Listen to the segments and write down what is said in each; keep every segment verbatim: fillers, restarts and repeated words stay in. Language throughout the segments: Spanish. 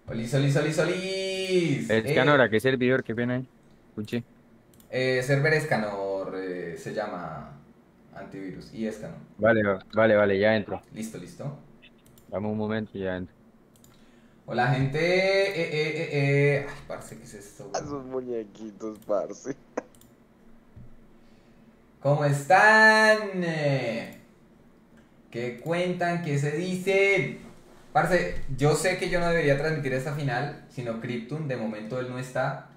Olis, olis, olis, olis. Escanora, Eh, ¿qué servidor? ¿Qué pena ahí? Escuché. eh, Server Escanor eh, se llama antivirus y Escanor. Vale, va- vale, vale, ya entro. Listo, listo. Dame un momento y ya entro. Hola, gente. Eh, eh, eh, eh. Ay, parce, ¿qué es esto, A weón? sus muñequitos, parce. ¿Cómo están? Eh, ¿Qué cuentan? ¿Qué se dicen? Parce, yo sé que yo no debería transmitir esta final, sino Cryptum. De momento él no está.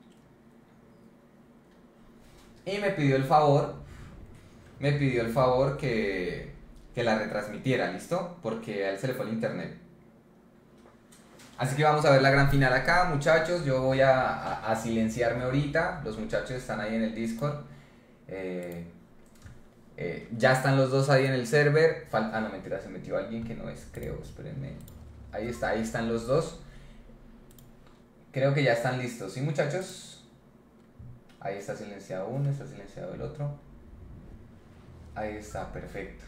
Y me pidió el favor. Me pidió el favor que, que la retransmitiera, ¿listo? Porque a él se le fue el internet. Así que vamos a ver la gran final acá, muchachos. Yo voy a, a, a silenciarme ahorita. Los muchachos están ahí en el Discord. Eh, eh, ya están los dos ahí en el server. Fal ah, no, mentira, se metió alguien que no es, creo. Espérenme. Ahí está, ahí están los dos. Creo que ya están listos, ¿sí, muchachos? Ahí está silenciado uno, está silenciado el otro. Ahí está, perfecto.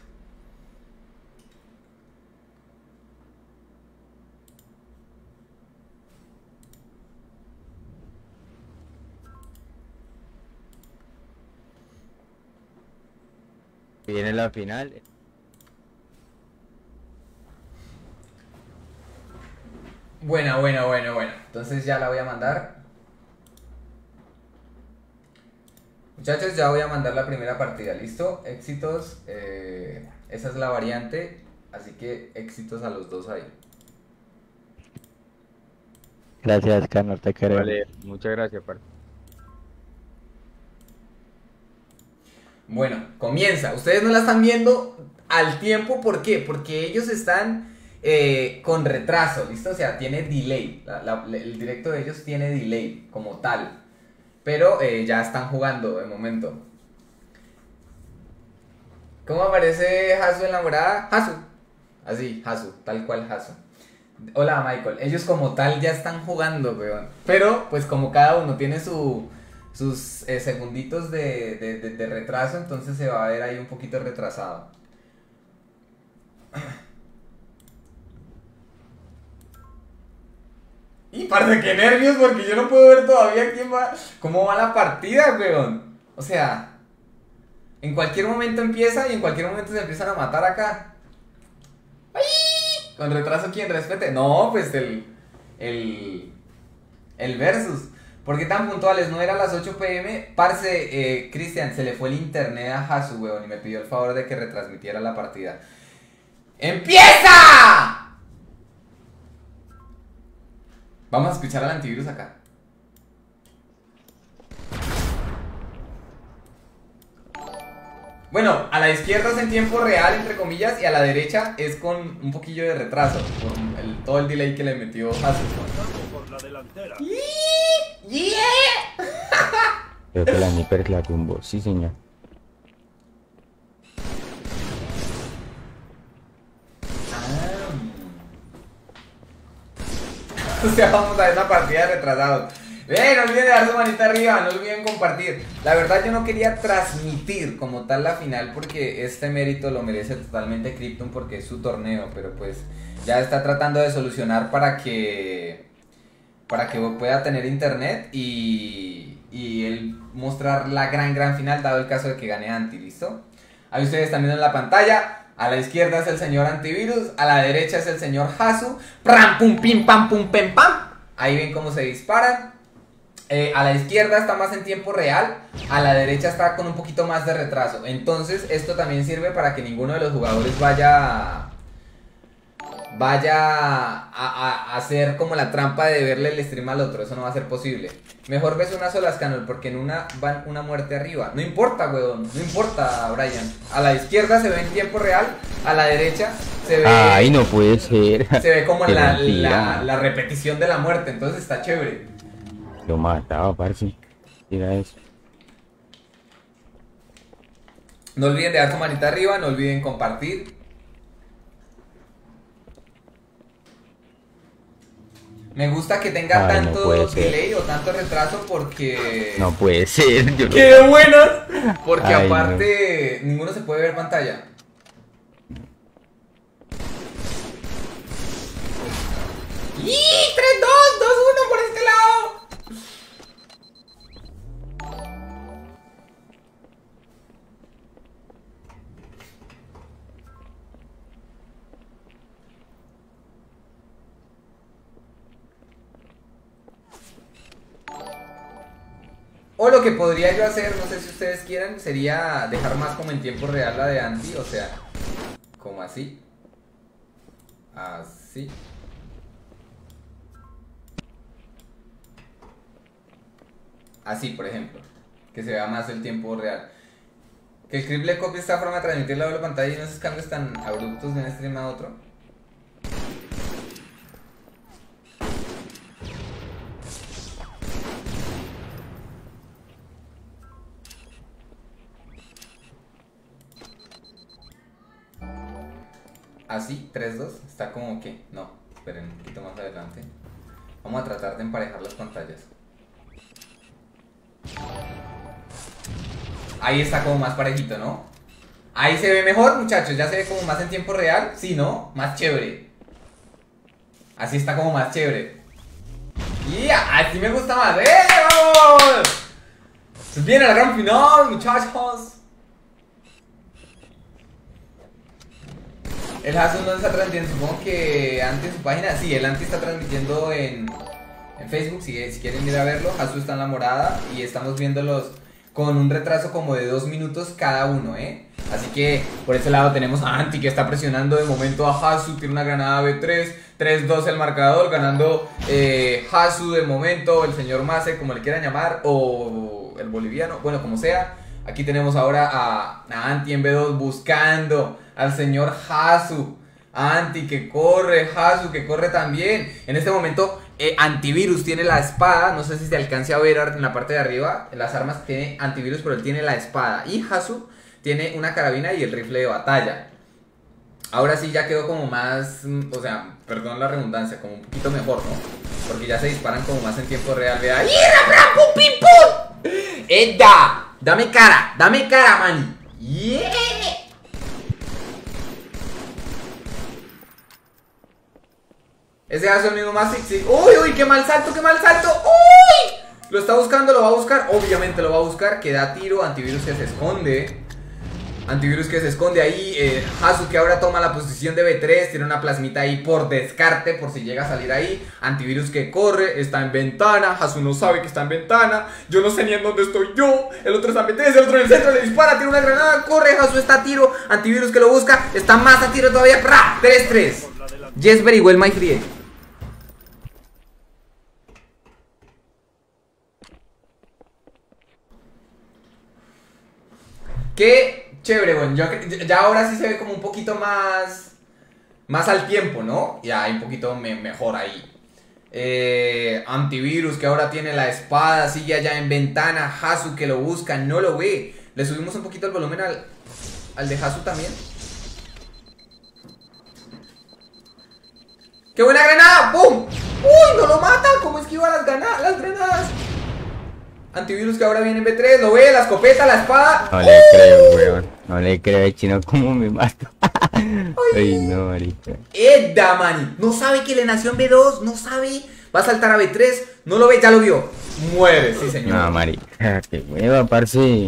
Viene la final. Buena, buena, buena, buena. Entonces ya la voy a mandar. Muchachos, ya voy a mandar la primera partida, ¿listo? Éxitos, eh, esa es la variante, así que éxitos a los dos ahí. Gracias, Canor, te queremos. Vale, muchas gracias, parce. Bueno, comienza. Ustedes no la están viendo al tiempo, ¿por qué? Porque ellos están eh, con retraso, ¿listo? O sea, tiene delay. La- la- el directo de ellos tiene delay como tal. Pero eh, ya están jugando de momento. ¿Cómo aparece Hasu en la morada? Hasu. Así, Hasu, tal cual Hasu. Hola Michael, ellos como tal ya están jugando, weón. Pero, pues como cada uno tiene su, sus eh, segunditos de, de, de, de retraso, entonces se va a ver ahí un poquito retrasado. Y parce, qué nervios, porque yo no puedo ver todavía quién va, cómo va la partida, weón. O sea, en cualquier momento empieza y en cualquier momento se empiezan a matar acá. Con retraso, quien respete. No, pues el. El. El versus. ¿Por qué tan puntuales? No era a las ocho pm. Parce, eh, Cristian, se le fue el internet a Hasu, weón, y me pidió el favor de que retransmitiera la partida. ¡Empieza! Vamos a escuchar al antivirus acá. Bueno, a la izquierda es en tiempo real, entre comillas, y a la derecha es con un poquillo de retraso, por el, todo el delay que le metió Hasu. Por la delantera. ¡Yeah! Creo que la Niper la tumbó, sí, señor. O sea, vamos a ver una partida de retrasados. Eh, no olviden dar su manita arriba, no olviden compartir. La verdad yo no quería transmitir como tal la final porque este mérito lo merece totalmente Cryptum porque es su torneo, pero pues ya está tratando de solucionar para que para que pueda tener internet y, y él mostrar la gran gran final dado el caso de que gane Anti, ¿listo? Ahí ustedes están viendo en la pantalla. A la izquierda es el señor Antivirus, a la derecha es el señor Hasu. Pram, pum, pim, pam, pum, pem, pam. Ahí ven cómo se disparan. Eh, a la izquierda está más en tiempo real, a la derecha está con un poquito más de retraso. Entonces esto también sirve para que ninguno de los jugadores vaya vaya a, a, a hacer como la trampa de verle el stream al otro. Eso no va a ser posible. Mejor ves una sola Scanner porque en una van una muerte arriba. No importa, weón, no importa, Brian. A la izquierda se ve en tiempo real, a la derecha se ve Ay, no puede ser. se ve como Qué la, mentira. la, la repetición de la muerte. Entonces está chévere. Lo mataba, parce. Mira eso. No olviden dejar su manita arriba, no olviden compartir. Me gusta que tenga Ay, no tanto puede ser. delay o tanto retraso porque... No puede ser. Yo no- ¡Qué buenas! Porque Ay, aparte ninguno se puede ver pantalla. ¡Y! ¡tres, O lo que podría yo hacer, no sé si ustedes quieran, sería dejar más como en tiempo real la de anti, o sea, como así. Así. Así, por ejemplo. Que se vea más el tiempo real. Que el clip le copie esta forma de transmitir la doble pantalla y no esos cambios tan abruptos de un stream a otro. Así, tres dos. Está como que... No, esperen un poquito más adelante. Vamos a tratar de emparejar las pantallas. Ahí está como más parejito, ¿no? Ahí se ve mejor, muchachos. Ya se ve como más en tiempo real. Sí, ¿no? Más chévere. Así está como más chévere. ¡Y yeah, así me gusta más! ¡Eh, vamos! Se viene la gran final, muchachos. El Hasu no está transmitiendo, supongo que antes en su página. Sí, el anti está transmitiendo en, en Facebook. Si, si quieren ir a verlo, Hasu está en la morada. Y estamos viéndolos con un retraso como de dos minutos cada uno, ¿eh? Así que por ese lado tenemos a Anti que está presionando de momento a Hasu. Tiene una granada B tres, tres dos el marcador. Ganando eh, Hasu de momento, el señor Mase, como le quieran llamar. O el boliviano, bueno, como sea. Aquí tenemos ahora a, a Anti en B dos buscando al señor Hasu. Anti que corre, Hasu que corre también. En este momento eh, Antivirus tiene la espada. No sé si se alcance a ver en la parte de arriba. En las armas tiene Antivirus, pero él tiene la espada. Y Hasu tiene una carabina y el rifle de batalla. Ahora sí ya quedó como más, o sea, perdón la redundancia, como un poquito mejor, ¿no? Porque ya se disparan como más en tiempo real. Vea, ¡ira, pum, pim, pum! ¡Eda! Dame cara, dame cara, man. Yeah. Ese hace el mismo más sexy. Uy, uy, qué mal salto, qué mal salto. Uy. Lo está buscando, lo va a buscar. Obviamente lo va a buscar. Que da tiro, Antivirus que se esconde. Antivirus que se esconde ahí. eh, Hasu que ahora toma la posición de B tres. Tiene una plasmita ahí por descarte, por si llega a salir ahí. Antivirus que corre, está en ventana. Hasu no sabe que está en ventana. Yo no sé ni en dónde estoy yo. El otro está en B tres, el otro en el centro, le dispara, tiene una granada, corre. Hasu está a tiro, Antivirus que lo busca. Está más a tiro todavía. tres tres. Yes, very well, my friend. Qué chévere, bueno, yo, ya ahora sí se ve como un poquito más Más al tiempo, ¿no? Ya hay un poquito me, mejor ahí. eh, Antivirus que ahora tiene la espada, sigue allá en ventana. Hasu que lo busca, no lo ve. Le subimos un poquito el volumen al, al de Hasu también. ¡Qué buena granada! ¡Pum! ¡Uy! ¡No lo mata! ¿Cómo esquiva las, las granadas? Antivirus que ahora viene en B tres, lo ve, la escopeta, la espada. No le creo, weón. No le creo, chino, cómo me mato. Ay, no, marica. Edda, mani. No sabe que le nació en B dos, no sabe. Va a saltar a B tres, no lo ve, ya lo vio. Muere, sí, señor. No, marica, qué hueva, parce.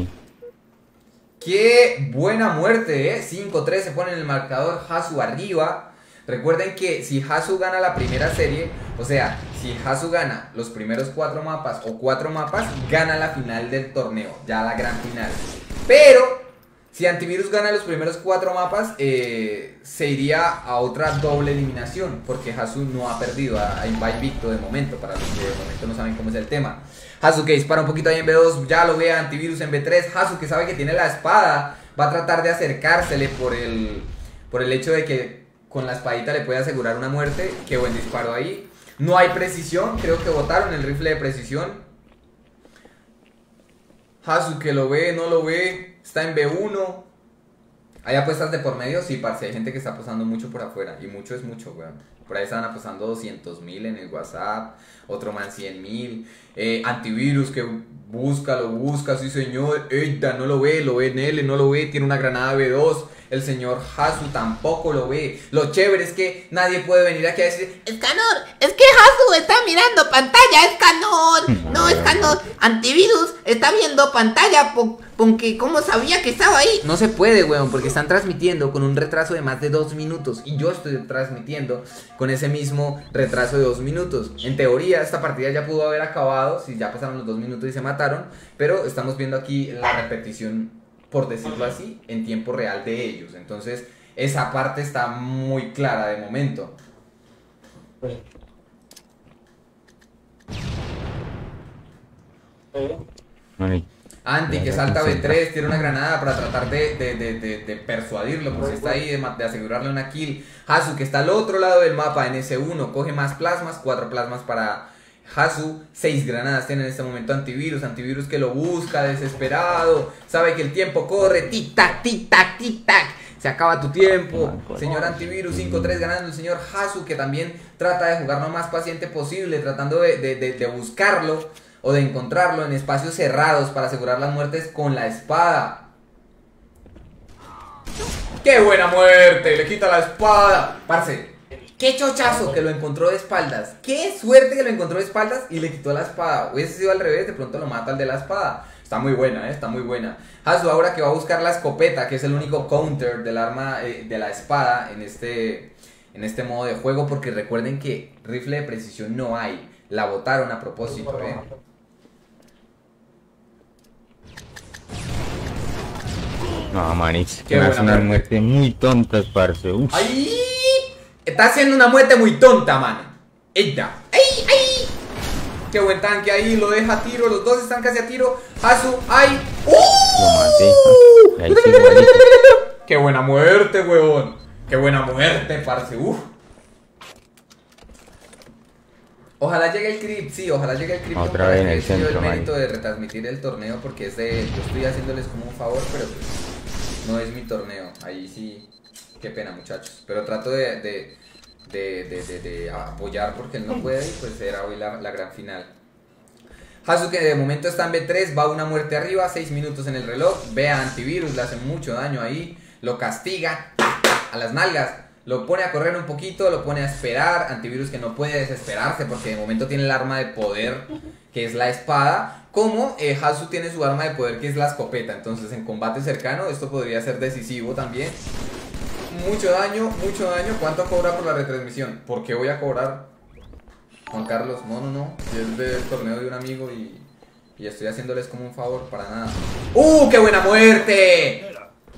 Qué buena muerte, eh. cinco tres se pone en el marcador, Hasu arriba. Recuerden que si Hasu gana la primera serie, o sea, si Hasu gana los primeros cuatro mapas o cuatro mapas, gana la final del torneo, ya la gran final. Pero si Antivirus gana los primeros cuatro mapas, eh, se iría a otra doble eliminación, porque Hasu no ha perdido, va invicto de momento, para los que de momento no saben cómo es el tema. Hasu que dispara un poquito ahí en B dos, ya lo ve a Antivirus en B tres. Hasu que sabe que tiene la espada, va a tratar de acercársele por el, por el hecho de que con la espadita le puede asegurar una muerte. Qué buen disparo ahí. No hay precisión, creo que botaron el rifle de precisión. Hasu que lo ve, no lo ve, está en B uno. ¿Hay apuestas de por medio? Sí, parce, hay gente que está apostando mucho por afuera. Y mucho es mucho, weón. Por ahí están apostando doscientos mil en el WhatsApp. Otro man cien mil. eh, Antivirus que busca, lo busca, sí señor. Eita, no lo ve, lo ve en L, no lo ve. Tiene una granada B dos. El señor Hasu tampoco lo ve. Lo chévere es que nadie puede venir aquí a decir: Escanor, es que Hasu está mirando pantalla, Escanor. No, Escanor, antivirus está viendo pantalla porque cómo sabía que estaba ahí. no se puede, weón, porque están transmitiendo con un retraso de más de dos minutos. Y yo estoy transmitiendo con ese mismo retraso de dos minutos. En teoría, esta partida ya pudo haber acabado si ya pasaron los dos minutos y se mataron. Pero estamos viendo aquí la repetición, por decirlo así, en tiempo real de ellos. Entonces, esa parte está muy clara de momento. Ay, Anti, que salta B tres, tira una granada para tratar de, de, de, de, de persuadirlo, pues está ahí, de, de asegurarle una kill. Hasu, que está al otro lado del mapa en ese uno, coge más plasmas, cuatro plasmas para Hasu, seis granadas tiene en este momento Antivirus. Antivirus que lo busca desesperado, sabe que el tiempo corre, tic tac, tic tac, tic tac. Se acaba tu tiempo, señor Antivirus. Cinco tres ganando el señor Hasu, que también trata de jugar lo más paciente posible, tratando de, de, de, de buscarlo o de encontrarlo en espacios cerrados para asegurar las muertes con la espada. ¡Qué buena muerte! Le quita la espada. Parce, qué chochazo que lo encontró de espaldas. Qué suerte que lo encontró de espaldas y le quitó la espada. Hubiese sido al revés, de pronto lo mata el de la espada. Está muy buena, ¿eh? Está muy buena. Hasu ahora que va a buscar la escopeta, que es el único counter del arma, eh, de la espada en este, en este modo de juego. Porque recuerden que rifle de precisión no hay. La botaron a propósito, ¿eh? no, manix, Qué me buena hace una muerte. muerte muy tontas, parce. Uf. ¡Ay! Está haciendo una muerte muy tonta, mano. ¡Eita! ¡Ay, ay! ¡Qué buen tanque ahí! Lo deja a tiro. Los dos están casi a tiro. Hasu, ¡ay! ¡Uh! Lo maté. Ahí sí, igualito. ¡Qué buena muerte, huevón! ¡Qué buena muerte, parce! ¡Uf! Ojalá llegue el creep, sí, ojalá llegue el creep. Otra vez en el centro, el mérito Mari. de retransmitir el torneo porque es de... Yo estoy haciéndoles como un favor, pero pues no es mi torneo. Ahí sí, qué pena, muchachos. Pero trato de, de, de, de, de, de apoyar porque él no puede y pues era hoy la, la gran final. Hasu, que de momento está en B tres, va una muerte arriba, seis minutos en el reloj. Ve a Antivirus, le hace mucho daño ahí, lo castiga a las nalgas. Lo pone a correr un poquito, lo pone a esperar. Antivirus que no puede desesperarse porque de momento tiene el arma de poder, que es la espada. Como eh, Hasu tiene su arma de poder, que es la escopeta. Entonces en combate cercano esto podría ser decisivo también. Mucho daño, mucho daño. ¿Cuánto cobra por la retransmisión? ¿Por qué voy a cobrar? Juan Carlos, no, no, no. Es del torneo de un amigo y, y estoy haciéndoles como un favor, para nada. ¡Uh, qué buena muerte!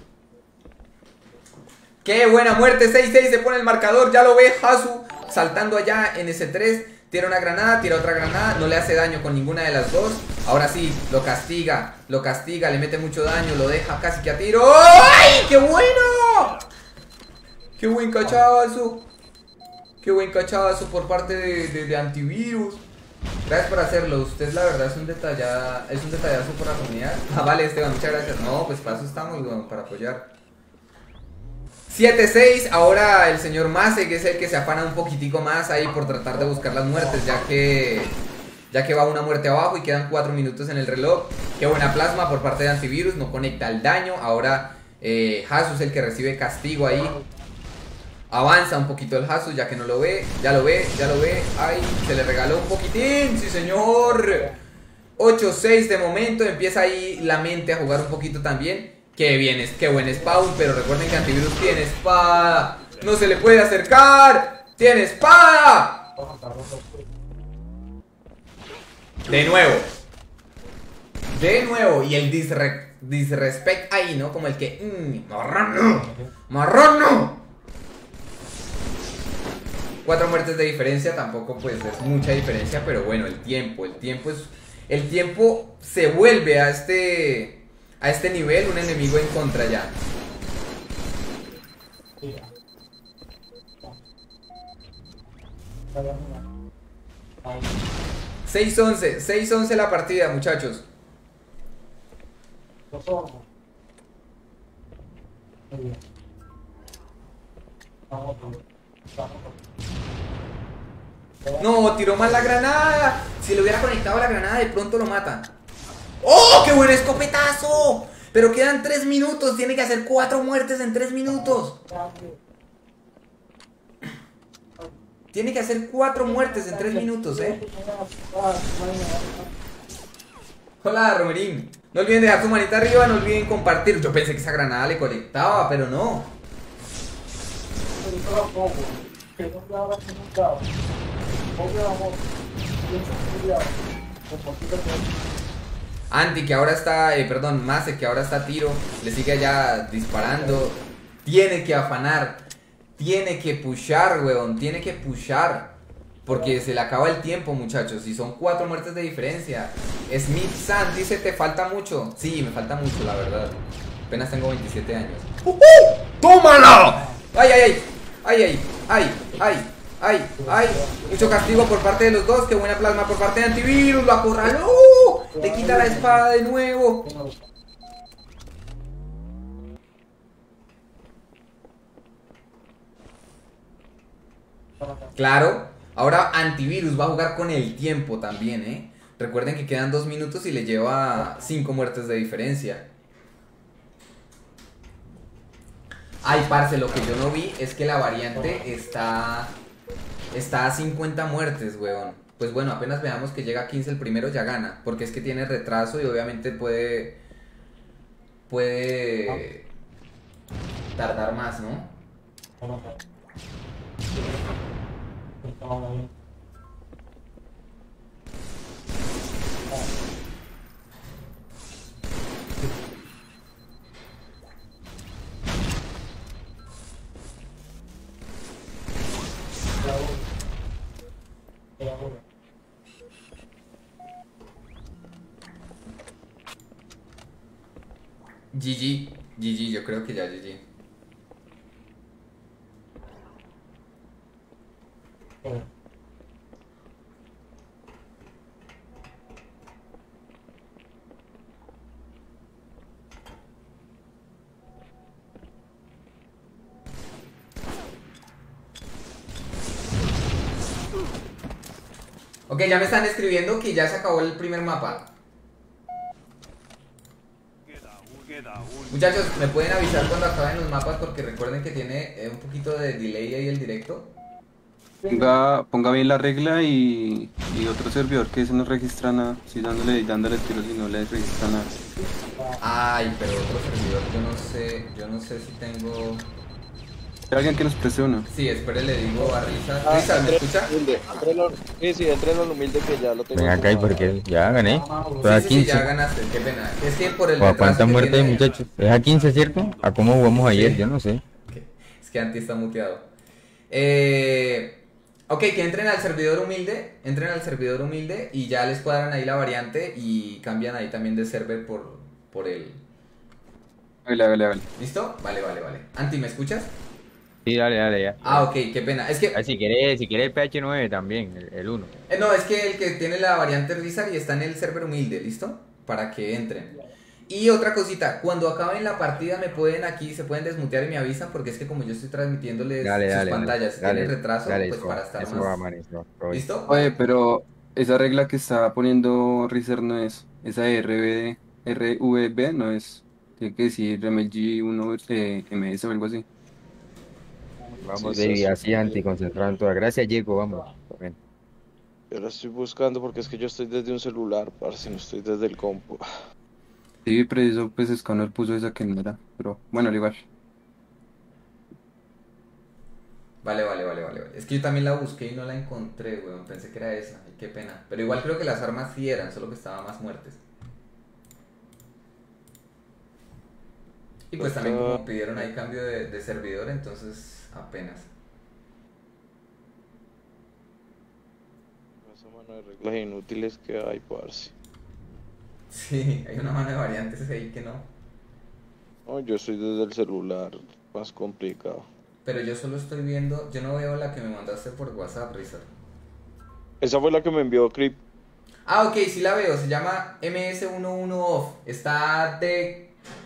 ¡Qué buena muerte! seis seis, se pone el marcador, ya lo ve Hasu saltando allá en ese tres. Tira una granada, tira otra granada, no le hace daño con ninguna de las dos. Ahora sí, lo castiga, lo castiga, le mete mucho daño, lo deja casi que a tiro. ¡Ay, qué bueno! ¡Qué buen cachazo! ¡Qué buen cachazo por parte de, de, de Antivirus! Gracias por hacerlo, usted la verdad es un detallada, es un detallazo por la comunidad. Ah, vale, Esteban, muchas gracias. No, pues para eso estamos, bueno, para apoyar. siete seis, ahora el señor Mase, que es el que se afana un poquitico más ahí por tratar de buscar las muertes, ya que ya que va una muerte abajo y quedan cuatro minutos en el reloj. Qué buena plasma por parte de Antivirus, no conecta el daño. Ahora eh, Hasu es el que recibe castigo ahí. Avanza un poquito el Hasu ya que no lo ve, ya lo ve, ya lo ve. Ay, se le regaló un poquitín, sí señor. ocho seis de momento, empieza ahí la mente a jugar un poquito también. Qué bien, es, qué buen spawn, pero recuerden que Antivirus tiene espada. No se le puede acercar. ¡Tiene espada! De nuevo. De nuevo. Y el disre disrespect ahí, ¿no? Como el que... Mmm, ¡marrano! ¡Marrano! Cuatro muertes de diferencia, tampoco pues es mucha diferencia, pero bueno, el tiempo, el tiempo es... El tiempo se vuelve a este... A este nivel un enemigo en contra ya. seis once, seis once la partida, muchachos. No, tiró mal la granada. Si le hubiera conectado la granada, de pronto lo mata. ¡Oh, qué buen escopetazo! Pero quedan tres minutos, tiene que hacer cuatro muertes en tres minutos. Tiene que hacer cuatro muertes en tres minutos, eh. Hola, Romerín. No olviden dejar su manita arriba, no olviden compartir. Yo pensé que esa granada le conectaba, pero no. Anti, que ahora está, eh, perdón, Mase, que ahora está a tiro. Le sigue allá disparando. Tiene que afanar. Tiene que pushar, weón. Tiene que pushar. Porque se le acaba el tiempo, muchachos. Y son cuatro muertes de diferencia. Smith San dice, ¿te falta mucho? Sí, me falta mucho, la verdad. Apenas tengo veintisiete años. ¡Uh, uh! ¡Tómala! ¡Ay, ay, ay! ¡Ay, ay! ¡Ay, ay! ¡Ay, ay! Mucho castigo por parte de los dos. ¡Qué buena plasma por parte de Antivirus! ¡Lo acorraló! ¡Le quita la espada de nuevo! Claro. Ahora Antivirus va a jugar con el tiempo también, ¿eh? Recuerden que quedan dos minutos y le lleva cinco muertes de diferencia. Ay, parce, lo que yo no vi es que la variante está... Está a cincuenta muertes, weón. Pues bueno, apenas veamos que llega a quince el primero, ya gana. Porque es que tiene retraso y obviamente puede... Puede... Tardar más, ¿no? G G, G G, yo creo que ya G G. Ok, ya me están escribiendo que ya se acabó el primer mapa. Muchachos, ¿me pueden avisar cuando acaben los mapas? Porque recuerden que tiene eh, un poquito de delay ahí el directo. Ponga, ponga bien la regla y, y otro servidor que ese no registra nada. Si dándole, dándole tiros y no le registra nada. Ay, pero otro servidor, yo no sé, yo no sé si tengo... ¿Hay alguien que nos preste uno? Sí, espere, le digo a Risa. Ah, Risa, ¿me entre- escucha? humilde, entre lo- Sí, sí, entre lo humilde que ya lo tengo. Ven acá y porque ya gané. Estoy a Sí, sí, sí, ya quince. ganaste, qué pena. Es que por el ¿O a retraso cuántas que muertes, tiene- muchachos? Es a quince, ¿cierto? ¿A cómo jugamos ayer? Sí. Yo no sé. Es que Anti está muteado. Eh, ok, que entren al servidor humilde. Entren al servidor humilde y ya les cuadran ahí la variante y cambian ahí también de server por, por el... Hágale, hágale, hágale. ¿Listo? Vale, vale, vale. Anti, ¿me escuchas? Sí, dale, dale, ya. Ah, ok, qué pena. Es que... Ah, si quieres, si quieres el P H nueve también, el, el uno. eh, no, es que el que tiene la variante Rizar y está en el server humilde, ¿listo? Para que entren. Y otra cosita, cuando acaben la partida me pueden aquí, se pueden desmutear y me avisan porque es que como yo estoy transmitiéndoles Dale, sus dale, pantallas, si dale, tienen retraso, dale, pues eso para va, estar eso más... va, man, eso va. ¿Listo? Oye, pero esa regla que está poniendo Rizer no es. Esa de R V D, R V B no es. Tiene que decir M L G uno eh, M S o algo así. Vamos, Sí, sí, David, sí. así anticoncentrado en toda. Gracias, Diego, vamos. Ven. Yo la estoy buscando porque es que yo estoy desde un celular, parce, no estoy desde el compu. Sí, pero eso pues Scanner puso esa que no era. Pero bueno, al igual. Vale, vale, vale, vale, vale. Es que yo también la busqué y no la encontré, weón. Pensé que era esa. Ay, qué pena. Pero igual creo que las armas sí eran, solo que estaban más muertes. Y pues también como pidieron ahí cambio de, de servidor, entonces apenas. Esa mano de reglas inútiles que hay, parce. Sí, hay una mano de variantes ahí que no. No, yo estoy desde el celular, más complicado. Pero yo solo estoy viendo, yo no veo la que me mandaste por WhatsApp, Rizar. Esa fue la que me envió Creep. Ah, ok, sí la veo, se llama M S once off. Está de...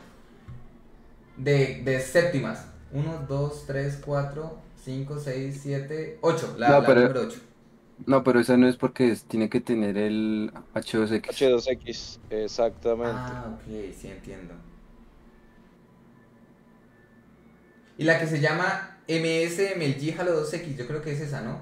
De, de séptimas. uno, dos, tres, cuatro, cinco, seis, siete, ocho. La, No, la pero- número ocho. No, pero esa no es porque es- tiene que tener el H dos X. H dos X, exactamente. Ah, ok, sí entiendo. Y la que se llama M S M L G Halo dos X, yo creo que es esa, ¿no?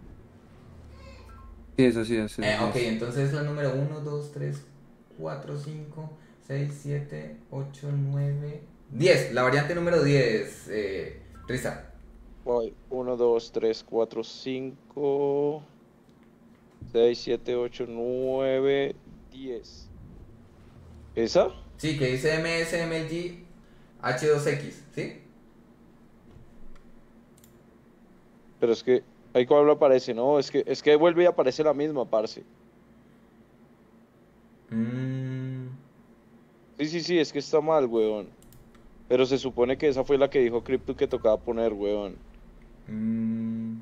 Sí, eso sí, eso sí. Eh, ok, entonces la número uno, dos, tres, cuatro, cinco, seis, siete, ocho, nueve, diez. La variante número diez, eh, Risa. Voy. uno, dos, tres, cuatro, cinco, seis, siete, ocho, nueve, diez. ¿Esa? Sí, que dice M S M L G H dos X, ¿sí? Pero es que ahí cuando aparece, no, es que es que vuelve y aparece la misma, parce. Mm, Sí, sí, sí, es que está mal, weón. Pero se supone que esa fue la que dijo Crypto que tocaba poner, weón. mm.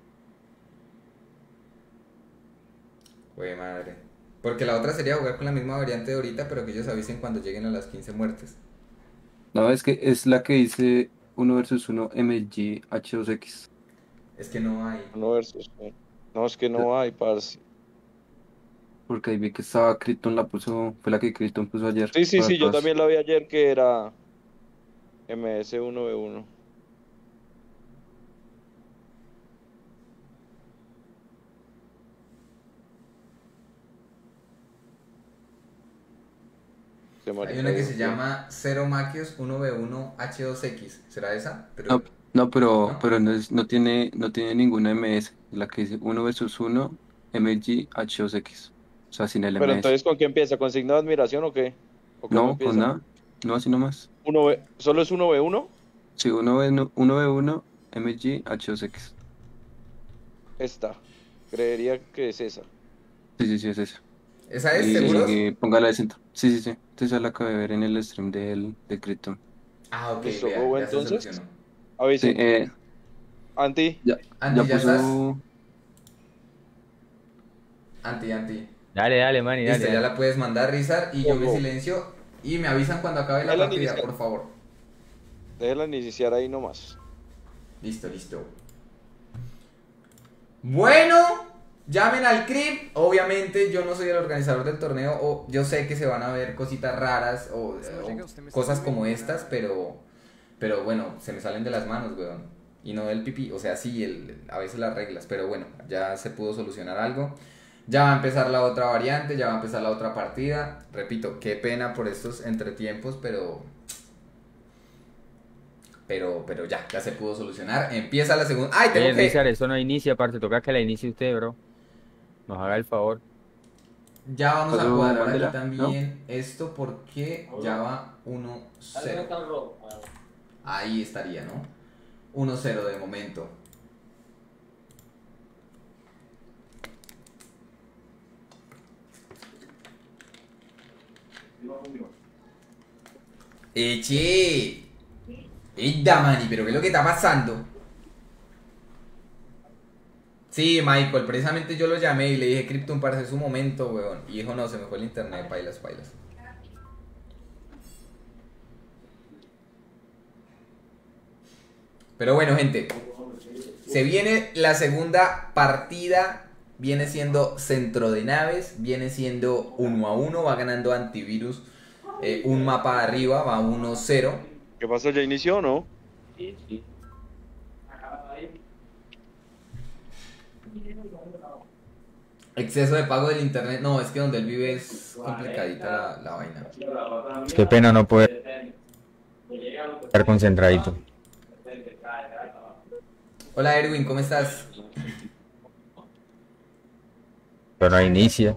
Güey, madre. Porque la otra sería jugar con la misma variante de ahorita, pero que ellos avisen cuando lleguen a las quince muertes. No, es que es la que dice uno versus uno M L G H dos X. Es que no hay. No versus. No, es que no hay, parce. Porque ahí vi que estaba Krypton, la puso, fue la que Krypton puso ayer. Sí, sí, para sí, yo todas. también la vi ayer que era M S uno V uno. Se Hay marica, una que Dios se mío. llama Zero Maquios uno V uno H dos X. ¿Será esa? Pero... No, no, pero, ¿No? pero no, es- no tiene, no tiene ninguna M S. La que dice uno versus uno M L G H dos X. O sea, sin el Pero M S. entonces, ¿con qué empieza? ¿Con signo de admiración o qué? ¿O cómo No, empieza? con nada. No, así nomás. Uno V- ¿Solo es uno V uno? Sí, uno ve uno ve uno M L G H dos X. Esta. Creería que es esa. Sí, sí, sí, es eso. ¿Esa es? Y, ¿Seguros? y póngala de centro. Sí, sí, sí. Entonces ya la acabé de ver en el stream del, de Krypton. Ah, ok, Listo, vea, Gogo, ya se entonces. solucionó. Sí, Avisen. eh, Anti. ya, Andy, ya ¿ya puso. estás? Anti, anti. Dale, dale, Manny, dale. Listo, ya dale. la puedes mandar, Rizar, y yo me Gogo. silencio. Y me avisan cuando acabe la Déjala partida, iniciar. por favor. Déjenla iniciar ahí nomás. Listo, listo. Bueno, llamen al C R I P. Obviamente yo no soy el organizador del torneo, o yo sé que se van a ver cositas raras o, o cosas como estas, pero pero bueno, se me salen de las manos, weón. Y no del pipí, o sea, sí, el, a veces las reglas, pero bueno, ya se pudo solucionar algo. Ya va a empezar la otra variante, ya va a empezar la otra partida. Repito, qué pena por estos entretiempos, pero pero pero ya, ya se pudo solucionar. Empieza la segunda. Ay, tengo Oye, que Richard, eso no inicia, aparte, toca que la inicie usted, bro. Nos haga el favor. Ya vamos a Pero, cuadrar aquí mándela, también esto porque ya va uno cero. Ahí estaría, ¿no? uno cero de momento. Eche. Ey, Damani, pero ¿qué es lo que está pasando? Sí, Michael, precisamente yo lo llamé y le dije, Krypton, parece su momento, weón. Y dijo, no, se me fue el internet, pailas, pailas. Pero bueno, gente, se viene la segunda partida. Viene siendo centro de naves, viene siendo uno a uno, va ganando Antivirus eh, un mapa arriba, va uno cero. ¿Qué pasó? ¿Ya inició o no? Exceso de pago del internet, no, es que donde él vive es complicadita la, la vaina. Qué pena no poder estar concentradito. Hola Erwin, ¿cómo estás? Pero no inicia.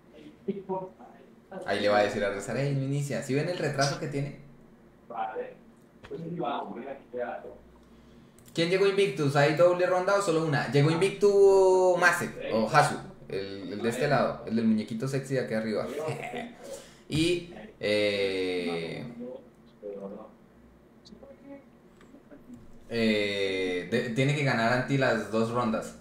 Ahí le va a decir a rezar, hey, no inicia. ¿Sí ven el retraso que tiene? ¿Quién llegó Invictus? ¿Hay doble ronda o solo una? Llegó Invictus Masek o Hasu, el, el de este lado, el del muñequito sexy de aquí arriba. Y eh, eh, de- tiene que ganar Anti las dos rondas.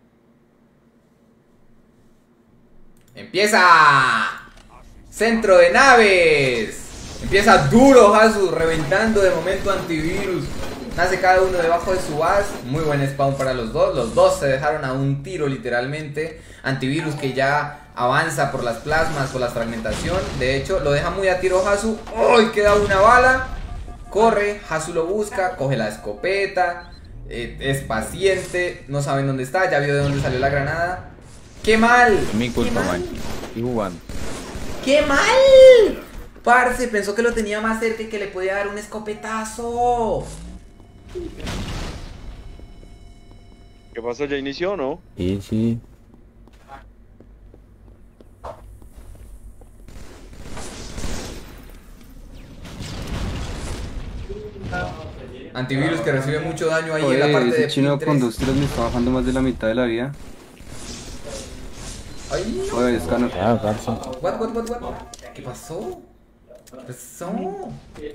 ¡Empieza! ¡Centro de naves! Empieza duro Hasu, reventando de momento Antivirus. Nace cada uno debajo de su base. Muy buen spawn para los dos. Los dos se dejaron a un tiro literalmente. Antivirus que ya avanza por las plasmas, por la fragmentación. De hecho, lo deja muy a tiro Hasu. ¡Uy! Queda una bala. Corre, Hasu lo busca, coge la escopeta, eh, es paciente, no saben dónde está, ya vio de dónde salió la granada. ¡Qué mal! Es mi ¡Qué culpa, mal! man. Estoy jugando. ¡Qué mal! Parce, pensó que lo tenía más cerca y que le podía dar un escopetazo. ¿Qué pasó? ¿Ya inició o no? Sí, sí. Antivirus que recibe mucho daño ahí en Oye, la parte ese de chino Pin con tres. dos tiros me está bajando más de la mitad de la vida. Ay, Oye, es cano. Ya, parce. what, what, what, what? ¿Qué pasó? ¿Qué pasó?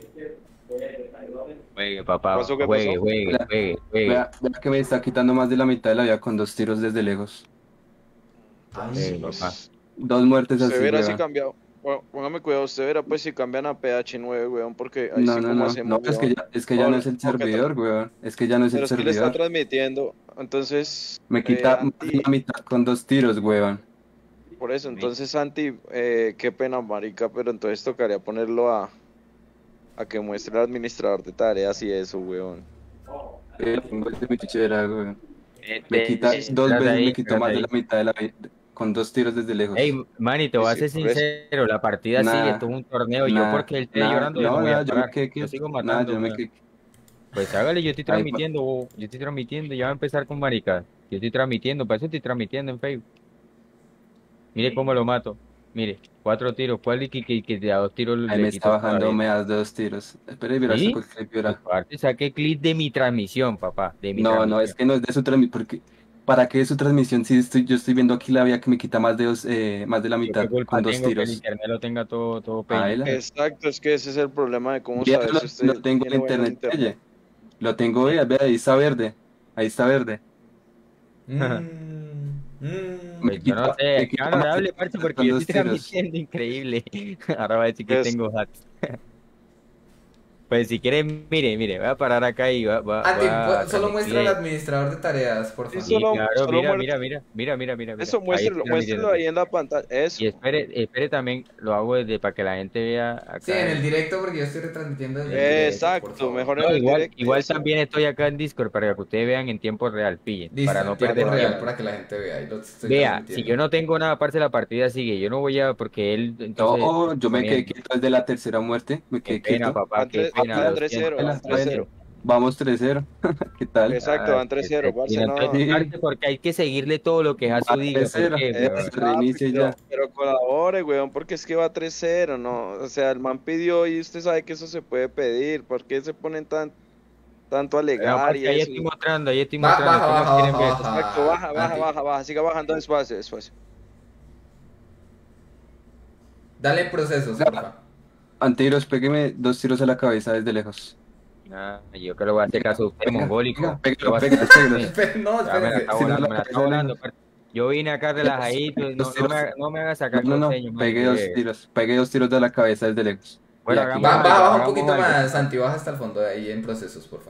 Juegue, papá. ¿Pasó? ¿Qué Juegue, pasó? juegue, juegue, juegue. Vea, vea que me está quitando más de la mitad de la vida con dos tiros desde lejos. Juegue, papá. Dos muertes así, Usted verá si weón. cambia. Bueno, póngame cuidado, usted verá pues si cambian a P H nueve, weón, porque ahí No, sí no, como no, hacemos, no, es que weón. ya, es que ya no es el Ahora, ok, servidor, weón. Es que ya no es Pero el es que le está servidor. transmitiendo, entonces... Me quita eh, más de Anti, la mitad con dos tiros, weón. por eso, entonces Santi, eh, qué pena, marica, pero entonces tocaría ponerlo a... A que muestre el administrador de tareas y eso, weón. Eh, tengo el de mi chichera, weón. Este, Me quita dos tras veces, ahí, me quitó tras más de ahí. la mitad de la vida con dos tiros desde lejos. Ey, Manny, te voy a Sí, ser sí, por eso. sincero, la partida Nah, sigue, esto es un torneo, y yo Nah, porque él esté nah, llorando, yo no no, voy nada, a yo me parar, quedé yo quieto. sigo Nada, matando, yo me weón. quedé. Pues hágale, yo estoy Ahí va. transmitiendo, bo, yo estoy transmitiendo, ya va a empezar con marica, yo estoy transmitiendo, para eso estoy transmitiendo en Facebook. Mire cómo lo mato, mire, cuatro tiros, ¿cuál y que, que, que de a dos tiros Ahí le me quito está bajando, todavía? me das dos tiros. Espera y verás, ¿Sí? saco el clip y verás. Aparte saqué clip de mi transmisión, papá, de mi No, transmisión. no, es que no es de su transmisión, porque ¿para qué es su transmisión? Si estoy, yo estoy viendo aquí la vía que me quita más de dos, eh, más de la Yo mitad qué culpa con dos tengo que el tiros. internet lo tenga todo, todo Ahí peña. la. Exacto, es que ese es el problema de cómo Vea, saber lo, si usted lo tengo en tiene bueno internet, internet. oye. Lo tengo, vea, vea, ahí está verde. Ahí está verde. Mm, mm. Me Pues yo no quita, sé, me quita ya no más le de hable, la parce, mitad porque con yo dos estoy tiros. transmitiendo increíble. Ahora va a decir que Es- tengo hacks. Pues si quieren, mire, mire, voy a parar acá y va, va, Anti, voy a pu- solo muestra el transmitirle. administrador de tareas, por Sí, favor. Sí, solo, claro, solo mira, muestre- mira, mira, mira, mira, mira, mira. eso, Ahí muéstrelo, estoy muéstrelo transmitiendo. ahí en la pantalla. Eso. Y espere, espere también, lo hago desde para que la gente vea acá. Sí, en el en- directo porque yo estoy retransmitiendo desde el directo, por Exacto, favor. mejor en No, el igual, directo. igual eso. también estoy acá en Discord para que ustedes vean en tiempo real, pillen, Listo, para no en tiempo perder real tiempo. para que la gente vea. Ahí lo estoy Vea, si transmitiendo. yo no tengo nada aparte la partida sigue, yo no voy a, porque él, entonces, No, yo me quedé poniendo. quieto desde la tercera muerte. Me Qué quedé pena, quieto. papá, Van qué tres- pena, van lo tres siento, cero, van van tres tres cero. Vamos tres cero. ¿Qué tal? Exacto, van Ah, tres qué cero, pena, Barcelona. entonces, Sí. parce, porque hay que seguirle todo lo que es a su Va diga, tres cero. ¿por qué, Eh, weón? se reinicie pero, ya. pero colabore, weón, porque es que va tres cero, ¿no? O sea, el man pidió y usted sabe que eso se puede pedir. ¿Por qué se ponen tan, tanto a Bueno, alegar parce, y ahí eso? estoy mostrando, ahí estoy Va- mostrando, baja, ¿qué más baja, quieren baja, ver? baja. Exacto, baja, baja, Anti. baja, baja, siga bajando despacio, despacio. Dale procesos, Ya. porfa. Antivirus, pégueme dos tiros a la cabeza desde lejos. Nah, yo que lo voy a hacer caso a usted, Venga, mongólico. venga, Lo péguelos, voy a hacer péguelos, caso a péguelos. usted. Espe- No, Ya me la espérese. está Si no volando, la me la está cabeza de volando. lejos. parce. Yo vine acá relajadito, no, Dos no tiros. me, no me haga sacar No, no, no. costeño, man, Pegué dos que- tiros. Pegué dos tiros de la cabeza desde lejos. Bueno, Y aquí hagamos Va- ya- algo, Baja, baja un hagamos poquito algo. más, Santi, baja hasta el fondo de ahí en procesos, porfa.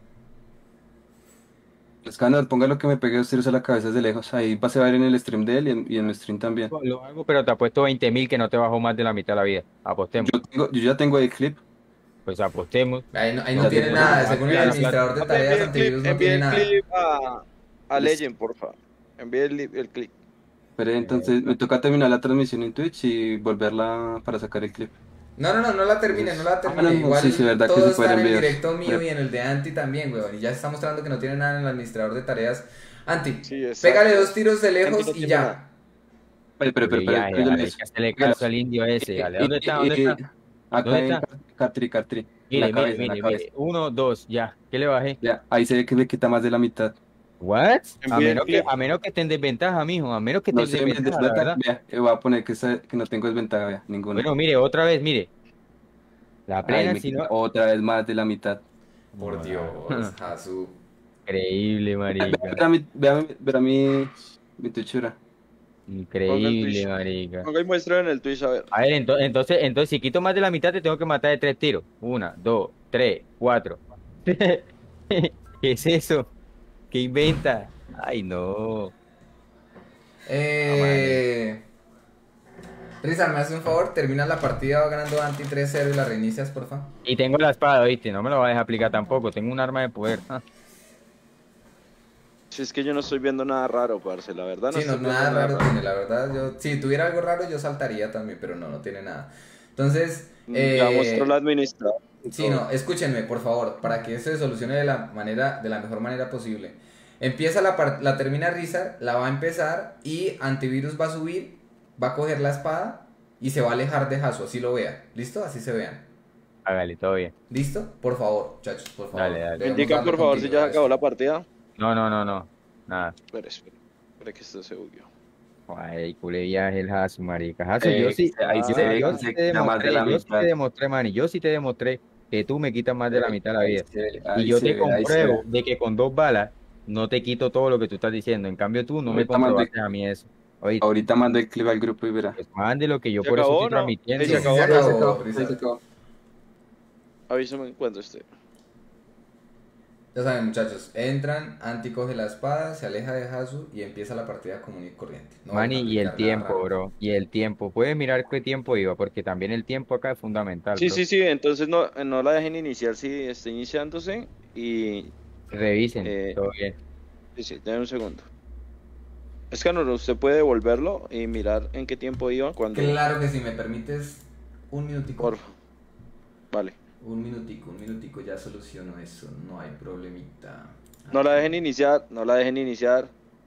Escáner, ponga lo que me pegué dos tiros a la cabeza desde lejos. Ahí va, se va a ver en el stream de él y en, y en mi stream también. Lo hago, pero te apuesto veinte mil que no te bajó más de la mitad de la vida. Apostemos. Yo, tengo, yo ya tengo el clip. Pues apostemos. Ahí no, ahí no Ya tiene te- nada, según el Ya, administrador de Envíe tareas, el antivirus clip, no envíe tiene el nada. clip a, a Legend, porfa. Envíe el, li- el clip. Pero entonces me toca terminar la transmisión en Twitch y volverla para sacar el clip. No, no, no, no la termine, no la Ah, termine. no, no, Igual sí, sí, verdad que todo se está pueden en el videos. directo mío Pero- y en el de Anti también, weón. Y ya se está mostrando que no tiene nada en el administrador de tareas. Anti, Sí, exacto. pégale dos tiros de Anti lejos no y tiene ya. nada. Pero, pero, pero, Oye, pero, ya, pero ya, yo hay les- que hacerle caso al indio ese. Dale. ¿Dónde está? ¿Dónde Y- y- está? Acá ¿Dónde en está? Cartri, Cartri. En Mire, la mire, cabeza, en la mire, cabeza. mire. Uno, dos, ya. ¿Qué le bajé? Ya, ahí se ve que me quita más de la mitad. ¿What? A Envíe el menos, que, clip. a menos que esté en desventaja, mijo. A menos que esté No en sé, me desventaja, la desventaja. verdad. Vea, eh, voy a poner que, esa- que no tengo desventaja, vea, ninguna. Bueno, mire, otra vez, mire. La Ahí plena, me si quita no. otra vez más de la mitad. Por Dios, Jasu. Increíble, Vea, marica. vea, mi- vea, vea mi, mi tuchura. Increíble, Twitch. marica. Ponga y muestra en el Twitch, a ver. A ver, ento- entonces, entonces, si quito más de la mitad, te tengo que matar de tres tiros. Una, dos, tres, cuatro. ¿Qué es eso? ¿Qué inventa? Ay, no. Eh. Rizar, ¿me haces un favor? Termina la partida, va ganando Anti tres cero y la reinicias, porfa. Y tengo la espada, ¿viste? No me lo vas a dejar aplicar tampoco. Tengo un arma de poder. Ah. Si es que yo no estoy viendo nada raro, parce, la verdad no Sí, no, estoy nada viendo raro nada tiene, la verdad. Yo, si tuviera algo raro, yo saltaría también, pero no, no tiene nada. Entonces, eh, Ya mostró la administradora. y sí, todo. no, escúchenme, por favor, para que esto se solucione de la manera, de la mejor manera posible. Empieza la part- la termina Rizar, la va a empezar y Antivirus va a subir, va a coger la espada y se va a alejar de Hasu, así lo vean. ¿Listo? Así se vean. Hágale, todo bien. ¿Listo? Por favor, muchachos, por favor. Dale, dale. Me Debemos indica darle por favor si ya continuidad se a acabó esto. la partida. No, no, no, no. Nada. Espera, espera. Espera que esto se bugueó. Ay, culé viaje el Hasu, marica. Hasu, yo Eh, sí, ahí yo, se ve yo que sí se te quita más de demostré, la yo sí te mitad. demostré, mani, yo sí te demostré que tú me quitas más de la mitad de la Ahí vida. se ve, Y ahí yo se te ve, ahí se compruebo ve. de que con dos balas no te quito todo lo que tú estás diciendo. En cambio, tú no me Ahorita mando, comprobaste a mí eso. Oye, ahorita mando el clip al grupo y verá. pues mande lo que yo ¿Se por eso acabó estoy o no? transmitiendo. Ahí Sí, se sí, acabó. se Ahí se acabó, acabó, ahí Rizar. se acabó. Avísame cuando esté. Ya saben, muchachos, entran, Anti coge la espada, se aleja de Hasu y empieza la partida común y corriente. No van a Mani, y el aplicar nada tiempo, raro. bro. Y el tiempo. Puedes mirar qué tiempo iba, porque también el tiempo acá es fundamental, Sí, bro. sí, sí, entonces no, no la dejen iniciar si está iniciándose y... Revisen, Eh, todo bien. sí, sí, denme un segundo. Es que no, usted puede devolverlo y mirar en qué tiempo iba cuando... Claro que si me permites un minutico. Por... Vale. Un minutico, un minutico, ya soluciono eso, no hay problemita. No la dejen iniciar, no la dejen iniciar.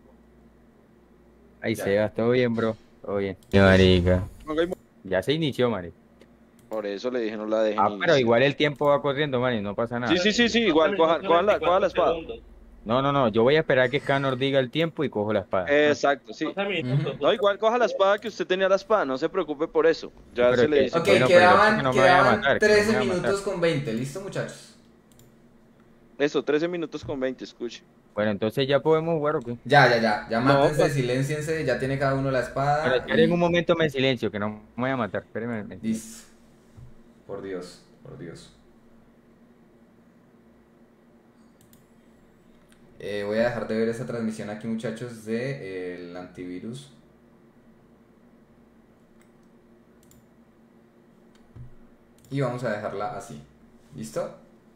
Ahí Ya. se va, todo bien, bro. Todo bien. Sí, marica. Ok, Ya se inició, marica. por eso le dije no la dejen Ah, iniciar. pero igual el tiempo va corriendo, mani, no pasa nada. Sí, sí, sí, sí, igual, cojan, cojan la, cojan la espada. No, no, no, yo voy a esperar que Scanor diga el tiempo y cojo la espada. Exacto, sí. Ujú. No, igual coja la espada que usted tenía la espada, no se preocupe por eso. Ya Pero se le que- dice. Ok, Bueno, pero quedaban, que no me vaya a quedaban matar, que no me trece vaya a matar. minutos con veinte, ¿listo, muchachos? Eso, trece minutos con veinte, escuche. Bueno, entonces ya podemos jugar, ¿o qué? Ya, ya, ya, ya No, mátense, pues- silenciense, ya tiene cada uno la espada. Pero esperen y- un momento en silencio, que no me voy a matar. Espérenme. Listo. Por Dios, por Dios. Eh, voy a dejar de ver esa transmisión aquí, muchachos, de eh, el antivirus. Y vamos a dejarla así. ¿Listo?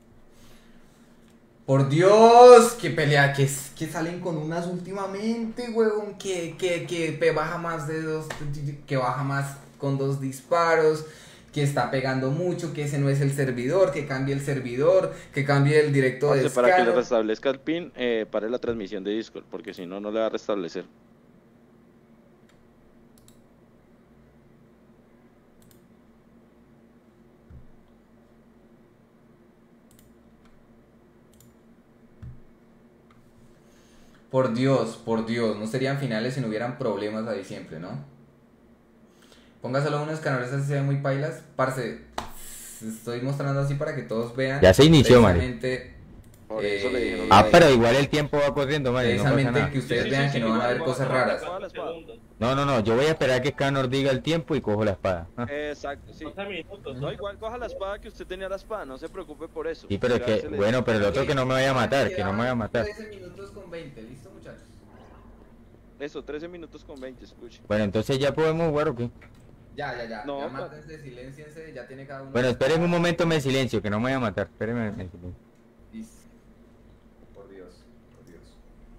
Por Dios, qué pelea, que, que salen con unas últimamente, huevón, que, que, que pe- baja más de dos, que baja más con dos disparos, que está pegando mucho, que ese no es el servidor, que cambie el servidor, que cambie el directo de Parce, para que le Scanner. restablezca el pin, eh, pare la transmisión de Discord, porque si no, no le va a restablecer. Por Dios, por Dios, no serían finales si no hubieran problemas ahí siempre, ¿no? Póngaselo a unos canales así se ven muy pailas. Parce, estoy mostrando así para que todos vean. Ya se inició, Mari. precisamente, Por eso le dije, no eh, la Ah, dejen. pero igual el tiempo va corriendo, Mari, no pasa precisamente nada. que ustedes Sí, sí, vean sí, que sí, no van a igual, haber igual, cosas igual, raras. coja la espada. No, no, no, yo voy a esperar que Scanor diga el tiempo y cojo la espada. Ah. Exacto, sí. No, igual coja la espada que usted tenía la espada, no se preocupe por eso. Sí, pero Ya que, se le- bueno, pero el otro que no me vaya a matar, que no me vaya a matar. trece minutos con veinte, ¿listo, muchachos? Eso, trece minutos con veinte, escuche. Bueno, entonces ya podemos jugar, ¿o qué? Ya, ya, ya. No, ya pues. mátense, silenciense, ya tiene cada uno. Bueno, la esperen un espada. momento en silencio, que no me vaya a matar. Espérenme en silencio. Listo. Por Dios, por Dios.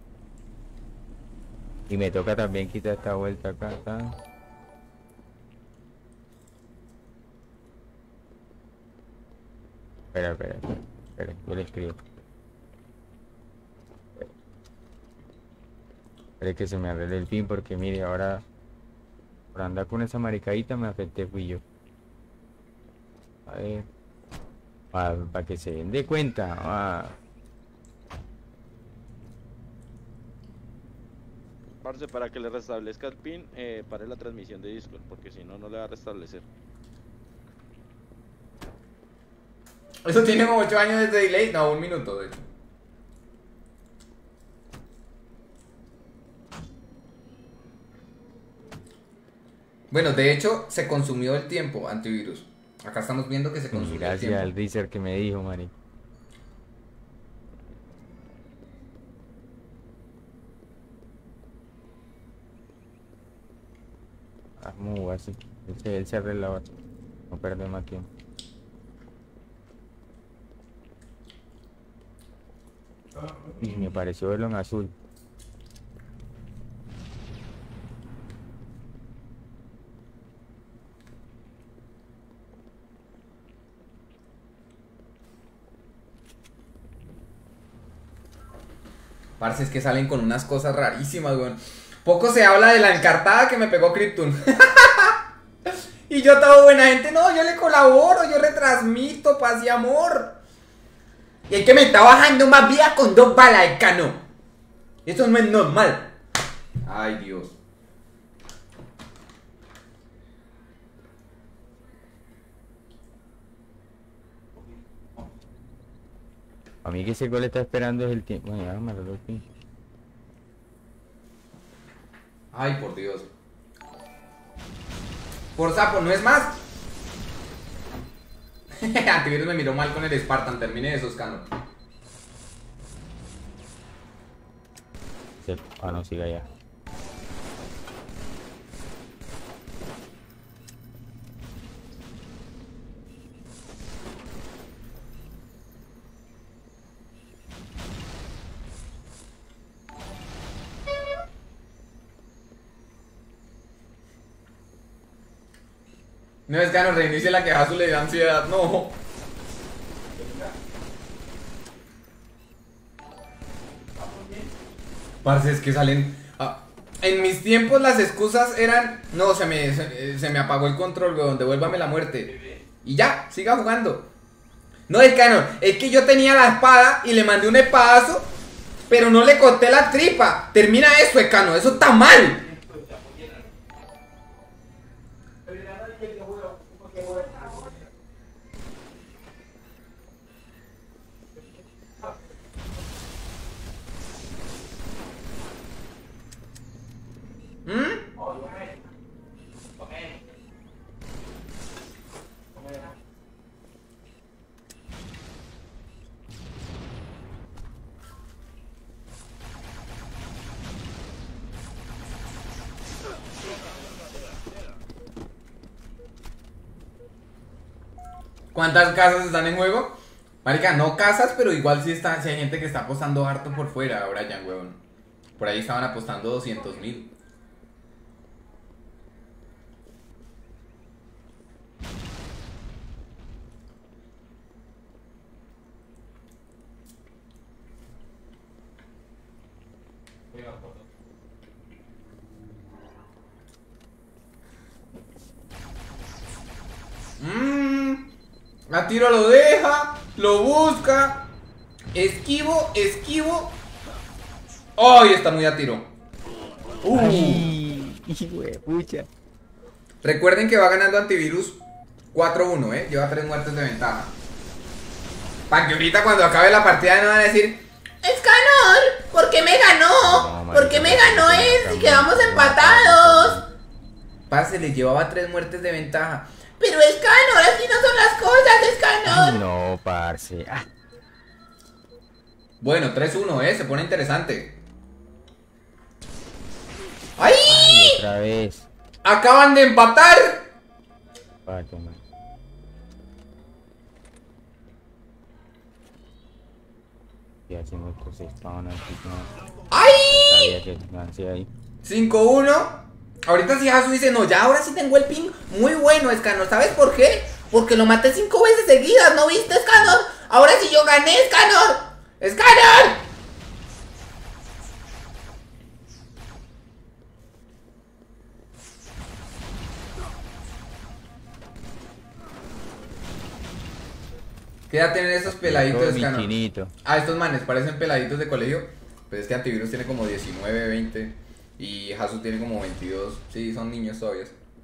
Y me toca también quitar esta vuelta acá, ¿sabes? Espera, espera, espera, espera, yo le escribo. Espera que se me arregle el pin porque mire, ahora por andar con esa maricadita me afecté fui yo. A ver. Para que se den de cuenta. Ah. Parce, para que le restablezca el pin, eh, pare la transmisión de Discord, porque si no, no le va a restablecer. Eso tiene como ocho años de delay. No, un minuto, de hecho. Bueno, de hecho, se consumió el tiempo, antivirus. Acá estamos viendo que se Y consumió el gracias al tiempo. Deezer que me dijo, Mari. Muy así. Él se, él se arregla. No pierde más tiempo. Y me pareció verlo en azul. Parce, es que salen con unas cosas rarísimas, weón. Poco se habla de la encartada que me pegó Krypton. Y yo, todo buena gente, no, yo le colaboro, yo retransmito paz y amor. Y el que me está bajando más vida con dos balas de cano. Eso no es normal. Ay, Dios. A mí que ese gol está esperando es el tiempo. Bueno, ya me lo doy. Ay, por Dios. Por sapo, ¿no es más? Antivirus me miró mal con el Spartan. Termine esos, Cano. Se... Ah, no, siga ya. No es que no reinicie la que Hasu le dio ansiedad, no. Parce, es que salen. Ah, en mis tiempos las excusas eran. No, se me, se, se me apagó el control, weón. Devuélvame la muerte. Y ya, siga jugando. No, es que no, es que yo tenía la espada y le mandé un espadazo, pero no le corté la tripa. Termina eso, Ecano, eso está mal. ¿Mm? ¿Cuántas casas están en juego? Marica, no casas, pero igual sí, está, sí hay gente que está apostando harto por fuera ahora ya, huevón. Por ahí estaban apostando doscientos mil. Mmm, a tiro lo deja, lo busca, esquivo, esquivo. ¡Ay! Está muy a tiro. Uh. Ay, hijo de pucha. Recuerden que va ganando Antivirus cuatro uno, ¿eh? Lleva tres muertes de ventaja. Para que ahorita cuando acabe la partida no van a decir: Escanor, ¿por qué me ganó? No, ¿Por qué me ganó marica, él si no, quedamos no, empatados? parce, le llevaba tres muertes de ventaja. Pero Escanor, así no son las cosas, Escanor. Ay, no, parce. Ah. Bueno, tres uno, ¿eh? Se pone interesante. ¡Ay! Ay, otra vez. ¡Acaban de empatar! Parte, man. Y haciendo estos spawn aquí, no. ¡Ay! Sabía que lancé ahí. cinco uno. Ahorita si Hasu dice: no, ya ahora sí tengo el ping muy bueno, Escanor. ¿Sabes por qué? Porque lo maté cinco veces seguidas, ¿no viste, Escanor? Ahora sí yo gané, Escanor. ¡Escanor! ¿Qué edad tienen esos peladitos, Todo mi Escanor? chinito. Ah, estos manes parecen peladitos de colegio. Pues es que Antivirus tiene como diecinueve, veinte. Y Hasu tiene como veintidós. Sí, son niños todavía.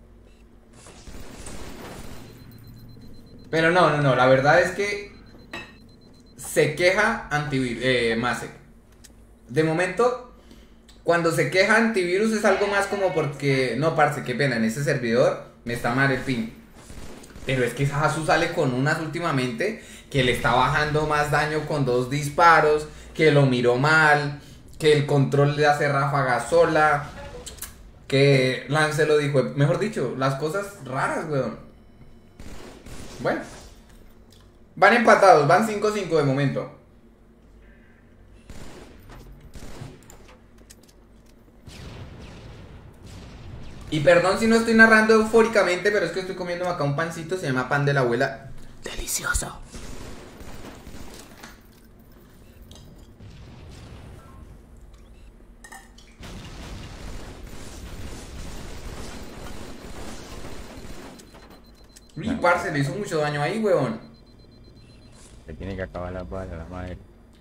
Pero no, no, no. La verdad es que se queja Antivirus, eh, Masek. De momento, cuando se queja Antivirus es algo más como porque... No, parce, qué pena. En ese servidor me está mal el ping. Pero es que Hasu sale con unas últimamente que le está bajando más daño con dos disparos, que lo miró mal, que el control le hace ráfaga sola, Que Lance lo dijo, mejor dicho, las cosas raras, weón. Bueno. Van empatados, van cinco cinco de momento. Y perdón si no estoy narrando eufóricamente, pero es que estoy comiendo acá un pancito, se llama pan de la abuela. Delicioso. Uy, parce, le hizo mucho daño ahí, weón. Se tiene que acabar la bala, la madre.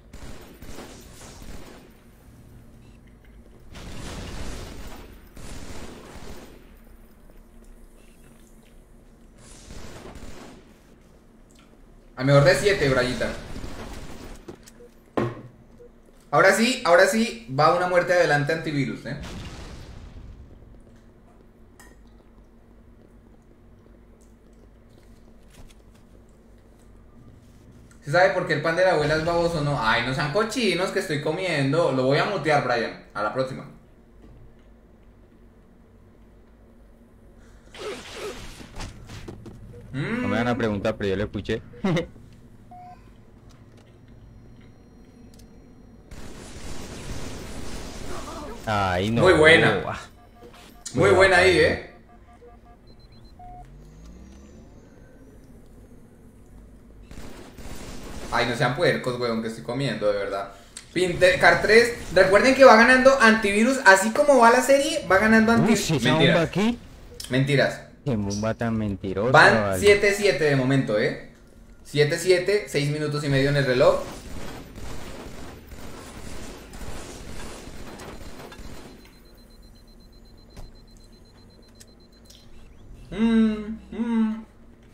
A mejor de siete, Brayita. Ahora sí, ahora sí, va una muerte adelante antivirus, eh. ¿Se sabe por qué el pan de la abuela es baboso o no? Ay, no sean cochinos que estoy comiendo. Lo voy a mutear, Brian. A la próxima. No me van a preguntar, pero yo lo escuché. Ay, no. Muy buena. Muy buena ahí, eh. Ay, no sean puercos, weón, que estoy comiendo, de verdad. Car tres, recuerden que va ganando antivirus, así como va la serie, va ganando antivirus. Uy, Mentiras. aquí? Mentiras. Qué bomba tan mentirosa. Van vale. siete siete de momento, eh. siete siete, seis minutos y medio en el reloj. Mmm, mmm.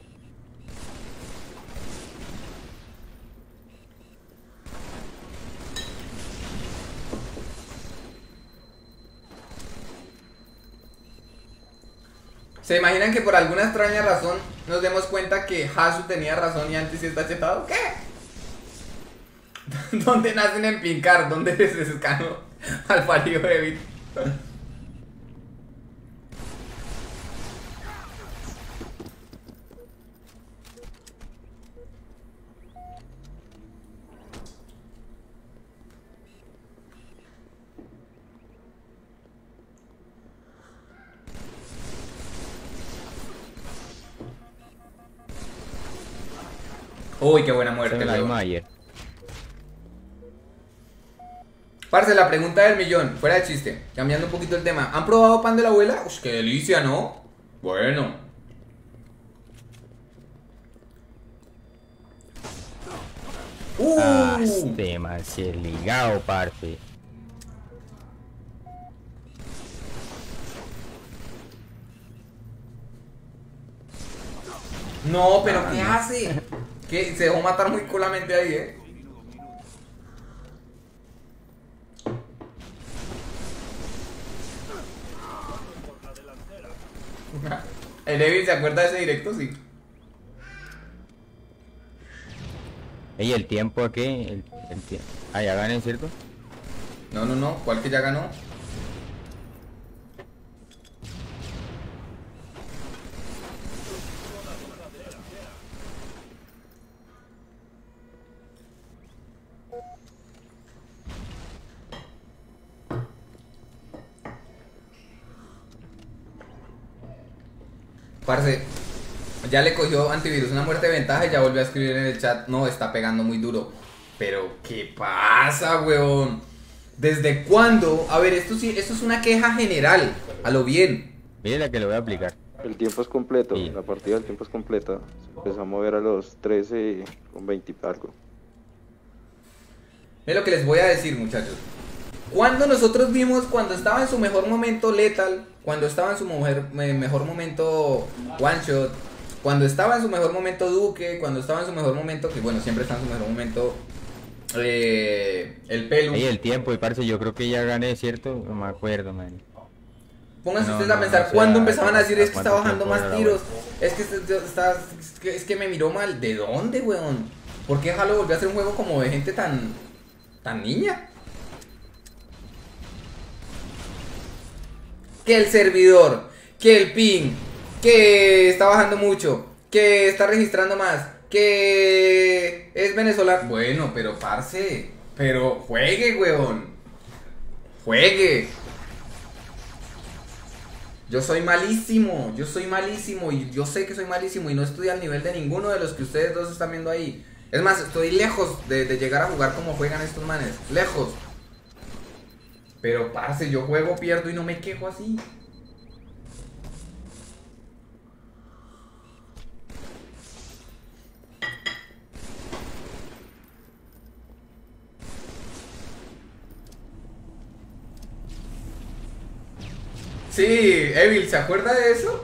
¿Se imaginan que por alguna extraña razón nos demos cuenta que Hasu tenía razón y antes sí está chetado? ¿Qué? ¿Dónde nacen en Pincar? ¿Dónde se escanó al parido de Bit? Uy, qué buena muerte, la weón. ayer. Parce, la pregunta del millón, fuera de chiste, cambiando un poquito el tema. ¿Han probado pan de la abuela? Uy, qué delicia, ¿no? Bueno. Uh. Ah, demasiado ligado, parce. No, pero ¿qué hace? Que se dejó matar muy colamente ahí, eh. El Evil se acuerda de ese directo, sí. Ey, el tiempo aquí, el, el tiempo. Ah, ya gané, ¿cierto? No, no, no, ¿cuál que ya ganó? Parce, ya le cogió antivirus una muerte de ventaja y ya volvió a escribir en el chat. No, está pegando muy duro. Pero, ¿qué pasa, weón? ¿Desde cuándo? A ver, esto sí, esto es una queja general. A lo bien. Mire la que le voy a aplicar. El tiempo es completo, Sí. la partida del tiempo es completa. Se empezó a mover a los trece con veinte y algo. Es lo que les voy a decir, muchachos. Cuando nosotros vimos, cuando estaba en su mejor momento Lethal, cuando estaba en su mujer, me- mejor momento One Shot, cuando estaba en su mejor momento Duque, cuando estaba en su mejor momento, que bueno, siempre está en su mejor momento eh, el Pelu. Ey, el tiempo, y parce, yo creo que ya gané, ¿cierto? No me acuerdo, man. Pónganse No, ustedes a no, pensar o sea, cuándo empezaban a decir ¿a es que está cuánto bajando tiempo más era la tiros, es que, está, está- es que es que me miró mal. ¿De dónde, weón? ¿Por qué Halo volvió a ser un juego como de gente tan tan niña? que el servidor, que el ping, que está bajando mucho, que está registrando más, que es venezolano. Bueno, pero parce, pero juegue, weón. Juegue. Yo soy malísimo, yo soy malísimo y yo sé que soy malísimo y no estoy al nivel de ninguno de los que ustedes dos están viendo ahí. Es más, estoy lejos de, de llegar a jugar como juegan estos manes, lejos. Pero parce, yo juego, pierdo y no me quejo así. Sí, Evil, ¿se acuerda de eso?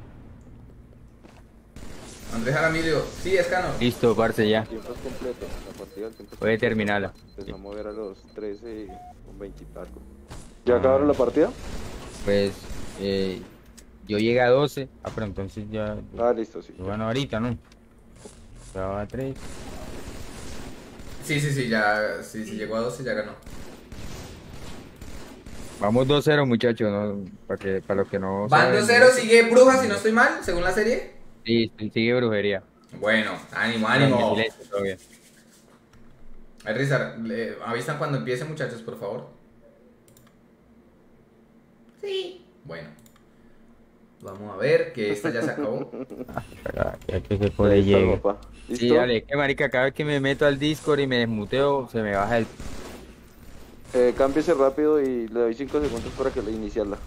Andrés Jaramillo, sí, Escano. Listo, parce, ya. El tiempo es completo, la partida, el tiempo es Puede completo. terminarla. Empezamos a mover a los trece y con veinte y algo. ¿Ya acabaron la partida? Pues, eh, yo llegué a doce. Ah, pero entonces ya. Ah, listo, sí. Yo gano ahorita, ¿no? Ya va a tres. Sí, sí, sí, ya, sí, sí, llegó a doce, ya ganó. Vamos dos cero, muchachos, ¿no? Para que, para los que no Van saben. dos cero, sigue Bruja, si no estoy mal, según la serie. Sí, sí, sigue brujería. Bueno, ánimo, En ánimo. silencio, todo bien. Ay, Rizar, le avisan cuando empiece, muchachos, por favor. Sí. Bueno. Vamos a ver, que esta ya se acabó. Ya, ya que se puede Ahí está el llegar. mapa. Sí, ¿Listo? dale, que marica, cada vez que me meto al Discord y me desmuteo, se me baja el... Eh, cámbiese rápido y le doy cinco segundos para que le iniciarla.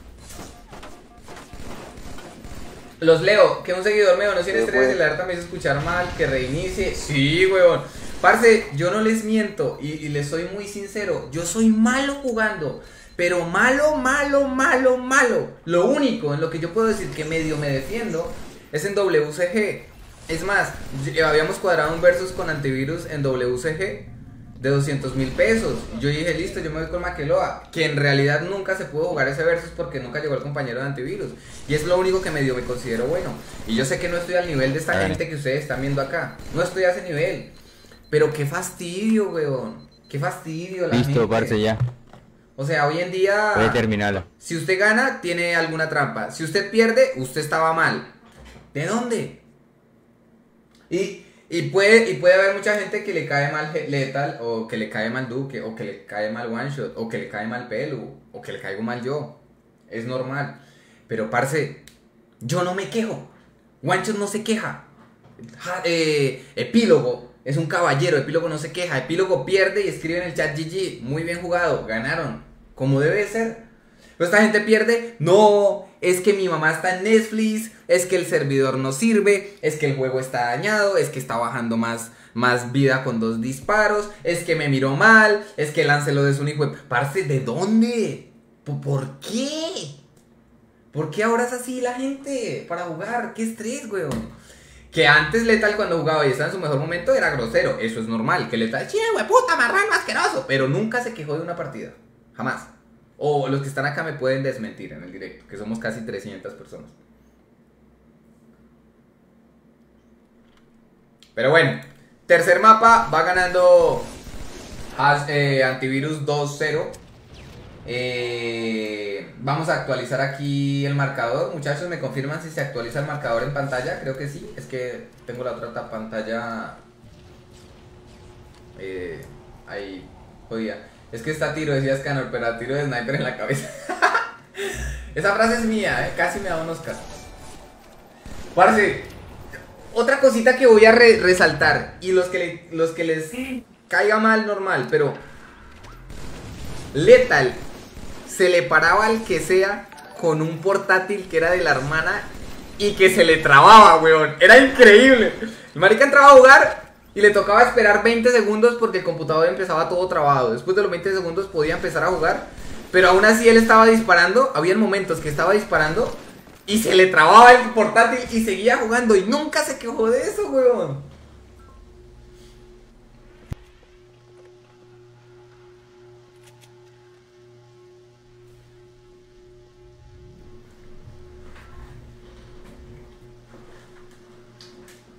Los leo, que un seguidor mío no tiene Sí, estrés, pues. el alerta me hizo escuchar mal, que reinicie. Sí, weón. Parce, yo no les miento y, y les soy muy sincero. Yo soy malo jugando, pero malo, malo, malo, malo. Lo único en lo que yo puedo decir que medio me defiendo es en W C G. Es más, y- habíamos cuadrado un versus con antivirus en W C G de doscientos mil pesos. Y yo dije, listo, yo me voy con Maqueloa. Que en realidad nunca se pudo jugar ese versus porque nunca llegó el compañero de antivirus. Y es lo único que medio me considero bueno. Y yo sé que no estoy al nivel de esta Bueno. gente que ustedes están viendo acá. No estoy a ese nivel. Pero qué fastidio, weón. Qué fastidio la Listo, gente. parce, ya. O sea, hoy en día, Puede terminarla. si usted gana, tiene alguna trampa. Si usted pierde, usted estaba mal. ¿De dónde? Y, y, puede, y puede haber mucha gente que le cae mal He- Lethal, o que le cae mal Duque, o que le cae mal One Shot, o que le cae mal Pelu, o que le caigo mal yo. Es normal. Pero, parce, yo no me quejo. One Shot no se queja. Ja- eh, epílogo es un caballero. Epílogo no se queja. Epílogo pierde y escribe en el chat G G. Muy bien jugado. Ganaron. Como debe ser. Pero esta gente pierde. No, es que mi mamá está en Netflix. Es que el servidor no sirve. Es que el juego está dañado. Es que está bajando más, más vida con dos disparos. Es que me miró mal. Es que Lancelot es un hijo de... Parce, ¿de dónde? ¿Por, por qué? ¿Por qué ahora es así la gente para jugar? ¿Qué estrés, weón? Que antes Lethal cuando jugaba y estaba en su mejor momento era grosero. Eso es normal. Que Lethal, che, we puta, marrano asqueroso. Pero nunca se quejó de una partida. Jamás. O los que están acá me pueden desmentir en el directo. Que somos casi trescientas personas. Pero bueno. Tercer mapa. Va ganando Has- eh, Antivirus dos cero. Eh, vamos a actualizar aquí el marcador. Muchachos, ¿me confirman si se actualiza el marcador en pantalla? Creo que sí. Es que tengo la otra ta- pantalla eh, ahí jodida. Es que está a tiro, decía Scanner, pero a tiro de sniper en la cabeza. Esa frase es mía, eh, casi me da un Oscar. Parce, otra cosita que voy a re- resaltar. Y los que, le- los que les caiga mal, normal, pero Lethal se le paraba al que sea con un portátil que era de la hermana y que se le trababa, weón. Era increíble. El marica entraba a jugar y le tocaba esperar veinte segundos porque el computador empezaba todo trabado. Después de los veinte segundos podía empezar a jugar, pero aún así él estaba disparando. Habían momentos que estaba disparando y se le trababa el portátil y seguía jugando y nunca se quejó de eso, weón.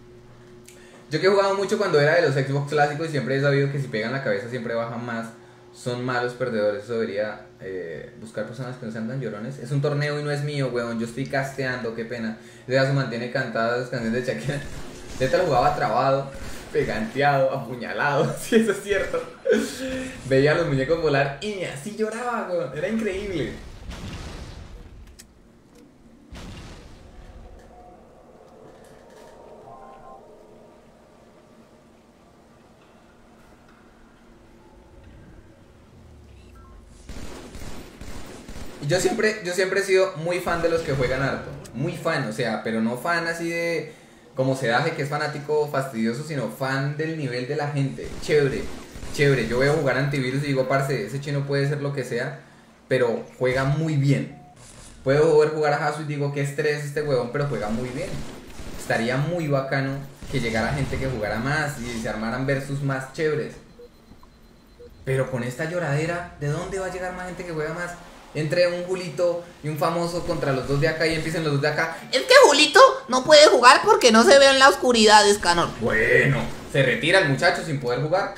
Yo que he jugado mucho cuando era de los Xbox clásicos y siempre he sabido que si pegan la cabeza siempre bajan más. son malos perdedores. Eso debería eh, buscar personas que no sean tan llorones. Es un torneo y no es mío, weón. Yo estoy casteando, qué pena. Ese se mantiene cantadas las canciones de Shakira. Neta lo jugaba trabado, peganteado, apuñalado, si eso es cierto. Veía a los muñecos volar y así lloraba, weón. Era increíble. Yo siempre, yo siempre he sido muy fan de los que juegan harto. Muy fan, o sea, pero no fan así de como Sedaje, que es fanático fastidioso, sino fan del nivel de la gente. Chévere, chévere. Yo veo jugar Antivirus y digo, parce, ese chino puede ser lo que sea, pero juega muy bien. Puedo ver jugar a Hasu y digo, qué estrés este huevón, pero juega muy bien. Estaría muy bacano que llegara gente que jugara más y se armaran versus más chéveres. Pero con esta lloradera, ¿de dónde va a llegar más gente que juega más? Entre un Julito y un famoso contra los dos de acá y empiecen los dos de acá. Es que Julito no puede jugar porque no se ve en la oscuridad, Escanor. Bueno, se retira el muchacho sin poder jugar.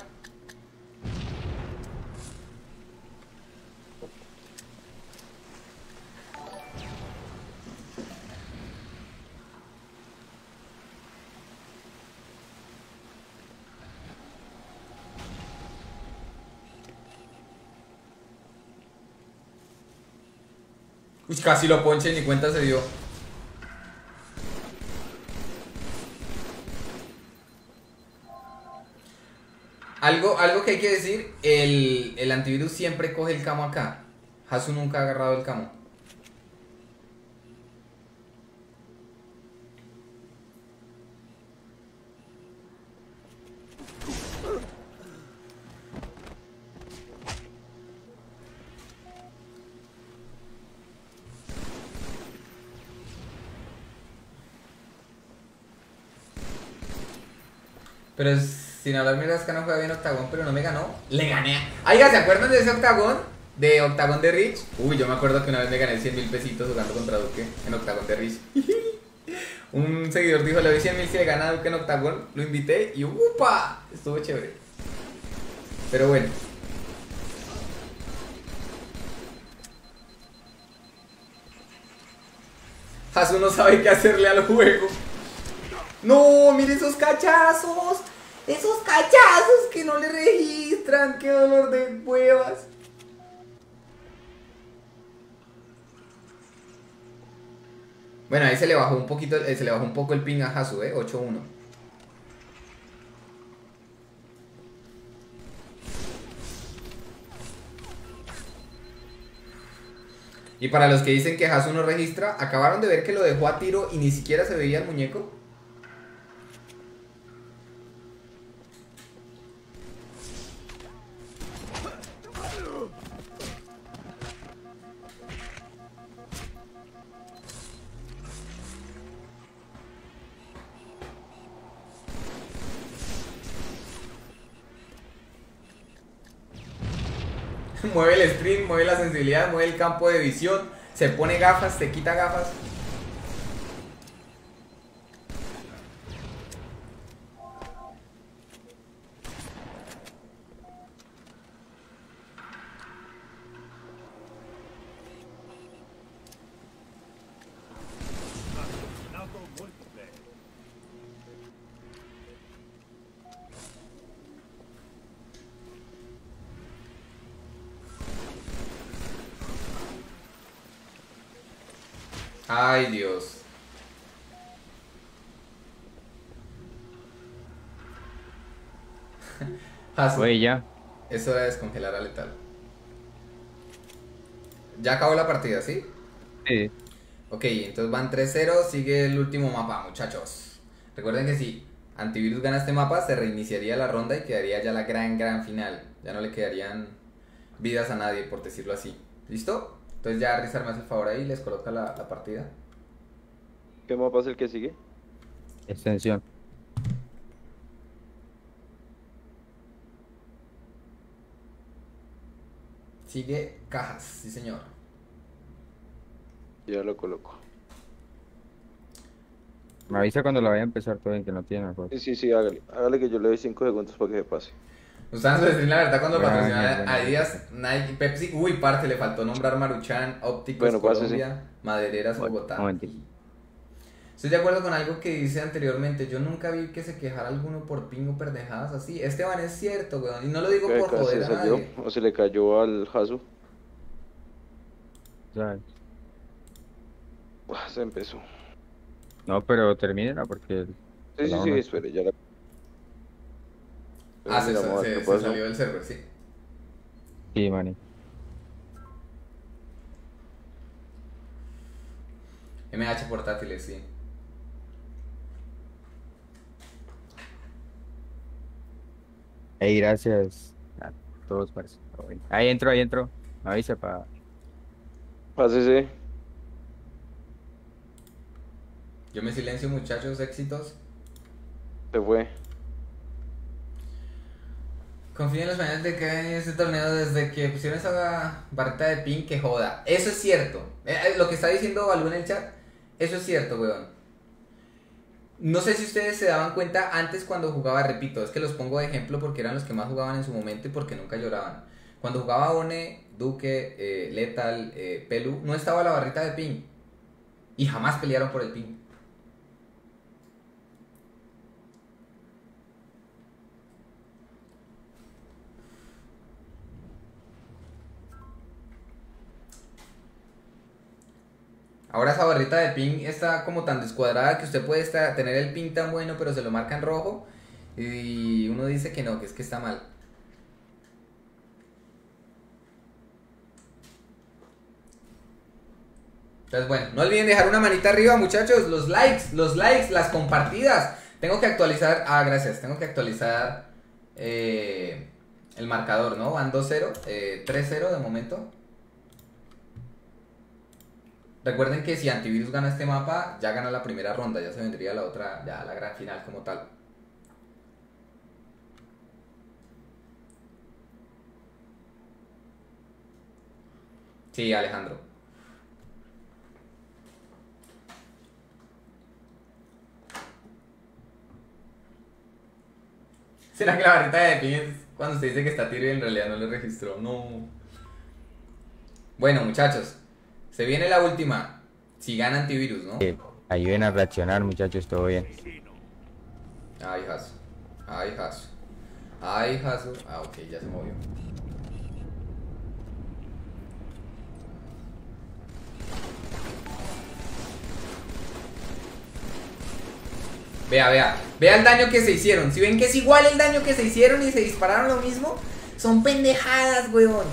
Uy, casi lo ponche, ni cuenta se dio. Algo, algo que hay que decir, el, el antivirus siempre coge el camo acá. Hasu nunca ha agarrado el camo. Pero es, sin hablar, mira, es que no juega bien Octagón, pero no me ganó. Le gané. Oiga, ¿se acuerdan de ese Octagón? De Octagón de Rich. Uy, yo me acuerdo que una vez me gané cien mil pesitos jugando contra Duque en Octagón de Rich. Un seguidor dijo, le doy cien mil si le gana a Duque en Octagón. Lo invité y ¡upa! Estuvo chévere. Pero bueno. Hasu no sabe qué hacerle al juego. No, mire esos cachazos. Esos cachazos que no le registran. Qué dolor de huevas. Bueno, ahí se le bajó un poquito, eh, se le bajó un poco el ping a Hasu, eh, ocho uno. Y para los que dicen que Hasu no registra, ¿acabaron de ver que lo dejó a tiro y ni siquiera se veía el muñeco? Mueve el stream, mueve la sensibilidad, mueve el campo de visión, se pone gafas, se quita gafas. Ay, Dios. Hasu, Oye, ya. es hora de descongelar a Letal. Ya acabó la partida, ¿sí? Sí. Ok, entonces van tres cero, sigue el último mapa, muchachos. Recuerden que si Antivirus gana este mapa, se reiniciaría la ronda y quedaría ya la gran, gran final. Ya no le quedarían vidas a nadie, por decirlo así. ¿Listo? Entonces ya Rizar me hace el favor ahí y les coloca la, la partida. ¿Qué mapa es el que sigue? Extensión. Sigue cajas, sí señor. Ya lo coloco. Me avisa cuando la vaya a empezar todo bien, que no tiene acuerdo. Sí, sí, sí, hágale. Hágale que yo le doy cinco segundos para que se pase. Usaban su stream, la verdad, cuando Buena, patrocinaban buena. Adidas, Nike, Pepsi. Uy, parce, le faltó nombrar Maruchan, Ópticos Bueno, pásese. Colombia, Madereras Bogotá. Un momentito. Estoy de acuerdo con algo que dice anteriormente. Yo nunca vi que se quejara alguno por pingo perdejadas así. Esteban, es cierto, weón. Y no lo digo ¿Qué por acá se joder a salió? nadie. ¿O se le cayó al Hasu? Ya. Buah, se empezó. No, pero termínela porque... Sí, sí, No, sí, no. espere, ya la... Ah, se, Miramos a ver se- qué se pasó. salió del server, sí. Sí, mani. M H portátiles, sí. Ey, gracias a todos, parce. Todo bien. Ahí entro, ahí entro. Me avisa para... Pásese. Yo me silencio, muchachos, éxitos. Se fue. Confío en los mañanas de que hay este torneo desde que pusieron esa barrita de pin que joda. Eso es cierto. Eh, eh, lo que está diciendo Balú en el chat, eso es cierto, weón. No sé si ustedes se daban cuenta antes cuando jugaba, repito, es que los pongo de ejemplo porque eran los que más jugaban en su momento y porque nunca lloraban. Cuando jugaba One, Duque, eh, Lethal, eh, Pelu, no estaba la barrita de pin. Y jamás pelearon por el pin. Ahora esa barrita de ping está como tan descuadrada que usted puede estar, tener el ping tan bueno pero se lo marca en rojo y uno dice que no, que es que está mal. Entonces bueno, no olviden dejar una manita arriba, muchachos, los likes, los likes, las compartidas. Tengo que actualizar, ah gracias, tengo que actualizar eh, el marcador, ¿no? Van dos cero, eh, tres cero de momento. Recuerden que si Antivirus gana este mapa, ya gana la primera ronda, ya se vendría la otra, ya la gran final como tal. Sí, Alejandro. ¿Será que la barrita de pin es cuando usted dice que está tiro y en realidad no le registró? No. Bueno, muchachos. Se viene la última. Si gana Antivirus, ¿no? Eh, ayuden a reaccionar, muchachos, todo bien. Ay, Hasu. Ay, Hasu. Ay, Hasu. Ah, ok, ya se movió. Vea, vea. Vea el daño que se hicieron. Si ven que es igual el daño que se hicieron y se dispararon lo mismo, son pendejadas, weón.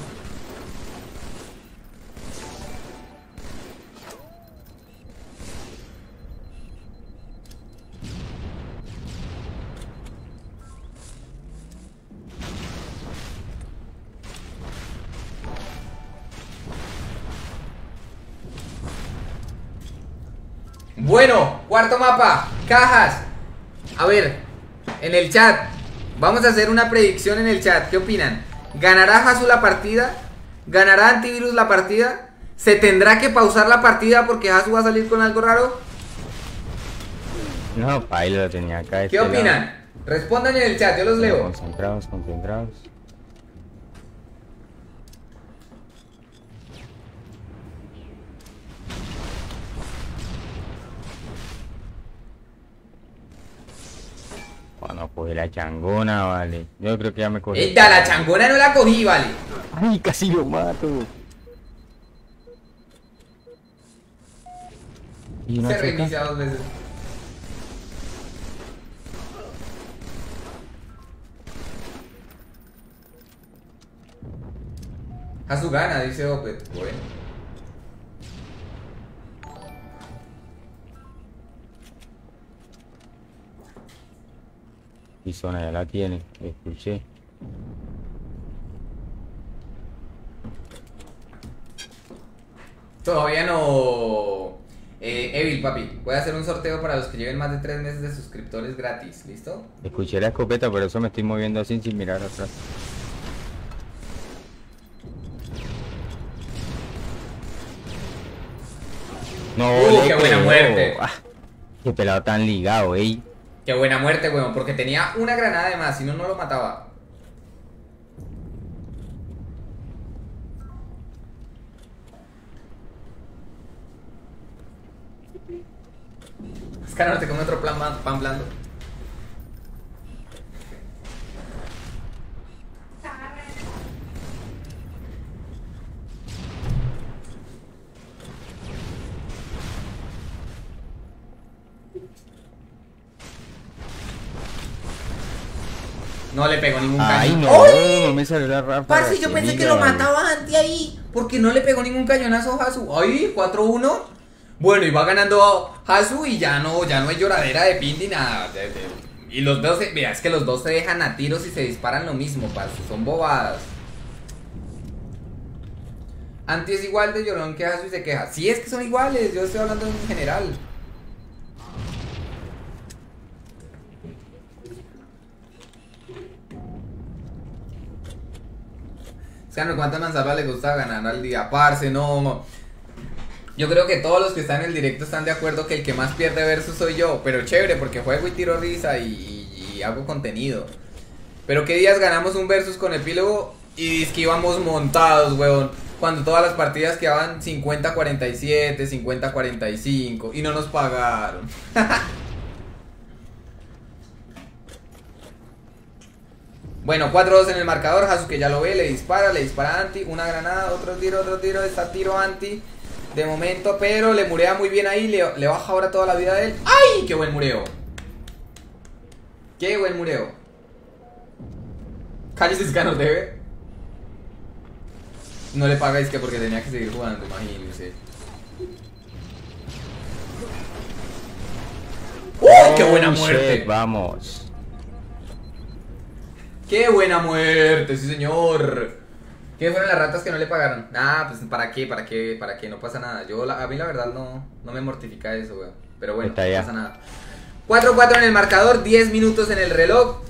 Bueno, cuarto mapa, cajas. A ver, en el chat, vamos a hacer una predicción en el chat. ¿Qué opinan? ¿Ganará Hasu la partida? ¿Ganará Antivirus la partida? ¿Se tendrá que pausar la partida porque Hasu va a salir con algo raro? No, paila, lo tenía acá. de ¿Qué este opinan? lado. Respondan en el chat, yo los leo. Concentrados, concentrados. Bueno, coge la changona, vale. Yo creo que ya me cogí. ¡Ey, la changona no la cogí, vale! ¡Ay, casi lo mato! Y una Se choca. reinicia dos veces. Hasu gana, dice Opet. Bueno. Y zona ya la tiene, escuché. Todavía no. Eh, Evil, papi, voy a hacer un sorteo para los que lleven más de tres meses de suscriptores gratis, ¿listo? Escuché la escopeta, por eso me estoy moviendo así sin mirar atrás. No, Uh, le qué buena pegó. muerte. Ah, qué pelado tan ligado, ey. Qué buena muerte, weón, porque tenía una granada de más, si no, no lo mataba. Scanner te come otro plan, pan blando. No le pegó ningún Ay, cañón. no, ¡Ay! no me salió la ráfaga. Parce, yo qué pensé que lo miga, mataba Anti ahí, porque no le pegó ningún cañonazo a Hasu. ¡Ay! cuatro uno. Bueno, y va ganando Hasu y ya no, ya no hay lloradera de pin ni nada. De- de- Y los dos, se- mira, es que los dos se dejan a tiros y se disparan lo mismo, parce. Son bobadas. Anti es igual de llorón que Hasu y se queja. Sí, es que son iguales, yo estoy hablando en general. Scanner, ¿cuántas manzanas le gusta ganar al día? Parce, no. Yo creo que todos los que están en el directo están de acuerdo que el que más pierde versus soy yo. Pero chévere, porque juego y tiro risa y, y- y hago contenido. Pero qué días ganamos un versus con epílogo y es que íbamos montados, weón. Cuando todas las partidas quedaban cincuenta a cuarenta y siete, cincuenta a cuarenta y cinco y no nos pagaron. Bueno, cuatro dos en el marcador. Hasu que ya lo ve, le dispara, le dispara a Anti. Una granada, otro tiro, otro tiro. Está tiro Anti de momento, pero le murea muy bien ahí. Le, le baja ahora toda la vida de él. ¡Ay! ¡Qué buen mureo! ¡Qué buen mureo! Cállese, Scanner, debe. No le pagáis que porque tenía que seguir jugando, imagínense. ¡Uy! ¡Qué buena Oh, muerte! shit, vamos. ¡Qué buena muerte! ¡Sí, señor! ¿Qué fueron las ratas que no le pagaron? Ah, pues ¿para qué? ¿Para qué? ¿Para qué? No pasa nada. Yo, la- a mí la verdad no, no me mortifica eso, weón. Pero bueno, Está no ya. pasa nada. cuatro cuatro en el marcador, diez minutos en el reloj.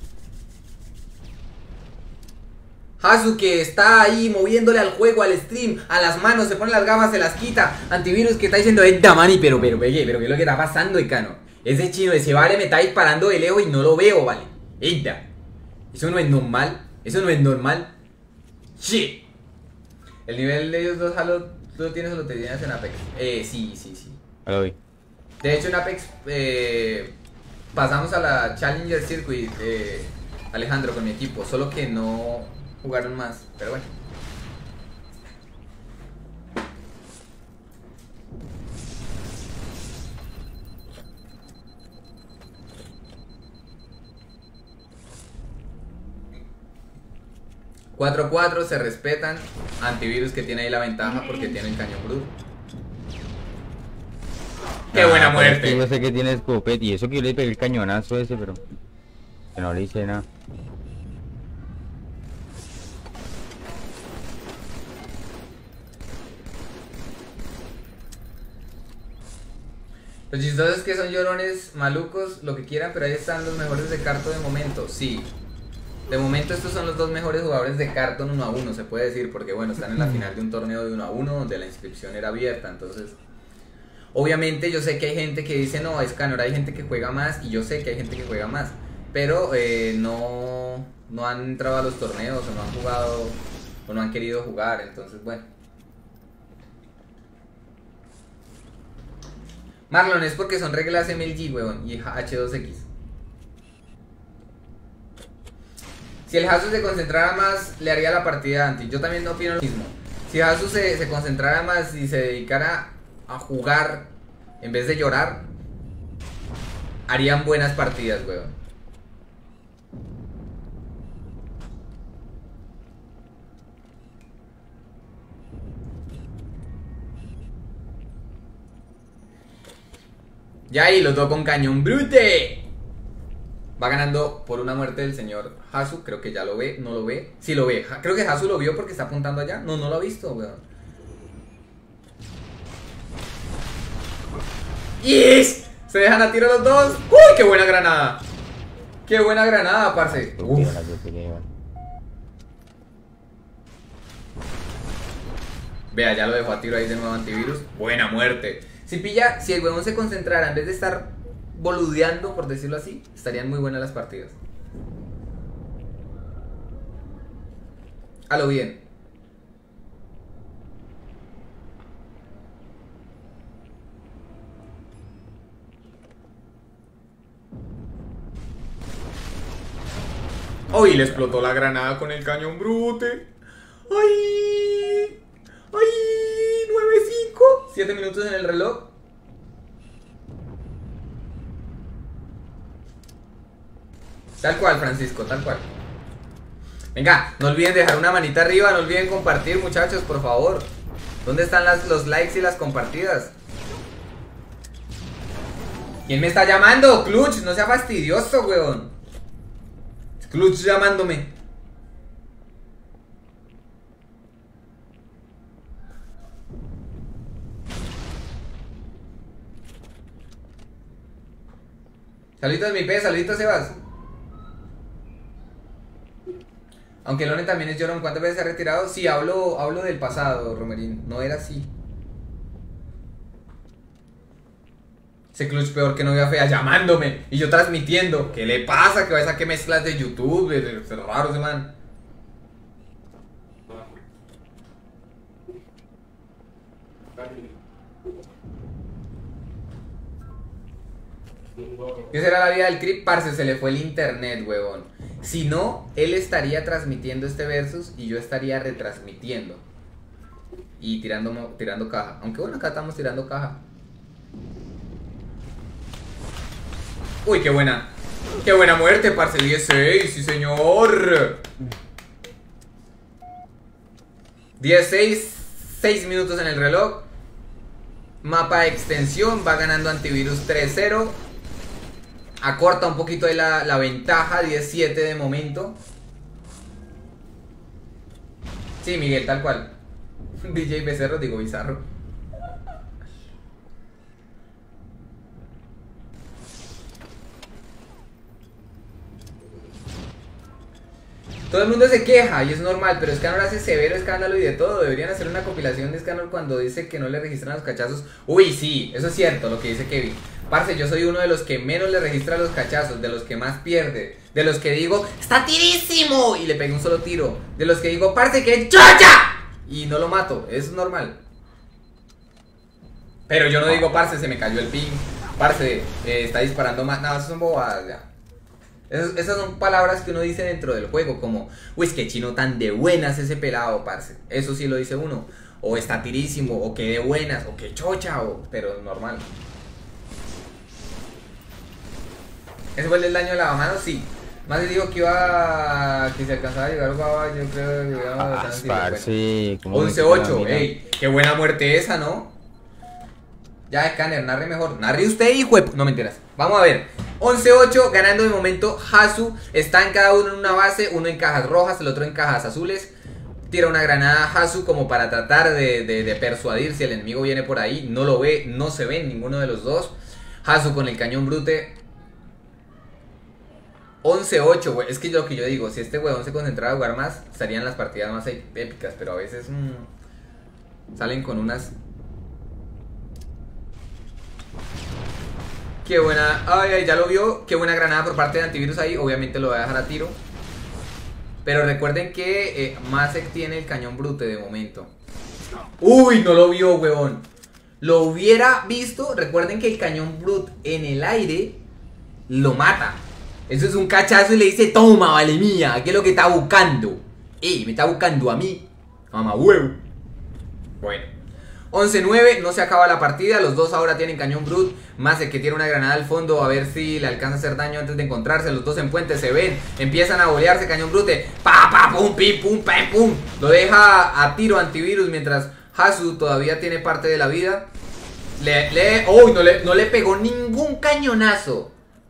Hasu que está ahí moviéndole al juego, al stream, a las manos, se pone las gafas, se las quita. Antivirus que está diciendo, eh, Damani, pero, pero, pero, pero, ¿qué es lo que está pasando, Icano? Ese chino, ese vale, me está disparando de lejos y no lo veo, vale. Eita. Eso no es normal, eso no es normal. Shit. El nivel de ellos dos, Halo, ¿tú lo tienes o lo tenías en Apex? Eh, sí, sí, sí. Ya lo vi. De hecho en Apex eh, pasamos a la Challenger Circuit, eh, Alejandro, con mi equipo, solo que no jugaron más, pero bueno. cuatro cuatro, se respetan. Antivirus que tiene ahí la ventaja porque tiene el cañón bruto. ¡Qué Ah, buena pero es que muerte! yo sé que tiene escopeta y eso que yo le pegué el cañonazo ese, pero que no le hice nada. Los chistosos es que son llorones, malucos, lo que quieran, pero ahí están los mejores de Carto de momento, sí. De momento estos son los dos mejores jugadores de Carton uno a uno, se puede decir, porque bueno, están en la final de un torneo de uno a uno donde la inscripción era abierta, entonces... Obviamente yo sé que hay gente que dice, no, Scanner, hay gente que juega más, y yo sé que hay gente que juega más, pero eh, no, no han entrado a los torneos, o no han jugado, o no han querido jugar, entonces bueno. Marlon, es porque son reglas M L G, weón, y H dos X. Si el Hasu se concentrara más, le haría la partida anti. Yo también opino lo mismo. Si Hasu se, se concentrara más y se dedicara a jugar en vez de llorar, harían buenas partidas, weón. Ya ahí los dos con cañón brute. Va ganando por una muerte del señor Hasu. Creo que ya lo ve, no lo ve. Sí lo ve, creo que Hasu lo vio porque está apuntando allá. No, no lo ha visto, weón. ¡Yes! Se dejan a tiro los dos. ¡Uy, qué buena granada! ¡Qué buena granada, parce! Uf. Uf. Vea, ya lo dejó a tiro ahí de nuevo Antivirus. Buena muerte. Si pilla, si el huevón se concentrara en vez de estar boludeando, por decirlo así, estarían muy buenas las partidas. A lo bien. ¡Uy! Le explotó la granada con el cañón brute. ¡Ay! ¡Ay! nueve cinco. siete minutos en el reloj. Tal cual, Francisco, tal cual. Venga, no olviden dejar una manita arriba, no olviden compartir, muchachos, por favor. ¿Dónde están las, los likes y las compartidas? ¿Quién me está llamando? Clutch, no sea fastidioso, weón. Clutch llamándome. Saluditos mi P, saluditos Sebas. Aunque Lone también es llorón, ¿cuántas veces se ha retirado? Sí, hablo, hablo del pasado, Romerín. No era así. Ese Clutch peor que novia fea llamándome y yo transmitiendo. ¿Qué le pasa? Que va a sacar mezclas de YouTube. Es raro ese man. ¿Qué será la vida del Creep? Parce, se le fue el internet, huevón. Si no, él estaría transmitiendo este versus y yo estaría retransmitiendo. Y tirando, tirando caja. Aunque bueno, acá estamos tirando caja. Uy, qué buena. Qué buena muerte, parce. dieciséis, sí señor. dieciséis, seis minutos en el reloj. Mapa de extensión, va ganando Antivirus tres cero. Acorta un poquito de la, la ventaja, diecisiete de momento. Sí, Miguel, tal cual. D J Becerro, digo Bizarro. Todo el mundo se queja y es normal, pero Scanor hace severo escándalo y de todo. Deberían hacer una compilación de Scanor cuando dice que no le registran los cachazos. Uy, sí, eso es cierto lo que dice Kevin. Parce, yo soy uno de los que menos le registra los cachazos, de los que más pierde, de los que digo, ¡está tirísimo! Y le pegué un solo tiro. De los que digo, parce, que chocha. Y no lo mato, es normal. Pero yo no digo, parce, se me cayó el ping. Parce, eh, está disparando más. No, eso son bobadas ya. Esas, esas son palabras que uno dice dentro del juego, como, uy, es que chino tan de buenas ese pelado, parce. Eso sí lo dice uno. O está tirísimo, o que de buenas, o que chocha, o... pero normal. ¿Ese fue el del daño de lavamanos? Sí. Más le digo que iba a... que se alcanzaba a llegar a Guava, yo creo que iba a... Ah, parce, once ocho, ey, qué buena muerte esa, ¿no? Ya, Scanner, narre mejor. Narre usted, hijo de... No, mentiras. Vamos a ver. once ocho, ganando de momento Hasu. Están cada uno en una base, uno en cajas rojas, el otro en cajas azules. Tira una granada a Hasu como para tratar de, de, de persuadir si el enemigo viene por ahí. No lo ve, no se ve ninguno de los dos. Hasu con el cañón brute. once ocho, güey. Es que lo que yo digo, si este huevón se concentrara a jugar más, estarían las partidas más épicas. Pero a veces mmm, salen con unas... Qué buena, ay, ay, ya lo vio. Qué buena granada por parte de Antivirus ahí. Obviamente lo voy a dejar a tiro. Pero recuerden que eh, Masek tiene el cañón brute de momento. Uy, no lo vio, huevón. Lo hubiera visto. Recuerden que el cañón brute en el aire lo mata. Eso es un cachazo y le dice, toma, vale mía, ¿qué es lo que está buscando? Ey, me está buscando a mí. Mamá huevo. Bueno, once nueve, no se acaba la partida. Los dos ahora tienen cañón brute. Más el que tiene una granada al fondo, a ver si le alcanza a hacer daño antes de encontrarse. Los dos en puente se ven, empiezan a bolearse. Cañón brute, pa, pa, pum, pim, pum, pam, pum. Lo deja a tiro Antivirus mientras Hasu todavía tiene parte de la vida. Le, le, oh, no le, no le pegó ningún cañonazo.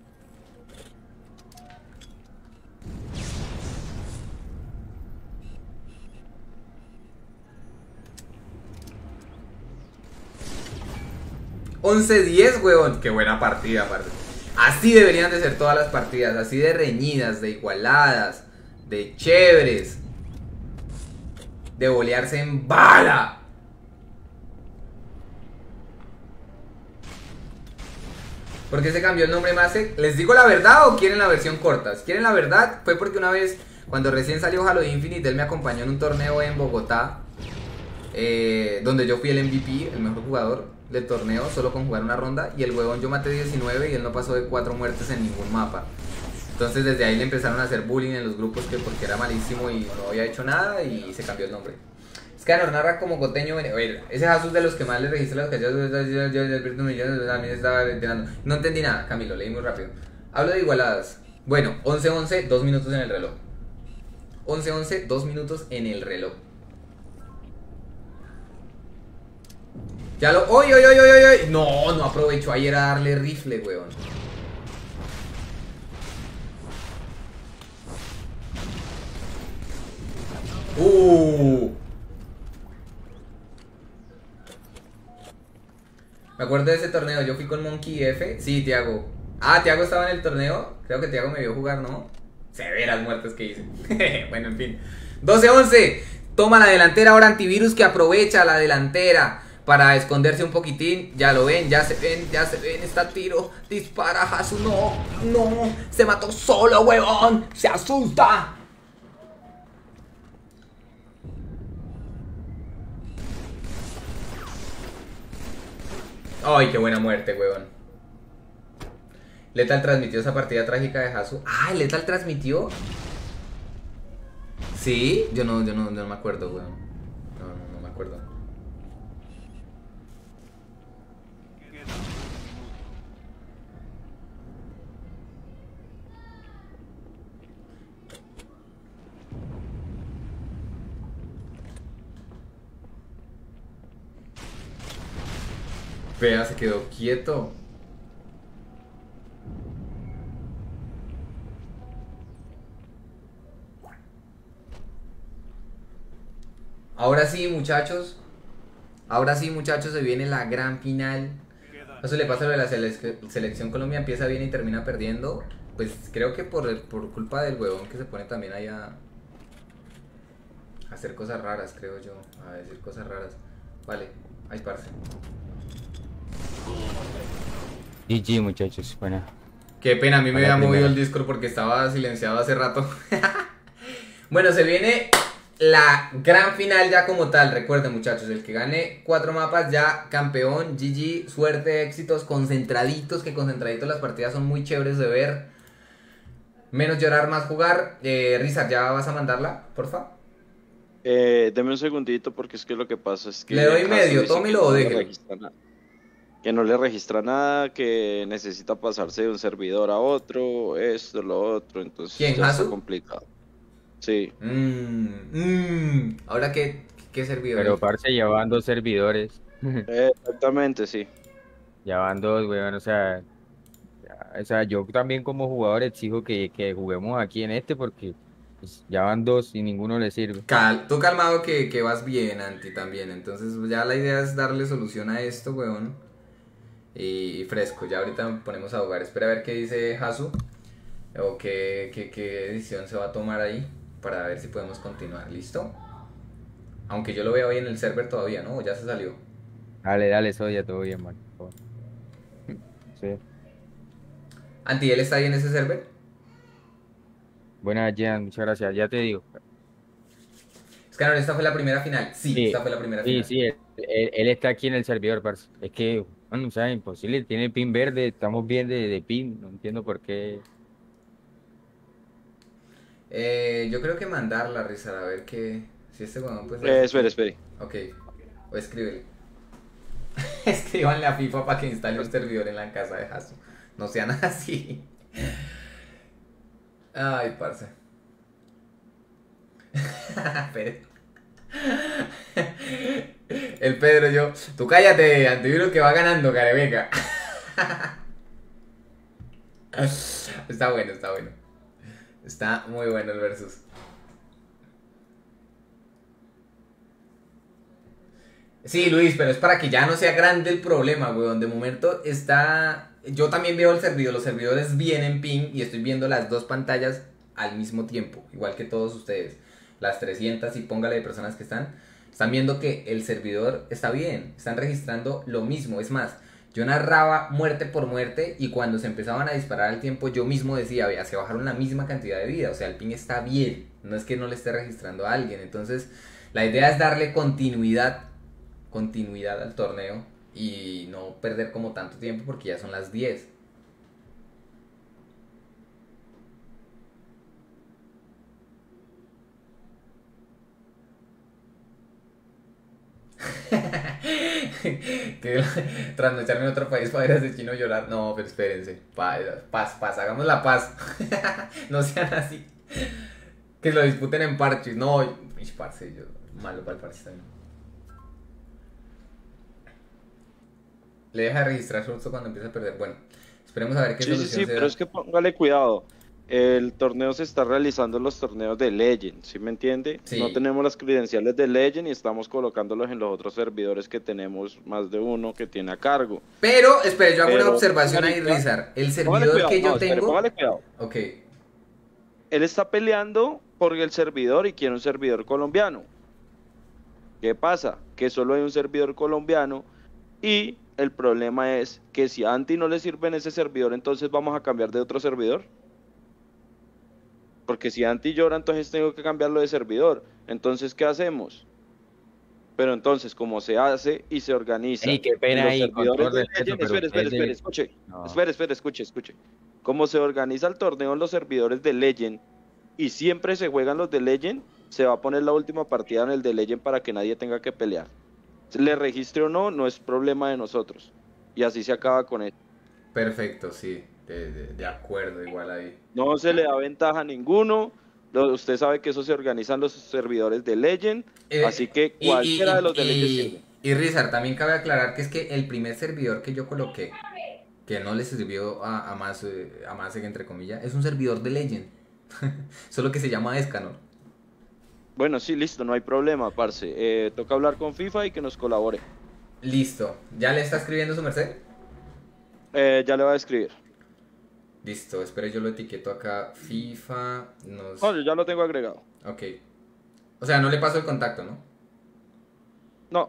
once diez, weón. Qué buena partida, aparte. Así deberían de ser todas las partidas. Así de reñidas, de igualadas, de chéveres, de bolearse en bala. ¿Por qué se cambió el nombre Masek? ¿Les digo la verdad o quieren la versión corta? Si quieren la verdad, fue porque una vez, cuando recién salió Halo Infinite, él me acompañó en un torneo en Bogotá, eh, donde yo fui el M V P, el mejor jugador del torneo, solo con jugar una ronda. Y el huevón, yo maté diecinueve y él no pasó de cuatro muertes en ningún mapa. Entonces desde ahí le empezaron a hacer bullying en los grupos que porque era malísimo y no había hecho nada y se cambió el nombre. Scanner narra como coteño, oye, ese Jesús de los que más le registra los callados, también estaba retirando. No entendí nada, Camilo, leí muy rápido. Hablo de igualadas. Bueno, once once, dos minutos en el reloj. once once, dos minutos en el reloj. Ya lo... ¡Oy, oy, oy, oy, oy! No, no aprovechó ayer a darle rifle, weón. Uh. Me acuerdo de ese torneo, yo fui con Monkey F. Sí, Tiago. Ah, Tiago estaba en el torneo. Creo que Tiago me vio jugar, ¿no? Severas muertes que hice. Bueno, en fin. doce once. Toma la delantera ahora Antivirus, que aprovecha la delantera para esconderse un poquitín. Ya lo ven, ya se ven, ya se ven. Está tiro. Dispara, Hasu. No, no. Se mató solo, huevón. Se asusta. Ay, qué buena muerte, huevón. Lethal transmitió esa partida trágica de Hasu. Ah, Lethal transmitió. Sí, yo no, yo no, yo no me acuerdo, weón. No, no, no me acuerdo. Vea, se quedó quieto. Ahora sí, muchachos. Ahora sí, muchachos, se viene la gran final. Eso le pasa lo de la sele selección Colombia, empieza bien y termina perdiendo. Pues creo que por, por culpa del huevón que se pone también ahí a, a hacer cosas raras, creo yo. A decir cosas raras. Vale, ahí parce. G G, muchachos, buena. Qué pena, a mí me Para había la movido primera. el Discord porque estaba silenciado hace rato. Bueno, se viene la gran final ya como tal. Recuerden, muchachos, el que gane cuatro mapas ya campeón. G G, suerte, éxitos, concentraditos, que concentraditos las partidas son muy chéveres de ver. Menos llorar, más jugar. eh, Rizar, ¿ya vas a mandarla, porfa? Eh, deme un segundito porque es que lo que pasa es que... Le doy Hasu medio, dice tómelo que o no le déjelo. registra nada. Que no le registra nada, que necesita pasarse de un servidor a otro, esto, lo otro, entonces ¿Quién, ya está Hasu? complicado. Sí. Mmm, mmm. Ahora, ¿qué, qué servidor? Pero parce, ya van dos servidores. Eh, exactamente, sí. Ya van dos, weón, o sea, ya- o sea, yo también como jugador exijo que, que juguemos aquí en este porque pues, ya van dos y ninguno le sirve. Cal tú calmado que, que vas bien, Anti, también. Entonces ya la idea es darle solución a esto, weón. Y, y fresco, ya ahorita nos ponemos a jugar. Espera a ver qué dice Hasu. O qué, qué, qué decisión se va a tomar ahí. Para ver si podemos continuar, ¿listo? Aunque yo lo veo ahí en el server todavía, ¿no? O ya se salió. Dale, dale, eso ya todo bien, man. Todo. Sí. Anti, ¿él está ahí en ese server? Buenas, Jean, muchas gracias. Ya te digo. Es que no, esta fue la primera final. Sí, Sí, esta fue la primera sí, final. sí, él, él- él está aquí en el servidor, parce. Es que, bueno, o sea, imposible, tiene pin verde, estamos bien de, de pin, no entiendo por qué. Eh, yo creo que mandarla, Rizar, a ver qué. Si este weón, pues. Eh, espere, espere. Ok. O escríbele. Escríbanle a FIFA para que instale un servidor en la casa de Hasu. No sean así. Ay, parce. Pedro. El Pedro, yo. Tú cállate, antivirus que va ganando, carebeca. Está bueno, está bueno. Está muy bueno el versus. Sí, Luis, pero es para que ya no sea grande el problema, weón. De momento está... Yo también veo el servidor, los servidores vienen ping y estoy viendo las dos pantallas al mismo tiempo, igual que todos ustedes. Las trescientas y póngale de personas que están, están viendo que el servidor está bien, están registrando lo mismo. Es más, yo narraba muerte por muerte y cuando se empezaban a disparar al tiempo yo mismo decía, vea, se bajaron la misma cantidad de vida, o sea, el ping está bien, no es que no le esté registrando a alguien. Entonces, la idea es darle continuidad continuidad al torneo y no perder como tanto tiempo porque ya son las diez. Que trasnocharme en otro país para ver a ese chino llorar. No, pero espérense. Paz, paz, paz. Hagamos la paz. No sean así. Que lo disputen en parches. No, mis parce, yo malo para el parche también. Le deja de registrar justo cuando empieza a perder. Bueno, esperemos a ver qué Sí, sí, solución sí, se pero da. es que póngale cuidado. El torneo se está realizando en los torneos de Legend, ¿sí me entiende? Sí. No tenemos las credenciales de Legend y estamos colocándolos en los otros servidores que tenemos más de uno que tiene a cargo. Pero, espere, yo hago una Pero, observación ahí, marica, Rizar. El Póngale servidor cuidado, que yo no, espere, tengo. póngale cuidado. Ok. Él está peleando por el servidor y quiere un servidor colombiano. ¿Qué pasa? Que solo hay un servidor colombiano y el problema es que si a Anti no le sirve en ese servidor, entonces vamos a cambiar de otro servidor. Porque si Anti llora, entonces tengo que cambiarlo de servidor. Entonces, ¿qué hacemos? Pero entonces, como se hace y se organiza. Ey, qué pena en los ahí, con servidores todo de respeto, Legend- pero espere, espere, ustedes espere, de- escuche. No. Espere, espere, escuche, escuche. Como se organiza el torneo en los servidores de Legend y siempre se juegan los de Legend, se va a poner la última partida en el de Legend para que nadie tenga que pelear. Le registre o no, no es problema de nosotros. Y así se acaba con esto. Perfecto, sí. De, de, de acuerdo, igual ahí. No se le da ventaja a ninguno. Lo- Usted sabe que eso se organizan los servidores de Legend. Eh, así que y- cualquiera y- de los de Legend y, sirve. y Rizar, también cabe aclarar que es que el primer servidor que yo coloqué, que no le sirvió a, a más, eh, a más entre comillas, es un servidor de Legend. Solo que se llama Escanor. Bueno, sí, listo, no hay problema, parce. Eh, toca hablar con FIFA y que nos colabore. Listo. ¿Ya le está escribiendo su merced? Eh, ya le va a escribir. Listo, espere, yo lo etiqueto acá. FIFA nos... No, yo ya lo tengo agregado. Ok. O sea, no le paso el contacto, ¿no? No.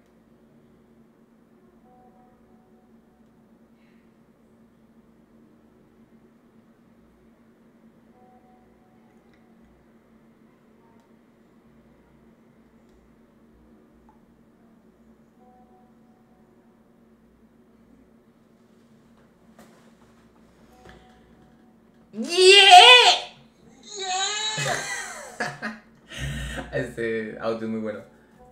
¡Yeah! Este audio es muy bueno.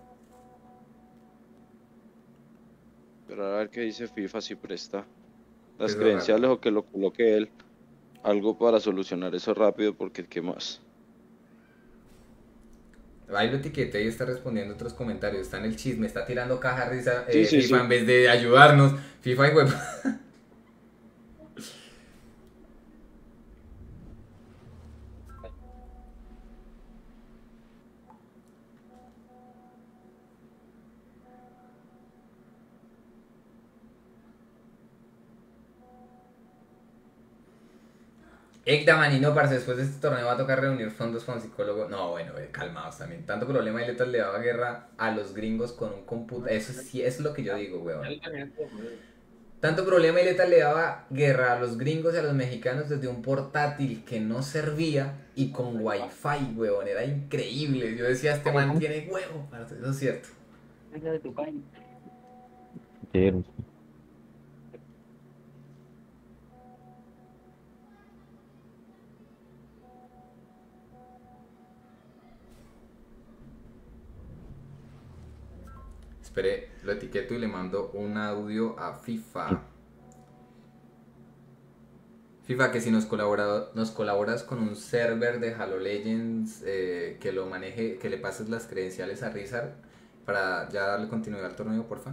Pero a ver qué dice FIFA si presta las Es credenciales o que lo coloque él. Algo para solucionar eso rápido porque ¿qué más? Ahí lo etiqueté y está respondiendo otros comentarios. Está en el chisme, está tirando caja risa. Sí, eh, sí, FIFA sí. en vez de ayudarnos. FIFA y web. Ekdaman y no, parce, después de este torneo va a tocar reunir fondos con psicólogo. No, bueno, eh, calmados también. Tanto problema y Letal le daba guerra a los gringos con un computador. Eso sí es lo que yo digo, weón. Tanto problema y Letal le daba guerra a los gringos y a los mexicanos desde un portátil que no servía y con wifi, weón. Era increíble. Yo decía, este man tiene huevo, parce, eso es cierto. Quiero. Espere, lo etiqueto y le mando un audio a FIFA. FIFA, que si nos, colabora, nos colaboras con un server de Halo Legends, eh, que lo maneje, que le pases las credenciales a Rizar para ya darle continuidad al torneo, porfa.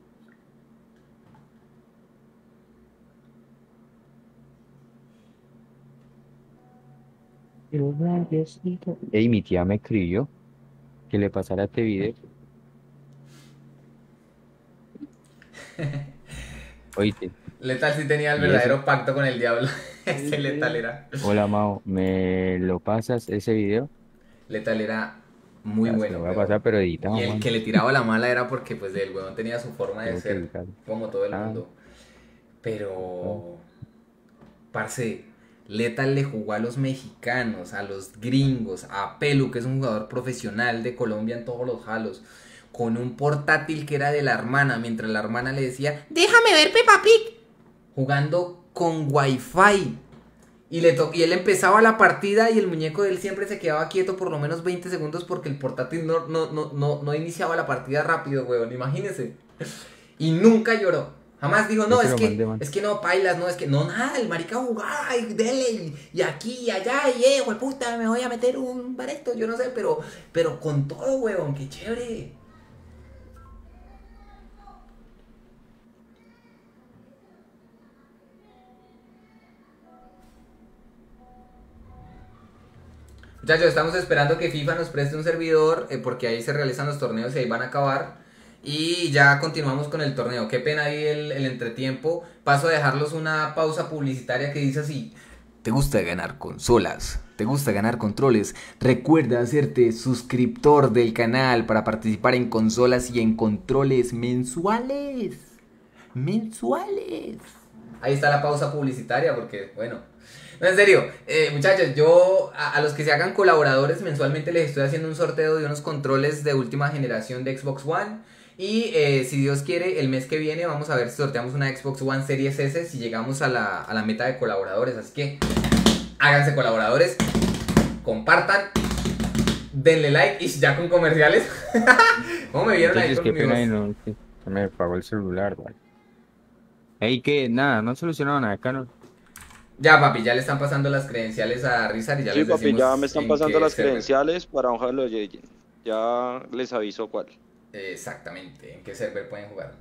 Ey, mi tía me escribió que le pasara este video. Oíste. Letal sí tenía el ¿Y verdadero pacto con el diablo. Ese Letal era. Hola, Mao, ¿me lo pasas ese video? Letal era muy Ya, se bueno. lo voy a weón. pasar, pero editado, Y el man. que le tiraba la mala era porque pues el huevón tenía su forma de Tengo que ser, editar. como todo el Ah. mundo. Pero, parce, Letal le jugó a los mexicanos, a los gringos, a Pelu, que es un jugador profesional de Colombia en todos los halos, con un portátil que era de la hermana, mientras la hermana le decía, Déjame ver Peppa Pig. jugando con wifi. Y, le to y él empezaba la partida y el muñeco de él siempre se quedaba quieto por lo menos veinte segundos porque el portátil no, no, no, no, no iniciaba la partida rápido, weón, imagínense. Y nunca lloró. Jamás dijo, no, Yo se es lo que, mandé, man. es que no, pailas, no, es que, no, nada, el marica jugaba y dele, y, y aquí y allá, y eh, güey, puta, me voy a meter un bareto, yo no sé, pero, pero con todo, weón, qué chévere. Muchachos, estamos esperando que FIFA nos preste un servidor, eh, porque ahí se realizan los torneos y ahí van a acabar. Y ya continuamos con el torneo. Qué pena ahí el, el entretiempo. Paso a dejarlos una pausa publicitaria que dice así. ¿Te gusta ganar consolas? ¿Te gusta ganar controles? Recuerda hacerte suscriptor del canal para participar en consolas y en controles mensuales. Mensuales. Ahí está la pausa publicitaria porque, bueno... No, en serio, eh, muchachos, yo a, a los que se hagan colaboradores mensualmente les estoy haciendo un sorteo de unos controles de última generación de Xbox One. Y eh, si Dios quiere, el mes que viene vamos a ver si sorteamos una Xbox One Series S si llegamos a la, a la meta de colaboradores. Así que háganse colaboradores, compartan, denle like y ya con comerciales. ¿Cómo me vieron ahí Entonces, con qué mi pena voz? y no, que se me apagó el celular, vale. Ey, que nada, no solucionaron nada acá, ¿no? Ya, papi, ya le están pasando las credenciales a Rizar y ya Sí, les papi, decimos ya me están en pasando qué las server. credenciales para un Halo Legends. Ya les aviso cuál. Exactamente, en qué server pueden jugar.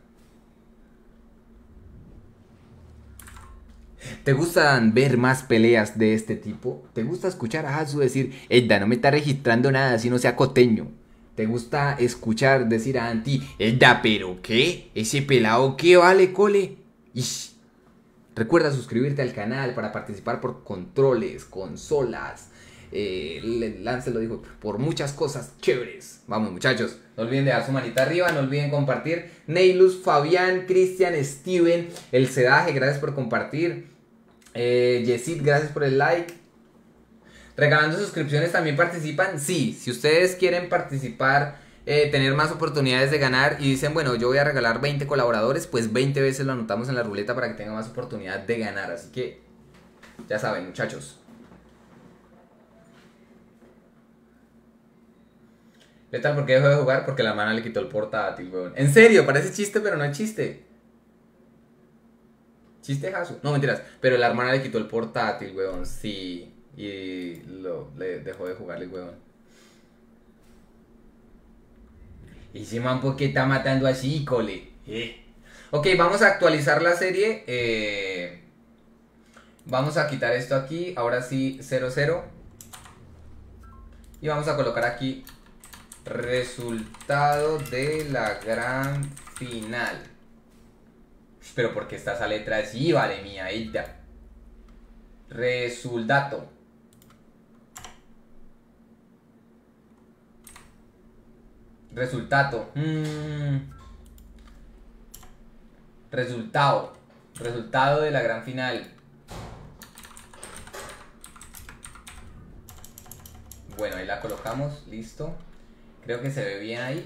¿Te gustan ver más peleas de este tipo? ¿Te gusta escuchar a Hasu decir, Edda, no me está registrando nada si no sea coteño? ¿Te gusta escuchar decir a Anti, Edda, pero qué? ¿Ese pelado qué vale, cole? Ish. Recuerda suscribirte al canal para participar por controles, consolas. Eh, Lance lo dijo, por muchas cosas chéveres. Vamos, muchachos, no olviden dejar su manita arriba, no olviden compartir. Neilus, Fabián, Cristian, Steven, El Sedaje, gracias por compartir. eh, Yesid, gracias por el like. Regalando suscripciones también participan. Sí, si ustedes quieren participar, eh, tener más oportunidades de ganar y dicen, bueno, yo voy a regalar veinte colaboradores, pues veinte veces lo anotamos en la ruleta para que tengan más oportunidad de ganar. Así que ya saben, muchachos. Letal, ¿por qué dejó de jugar? Porque la hermana le quitó el portátil, weón. En serio, parece chiste, pero no es chiste. Chiste, Jasu. No, mentiras. Pero la hermana le quitó el portátil, weón. Sí. Y lo, le dejó de jugarle, weón. Y ese man, ¿por qué está matando así, cole? Eh. Ok, vamos a actualizar la serie. Eh, vamos a quitar esto aquí. Ahora sí, cero cero. Y vamos a colocar aquí resultado de la gran final. Pero porque está esa letra así, vale mía, ella. Resultado. Resultado. Mm. Resultado. Resultado de la gran final. Bueno, ahí la colocamos, listo. Creo que se ve bien ahí.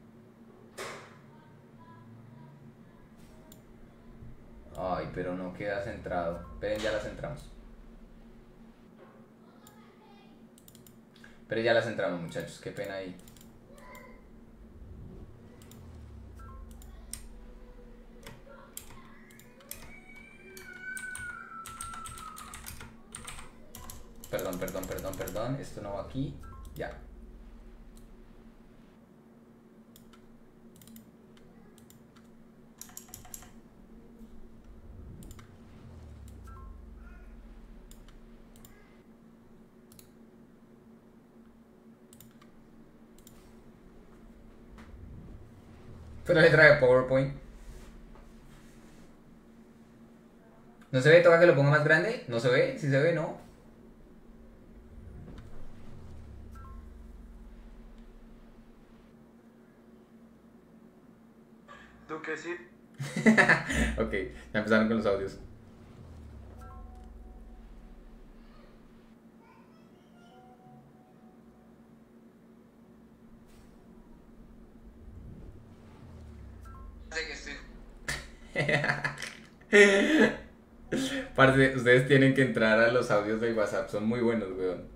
Ay, pero no queda centrado. Esperen, ya la centramos. Pero ya la centramos, muchachos. Qué pena ahí. Perdón, perdón, perdón, perdón. Esto no va aquí. Ya. Pero letra de PowerPoint. ¿No se ve? ¿Toca que lo ponga más grande? ¿No se ve? ¿Sí se ve? ¿No? ¿Tú qué sí? Ok, ya empezaron con los audios. Parce, ustedes tienen que entrar a los audios del WhatsApp, son muy buenos, weón.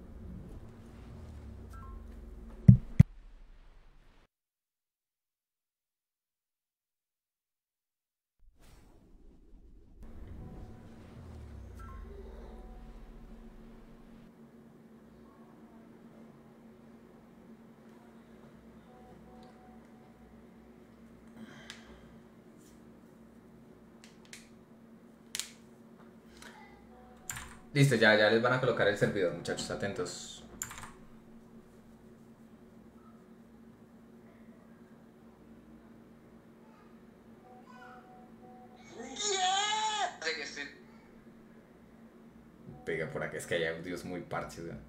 Listo, ya, ya les van a colocar el servidor, muchachos, atentos. Pega por acá, es que hay audios muy parches, ¿no?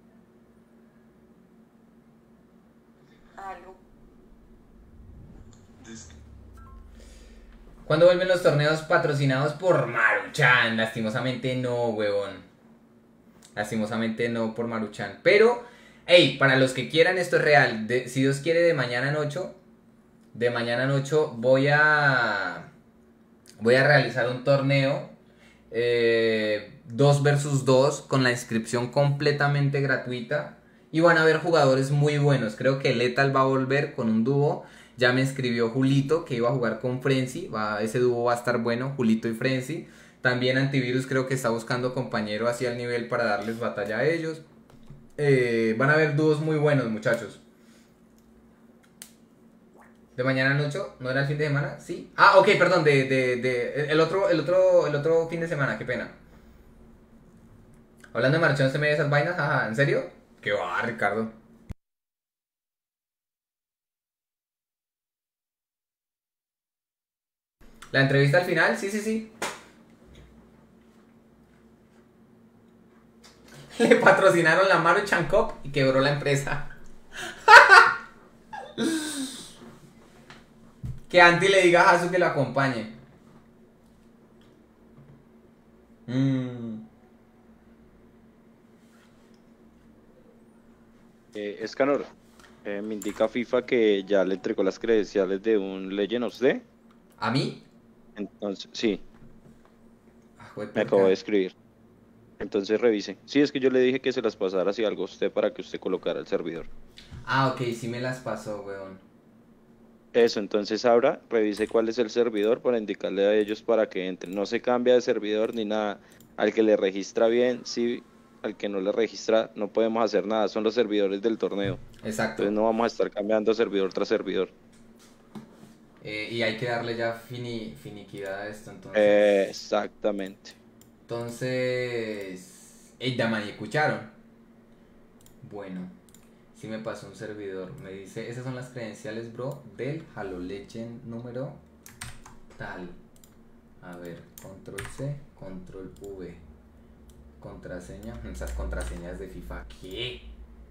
¿Cuándo vuelven los torneos patrocinados por Maruchan? Lastimosamente no, huevón. Lastimosamente no por Maruchan. Pero, hey, para los que quieran, esto es real. De, si Dios quiere, de mañana en ocho. De mañana en ocho voy a... Voy a realizar un torneo. Eh, dos versus dos. Con la inscripción completamente gratuita. Y van a haber jugadores muy buenos. Creo que Lethal va a volver con un dúo. Ya me escribió Julito que iba a jugar con Frenzy. Va, ese dúo va a estar bueno, Julito y Frenzy. También Antivirus creo que está buscando compañero hacia el nivel para darles batalla a ellos. Eh, van a haber dúos muy buenos, muchachos. ¿De mañana en ocho? ¿No era el fin de semana? ¿Sí? Ah, ok, perdón, de, de, de el, otro, el, otro, el otro fin de semana, qué pena. Hablando de Maruchan, ¿usted me ve esas vainas? Ajá, ¿en serio? Qué va, Ricardo. ¿La entrevista al final? Sí, sí, sí. Le patrocinaron la Maruchan Cup y quebró la empresa. Que Anti le diga a Hasu que lo acompañe. Mm. Eh, Escanor, eh, me indica FIFA que ya le entregó las credenciales de un Legend of D. ¿A mí? Entonces, sí, Ah, güey, me ¿por acabo qué? de escribir. Entonces revise. Sí, es que yo le dije que se las pasara así algo a usted para que usted colocara el servidor. Ah, ok, sí me las pasó, weón. Eso, entonces ahora revise cuál es el servidor para indicarle a ellos para que entren. No se cambia de servidor ni nada. Al que le registra bien, sí. Al que no le registra, no podemos hacer nada. Son los servidores del torneo. Exacto. Entonces no vamos a estar cambiando servidor tras servidor. Eh, y hay que darle ya fini, finiquidad a esto, entonces. Eh, exactamente. Entonces... Ey, Damani, ¿escucharon? Bueno, sí me pasó un servidor. Me dice, esas son las credenciales, bro, del Halo Legend número tal. A ver, control C, control V. Contraseña. Esas contraseñas de FIFA, ¿qué?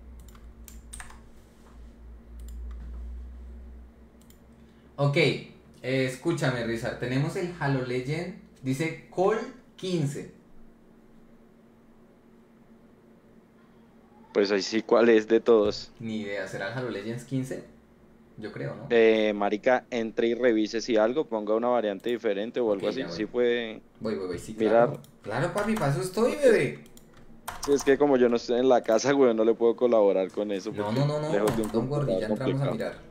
Ok, eh, escúchame, Rizar. Tenemos el Halo Legend. Dice Call quince. Pues ahí sí, ¿cuál es de todos? Ni idea, ¿será el Halo Legends quince? Yo creo, ¿no? Eh, marica, entre y revise si algo, ponga una variante diferente o algo Ok, así. ya voy. Sí puede. Voy, voy, voy, sí, Mirar. claro. Claro, papi, para eso estoy, bebé. Sí, es que como yo no estoy en la casa, güey, no le puedo colaborar con eso. No, porque no, no, no. lejos de un Don Gordy, ya computador entramos a complicado. mirar.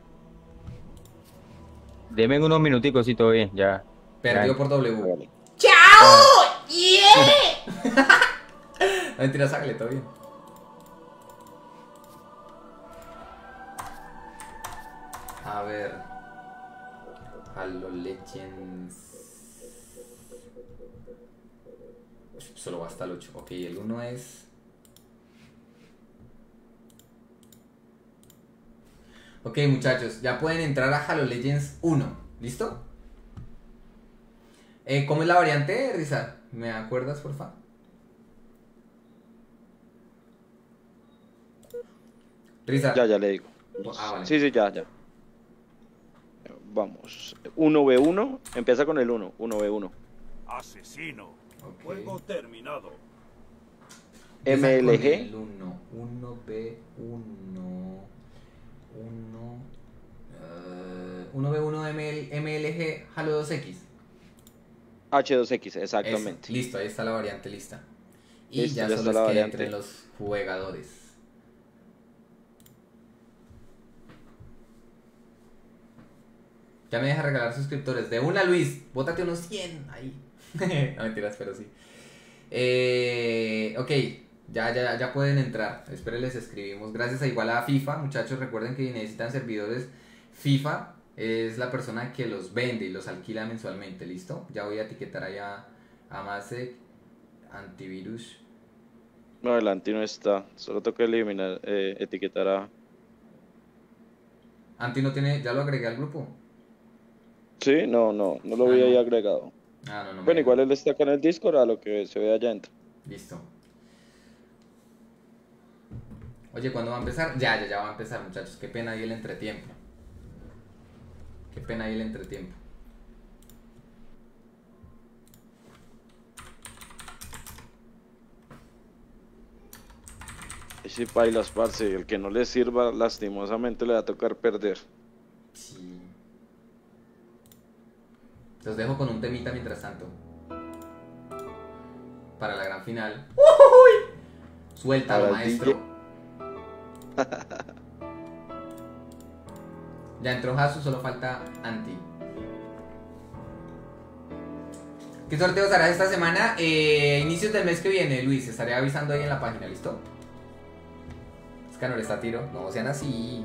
Deme unos minuticos, sí, todo bien, ya. Perdió Ya. por W. Vale. ¡Chao! ¡Yeah! No, mentira, sácale, todo bien. A ver. Halo Legends. Solo va hasta el ocho. Ok, el uno es. Ok, muchachos, ya pueden entrar a Halo Legends uno. ¿Listo? Eh, ¿Cómo es la variante, Risa? ¿Me acuerdas, porfa? Risa. Ya, ya le digo. Ah, vale. Sí, sí, ya, ya. Vamos. uno ve uno, empieza con el uno. uno ve uno. Asesino. Ok. Juego terminado. Empieza M L G. con el uno. uno B uno. uno. eh, uno B uno M L, M L G Halo dos X. H dos X, Eso, exactamente. listo, ahí está la variante lista. Y Listo, ya ya solo está es la que variante. entren los jugadores. Ya me deja regalar suscriptores. De una, Luis. Bótate unos cien ahí. No mentiras, pero sí. Eh, ok, ya, ya, ya pueden entrar. Esperen, les escribimos. Gracias a igual a FIFA, muchachos. Recuerden que necesitan servidores. FIFA es la persona que los vende y los alquila mensualmente. ¿Listo? Ya voy a etiquetar allá a Masek. Antivirus. No, el anti no está. Solo toca eliminar, eh, etiquetar a. Anti no tiene. Ya lo agregué al grupo. Sí, no, no, no lo Ah, vi ahí no. agregado. Ah, no, no. me Bueno, deja. igual él está acá en el Discord, a lo que se ve allá adentro. Listo. Oye, ¿cuándo va a empezar? Ya, ya, ya va a empezar, muchachos. Qué pena ahí el entretiempo. Qué pena ahí el entretiempo. Y si bailas, parce, el que no le sirva, lastimosamente le va a tocar perder. Sí. Los dejo con un temita mientras tanto. Para la gran final. ¡Uy! Suéltalo, Para el maestro. Ya entró Hasu, solo falta Anti. ¿Qué sorteos harás esta semana? Eh, inicios del mes que viene, Luis. Estaré avisando ahí en la página, ¿listo? Scanner está a tiro. No sean así.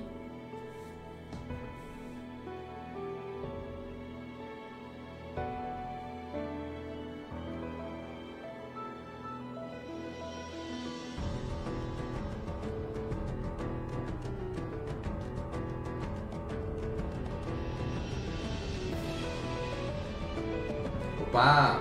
Opa.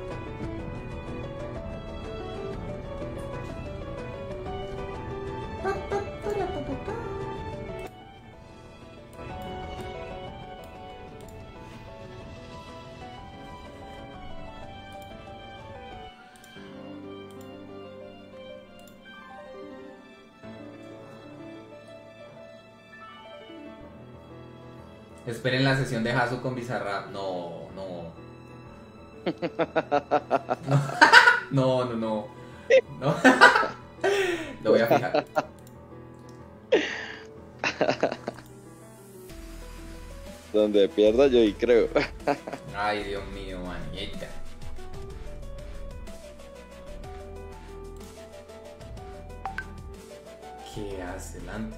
Esperen la sesión de Hasu con Bizarrap. No, no. No, no, no. No. Lo voy a fijar. Donde pierda yo y creo. Ay, Dios mío, manita. ¿Qué hace el Anti?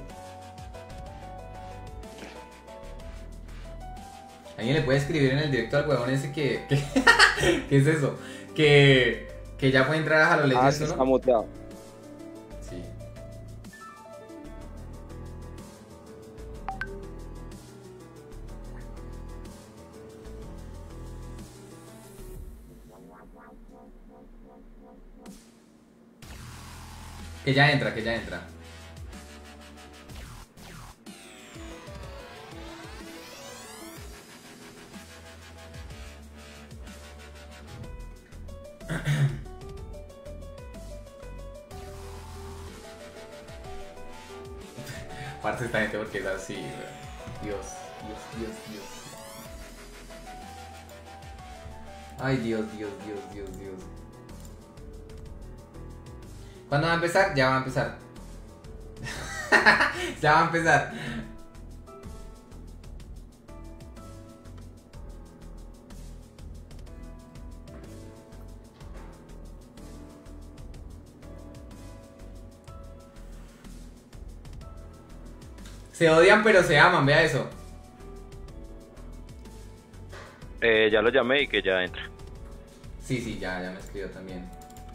¿Alguien le puede escribir en el directo al huevón ese que... que ¿qué es eso? Que... Que ya puede entrar a Halo Ah, Legends, sí, ¿no? está muteado. Sí. Que ya entra, que ya entra. Parce esta gente porque es así, weón. Dios, Dios, Dios, Dios. Ay, Dios, Dios, Dios, Dios, Dios. ¿Cuándo va a empezar? Ya va a empezar. Ya va a empezar. Se odian pero se aman, vea eso. Eh, ya lo llamé y que ya entra. Sí, sí, ya, ya me escribió también.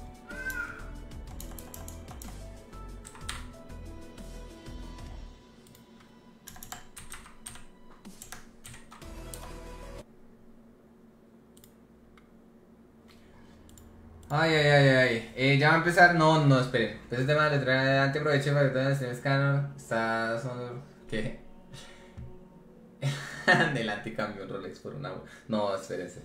Ay, ay, ay, ay. Eh, ya va a empezar. No, no, esperen. Ese tema de letra adelante, aproveche para que todo el stream scanner. Está. Son... ¿Qué? Del anticambio un Rolex por una. No, espérense.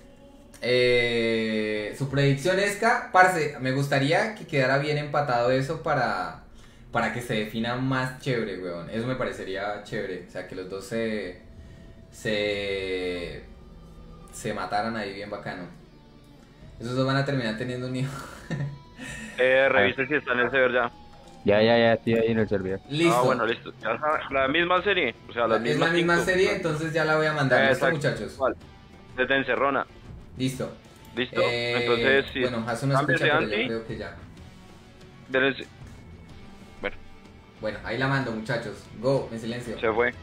Eh, su predicción es que, parce, me gustaría que quedara bien empatado eso para. Para que se defina más chévere, weón. Eso me parecería chévere. O sea, que los dos se. Se. Se mataran ahí bien bacano. Esos dos van a terminar teniendo un hijo. Eh, revise si está en el server ya. Ya, ya, ya, estoy ahí en el servidor. Listo. Ah, bueno, listo. Ya sabe, la misma serie. O sea, las es mismas la misma cinco. serie, entonces ya la voy a mandar. ¿Listo, Exacto. muchachos? Igual. Desde Encerrona. Listo. ¿Listo? Eh, Entonces, sí. bueno, Hasu no Cámbiese, escucha, pero yo Anti. creo que ya. Denle- Bueno, Bueno, ahí la mando, muchachos. Go, en silencio. se fue.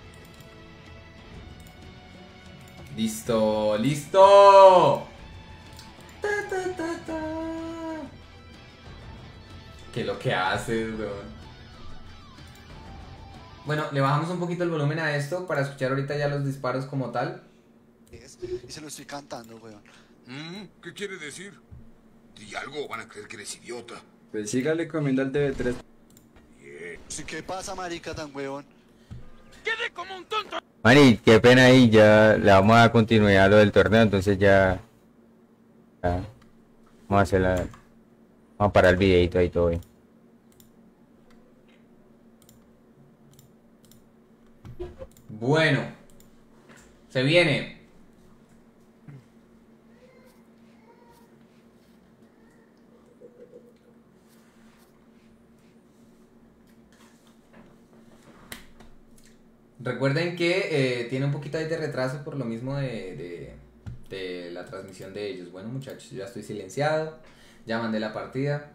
Listo, listo. Ta, ta, ta, ta. ¿Qué es lo que haces, weón? Bueno, le bajamos un poquito el volumen a esto para escuchar ahorita ya los disparos como tal. Y se lo estoy cantando, weón. Mm, ¿Qué quiere decir? Di algo, van a creer que eres idiota. Pues sígale comiendo al D B tres. Bien. Sí, ¿qué pasa, marica, tan weón? Mani, qué pena ahí, ya le vamos a dar continuidad a lo del torneo, entonces ya, ya vamos a hacer la, vamos a parar el videito ahí todo bien. Bueno, se viene. Recuerden que eh, tiene un poquito ahí de retraso por lo mismo de, de, de la transmisión de ellos. Bueno, muchachos, yo ya estoy silenciado, ya mandé la partida.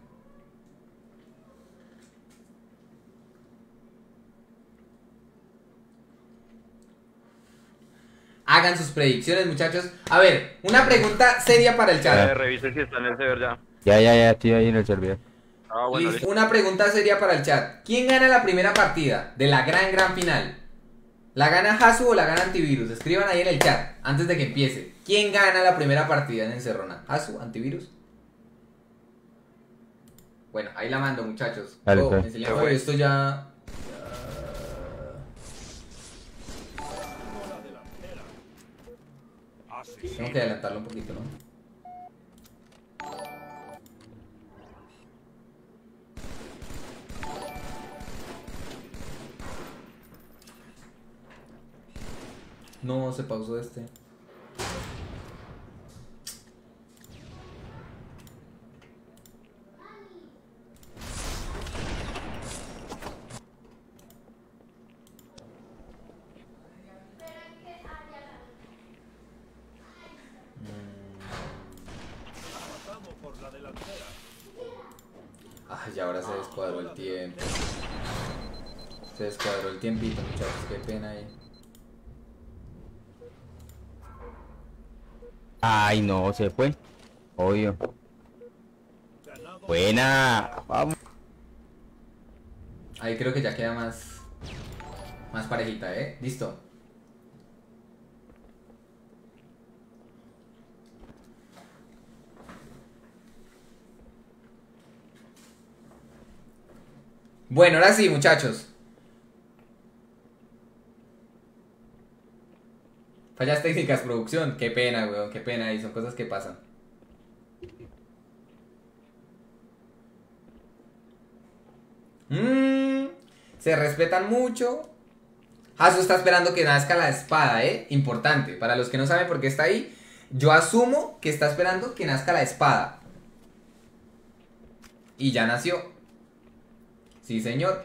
Hagan sus predicciones, muchachos. A ver, una pregunta seria para el Eh, chat. revise si está en el server ya. Ya, ya, ya, estoy ahí en el servidor. Ah, bueno, Listo. listo. Una pregunta seria para el chat. ¿Quién gana la primera partida de la gran, gran final? ¿La gana Hasu o la gana Antivirus? Escriban ahí en el chat antes de que empiece. ¿Quién gana la primera partida en Encerrona? ¿Hasu? ¿Antivirus? Bueno, ahí la mando, muchachos. Dale, Oh, pues. en silencio, esto ya... Asesino. Tengo que adelantarlo un poquito, ¿no? No, se pausó este. Pasamos por la delantera. Ay, ahora se descuadró el tiempo. Se descuadró el tiempito, muchachos. Qué pena ahí. Ay, no, se fue. Obvio. Ganado. Buena. Vamos. Ahí creo que ya queda más... Más parejita, ¿eh? Listo. Bueno, ahora sí, muchachos. Fallas técnicas, producción. Qué pena, weón, qué pena. Y son cosas que pasan. Mmm. Se respetan mucho. Hasu está esperando que nazca la espada, ¿eh? Importante. Para los que no saben por qué está ahí, yo asumo que está esperando que nazca la espada. Y ya nació. Sí, señor.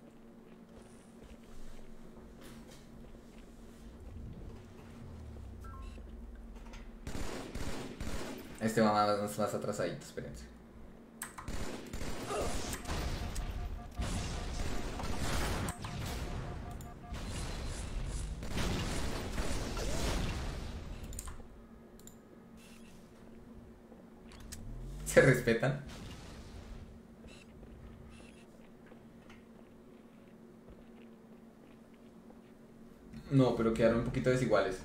Este va más, más atrasadito, espérense. ¿Se respetan? No, pero quedaron un poquito desiguales.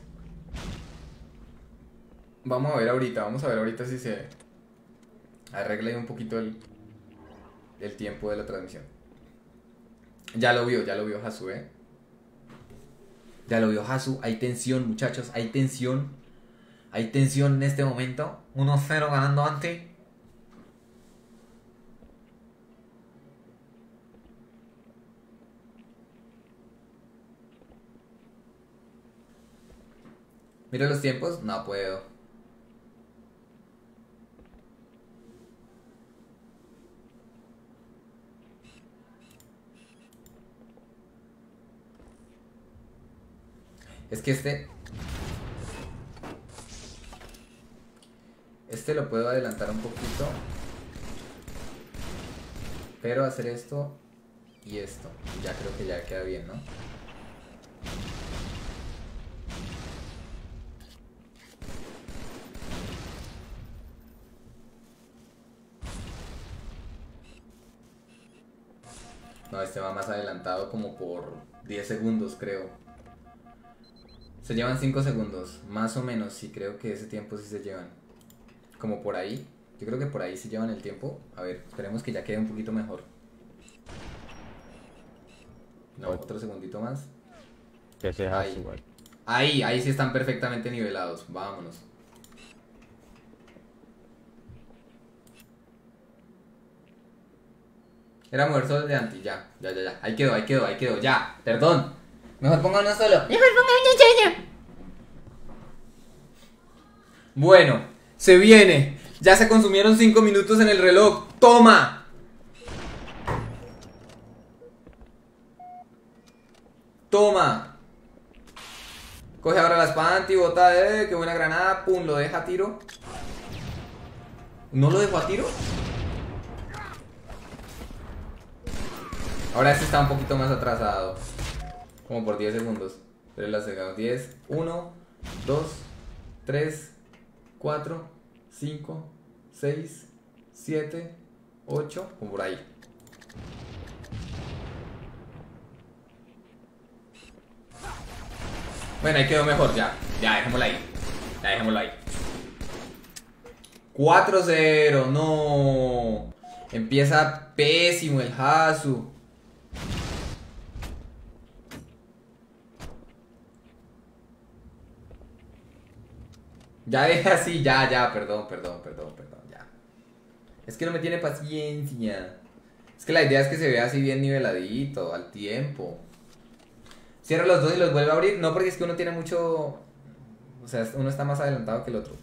Vamos a ver ahorita, vamos a ver ahorita si se arregla ahí un poquito el, el tiempo de la transmisión. Ya lo vio, ya lo vio Hasu, eh. Ya lo vio Hasu, hay tensión, muchachos, hay tensión. Hay tensión en este momento. uno cero ganando Anti. Mira los tiempos, no puedo. Es que este... Este lo puedo adelantar un poquito. Pero hacer esto y esto. Ya creo que ya queda bien, ¿no? No, este va más adelantado como por diez segundos, creo. Se llevan cinco segundos, más o menos, sí, creo que ese tiempo sí se llevan. Como por ahí. Yo creo que por ahí se llevan el tiempo. A ver, esperemos que ya quede un poquito mejor. No, otro segundito más. Que se Ahí. igual. Ahí, ahí sí están perfectamente nivelados. Vámonos. Era mover solo de anti, ya, ya, ya, ya. Ahí quedó, ahí quedó, ahí quedó, ya. Perdón. Mejor ponga uno solo. Mejor ponga un muchacho. Bueno, se viene. Ya se consumieron cinco minutos en el reloj. ¡Toma! Toma. Coge ahora la espada anti, bota, eh, qué buena granada. Pum, lo deja a tiro. ¿No lo dejó a tiro? Ahora este está un poquito más atrasado. Como por diez segundos. Pero la sacamos. diez, uno, dos, tres, cuatro, cinco, seis, siete, ocho. Como por ahí. Bueno, ahí quedó mejor ya. Ya, dejémosla ahí. Ya, dejémosla ahí. cuatro cero, no. Empieza pésimo el Hasu. Ya deja así, ya, ya, perdón, perdón, perdón, perdón, ya. Es que no me tiene paciencia. Es que la idea es que se vea así bien niveladito, al tiempo. Cierra los dos y los vuelve a abrir. No, porque es que uno tiene mucho... O sea, uno está más adelantado que el otro.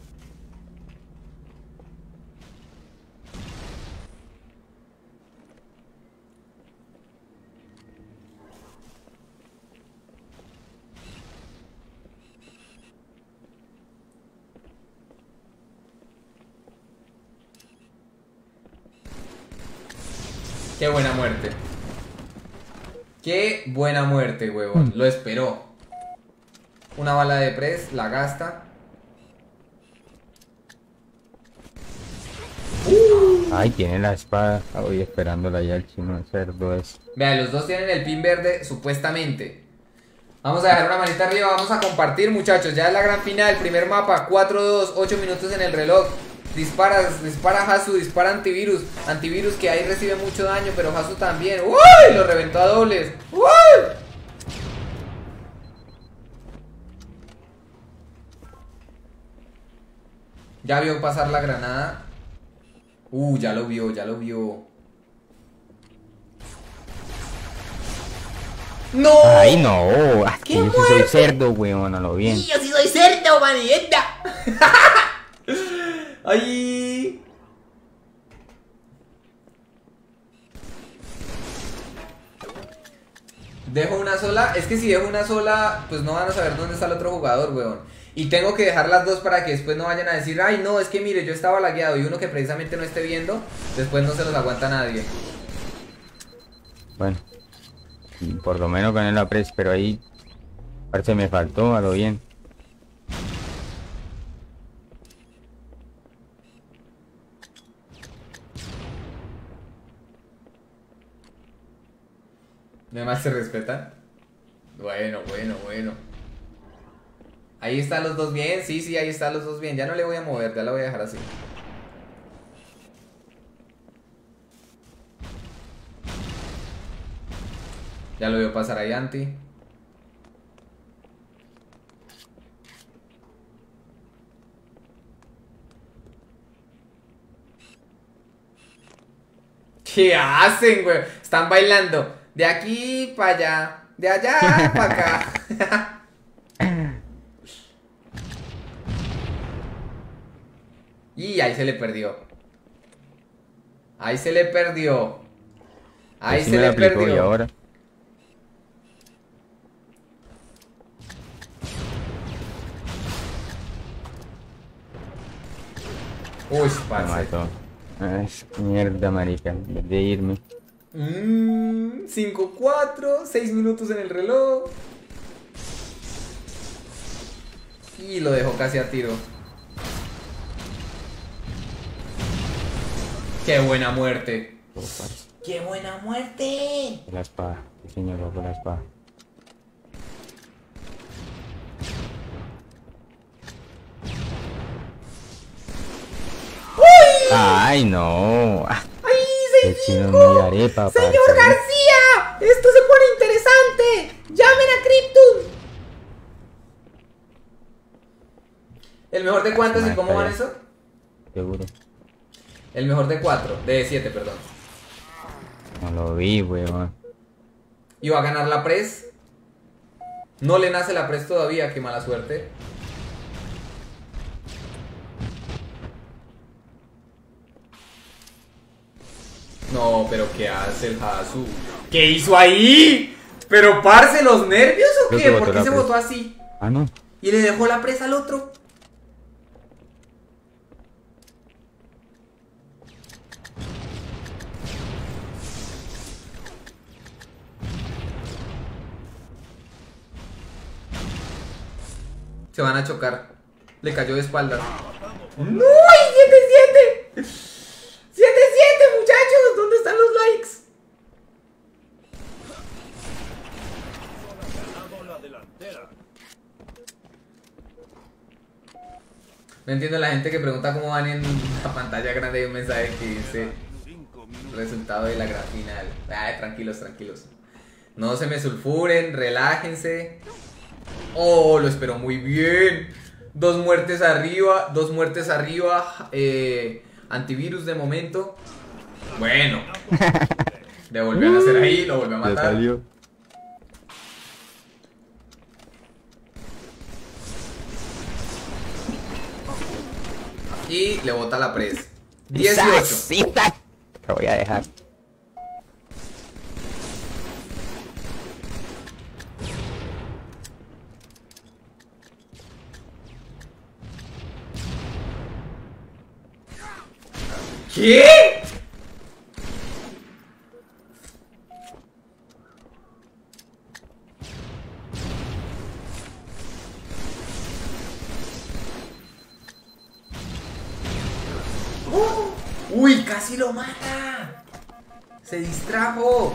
Qué buena muerte. Qué buena muerte, huevón. Lo esperó. Una bala de press, la gasta. Uh. Ay, tiene la espada. Voy esperándola ya el chino cerdo es. Vean, los dos tienen el pin verde, supuestamente. Vamos a dejar una manita arriba, vamos a compartir, muchachos. Ya es la gran final, primer mapa, cuatro dos, ocho minutos en el reloj. Dispara, dispara Hasu, dispara antivirus. Antivirus que ahí recibe mucho daño, pero Hasu también. ¡Uy! Lo reventó a dobles. ¡Uy! Ya vio pasar la granada. Uh, ya lo vio, ya lo vio. ¡No! Ay, no. Es que ¡Qué yo sí soy cerdo, weón, a lo bien. Y yo sí soy cerdo, manita. ¡Ay! Dejo una sola. Es que si dejo una sola, pues no van a saber dónde está el otro jugador, weón. Y tengo que dejar las dos para que después no vayan a decir, ay, no, es que mire, yo estaba lagueado. Y uno que precisamente no esté viendo, después no se los aguanta nadie. Bueno, por lo menos gané la press, pero ahí parece me faltó a lo bien. ¿No más se respetan? Bueno, bueno, bueno. Ahí están los dos bien, sí, sí, ahí están los dos bien. Ya no le voy a mover, ya la voy a dejar así. Ya lo veo pasar ahí, Anti. ¿Qué hacen, güey? Están bailando de aquí para allá, de allá para acá. Y ahí se le perdió. Ahí se le perdió. Ahí Así se me le la aplicó, perdió. y ahora Uy, Me parce. mató. Ay, mierda, marica. En vez de irme. Mmm, cinco cuatro, seis minutos en el reloj. Y lo dejó casi a tiro. ¡Qué buena muerte! Oh, parce. ¡Qué buena muerte! Por la espada. Sí, señor, va por la espada. Ay, no. Ah, ¡Ay, qué chino seis cinco! mi arepa, ¡Señor parce. García! ¡Esto se pone interesante! ¡Llamen a Cryptum! ¿El mejor de cuántos y Madre, cómo van calla. eso? Seguro. El mejor de cuatro, de siete, perdón. No lo vi, weón. Y va a ganar la Press. No le nace la Press todavía, qué mala suerte. No, pero ¿qué hace el Hasu? ¿Qué hizo ahí? ¿Pero parce, los nervios o Creo qué? que botó ¿Por qué la se Press. botó así? Ah, no. Y le dejó la presa al otro. Se van a chocar. Le cayó de espaldas. ¡No! ¡siete siete! ¡siete siete, muchachos! ¿Dónde están los likes? Ganado la delantera. No entiendo la gente que pregunta cómo van en la pantalla grande. Hay un mensaje que dice Cinco minutos. resultado de la gran final. Ay, tranquilos, tranquilos. No se me sulfuren, relájense. Oh, lo esperó muy bien. Dos muertes arriba, dos muertes arriba. Eh, antivirus de momento. Bueno. Le volvió a hacer ahí, lo volvió a Ya matar. salió. Y le bota la press. dieciocho. ¡Sasita! Te voy a dejar. ¿Qué? ¡Oh! ¡Uy! ¡Casi lo mata! Se distrajo.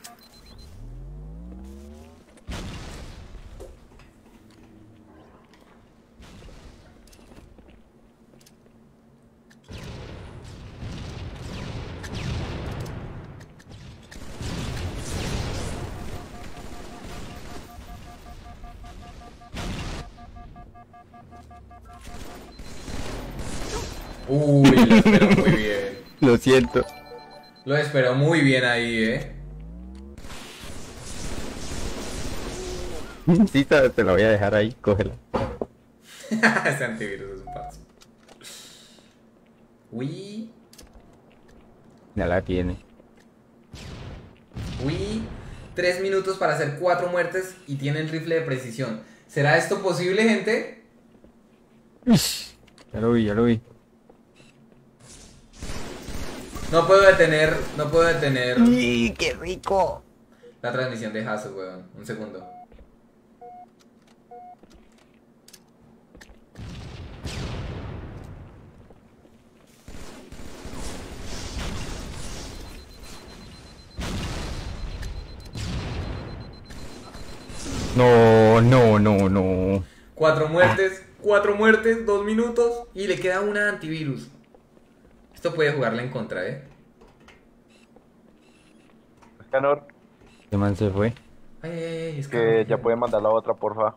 Uy, lo esperó muy bien. Lo siento. Lo esperó muy bien ahí, eh. Sí, te te la voy a dejar ahí, cógela. Ese antivirus es un paso. Uy, Ya la tiene. uy. Tres minutos para hacer cuatro muertes y tiene el rifle de precisión. ¿Será esto posible, gente? Ya lo vi, ya lo vi. No puedo detener, no puedo detener ¡Y qué rico! la transmisión de Hasu, weón. Un segundo. No, no, no, no. Cuatro muertes, cuatro muertes, dos minutos y le queda una de antivirus. Esto puede jugarle en contra, eh. Canor, ¿Qué man se fue? Ay, ay, ay, es que ya puede mandar la otra, porfa.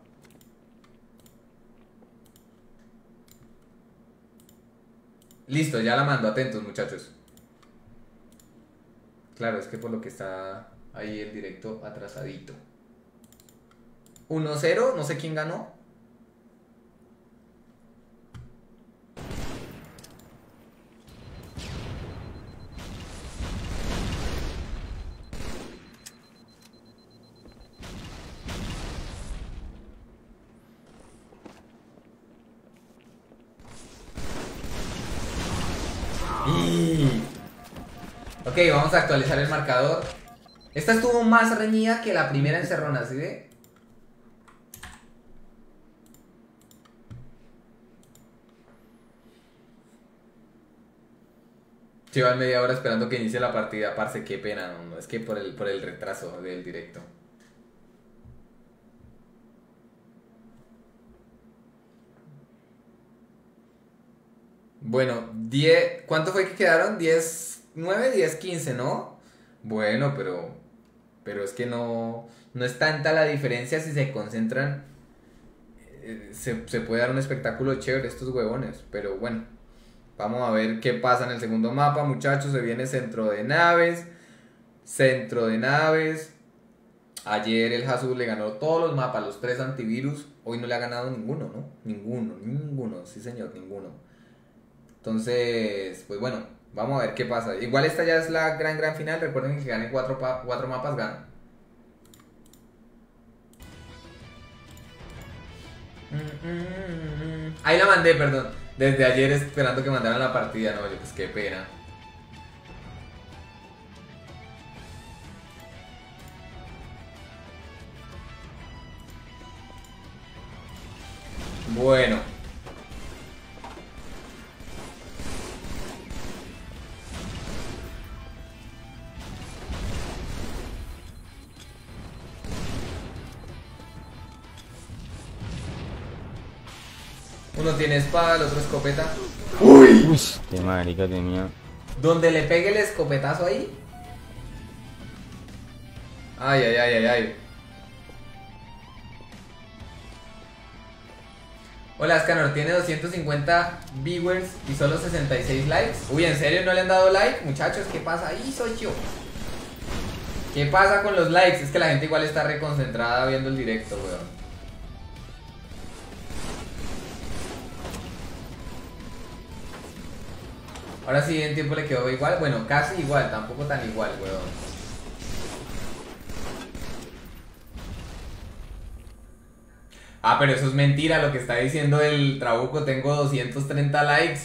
Listo, ya la mando, atentos, muchachos. Claro, es que por lo que está ahí el directo atrasadito. uno cero, no sé quién ganó. Ok, vamos a actualizar el marcador. Esta estuvo más reñida que la primera encerrona, ¿sí ve? Llevan media hora esperando que inicie la partida, parce, qué pena, no, no, es que por el, por el retraso del directo. Bueno, diez, ¿cuánto fue que quedaron? diez, nueve, diez, quince, ¿no? Bueno, pero, pero es que no, no es tanta la diferencia si se concentran, eh, se, se puede dar un espectáculo chévere estos huevones, pero bueno. Vamos a ver qué pasa en el segundo mapa, muchachos. Se viene centro de naves. Centro de naves. Ayer el Hasu le ganó todos los mapas, los tres antivirus. Hoy no le ha ganado ninguno, ¿no? Ninguno, ninguno, sí señor, ninguno. Entonces, pues bueno, vamos a ver qué pasa. Igual esta ya es la gran, gran final. Recuerden que si ganen cuatro, cuatro mapas, ganan. Ahí la mandé, perdón. Desde ayer esperando que mandaran la partida, no, oye, pues qué pena. Bueno. Uno tiene espada, el otro escopeta. ¡Uy! Uy, qué marica tenía. Donde le pegue el escopetazo ahí. Ay, ay, ay, ay, ay. Hola, Scanor, tiene doscientos cincuenta viewers y solo sesenta y seis likes. Uy, ¿en serio no le han dado like? Muchachos, ¿qué pasa ahí? Soy yo. ¿Qué pasa con los likes? Es que la gente igual está reconcentrada viendo el directo, weón. Ahora sí, en tiempo le quedó igual. Bueno, casi igual, tampoco tan igual, weón. Ah, pero eso es mentira lo que está diciendo el Trabuco. Tengo doscientos treinta likes.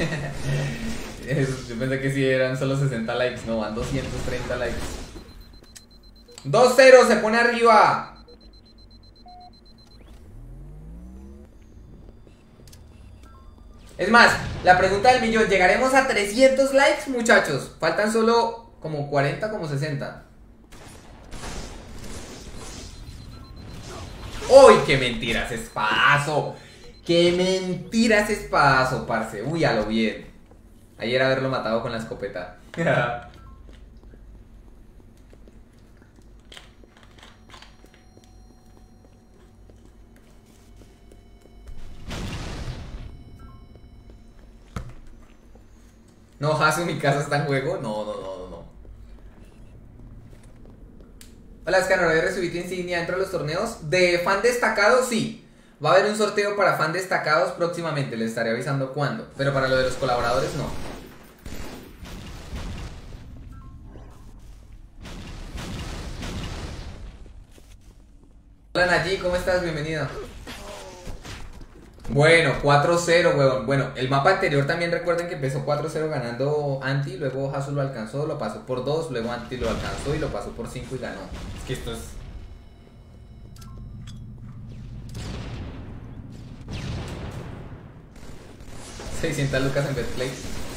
Yo pensé que sí eran solo sesenta likes. No, van doscientos treinta likes. dos cero, se pone arriba. Es más, la pregunta del millón, ¿llegaremos a trescientos likes, muchachos? Faltan solo como cuarenta, como sesenta. ¡Uy, qué mentiras, espadazo! ¡Qué mentiras, espadazo, parce! Uy, a lo bien. Ayer haberlo matado con la escopeta. No, Hasu, mi casa está en juego. No, no, no, no, no. Hola, Scanor, ¿he recibido insignia dentro de los torneos? De fan destacado, sí. Va a haber un sorteo para fan destacados próximamente. Les estaré avisando cuándo. Pero para lo de los colaboradores, no. Hola, Nayi, ¿cómo estás? Bienvenido. Bueno, cuatro cero, huevón. Bueno, el mapa anterior también recuerden que empezó cuatro cero ganando Anti. Luego Hasu lo alcanzó, lo pasó por dos. Luego Anti lo alcanzó y lo pasó por cinco y ganó. Es que esto es... seiscientas lucas en Betplay.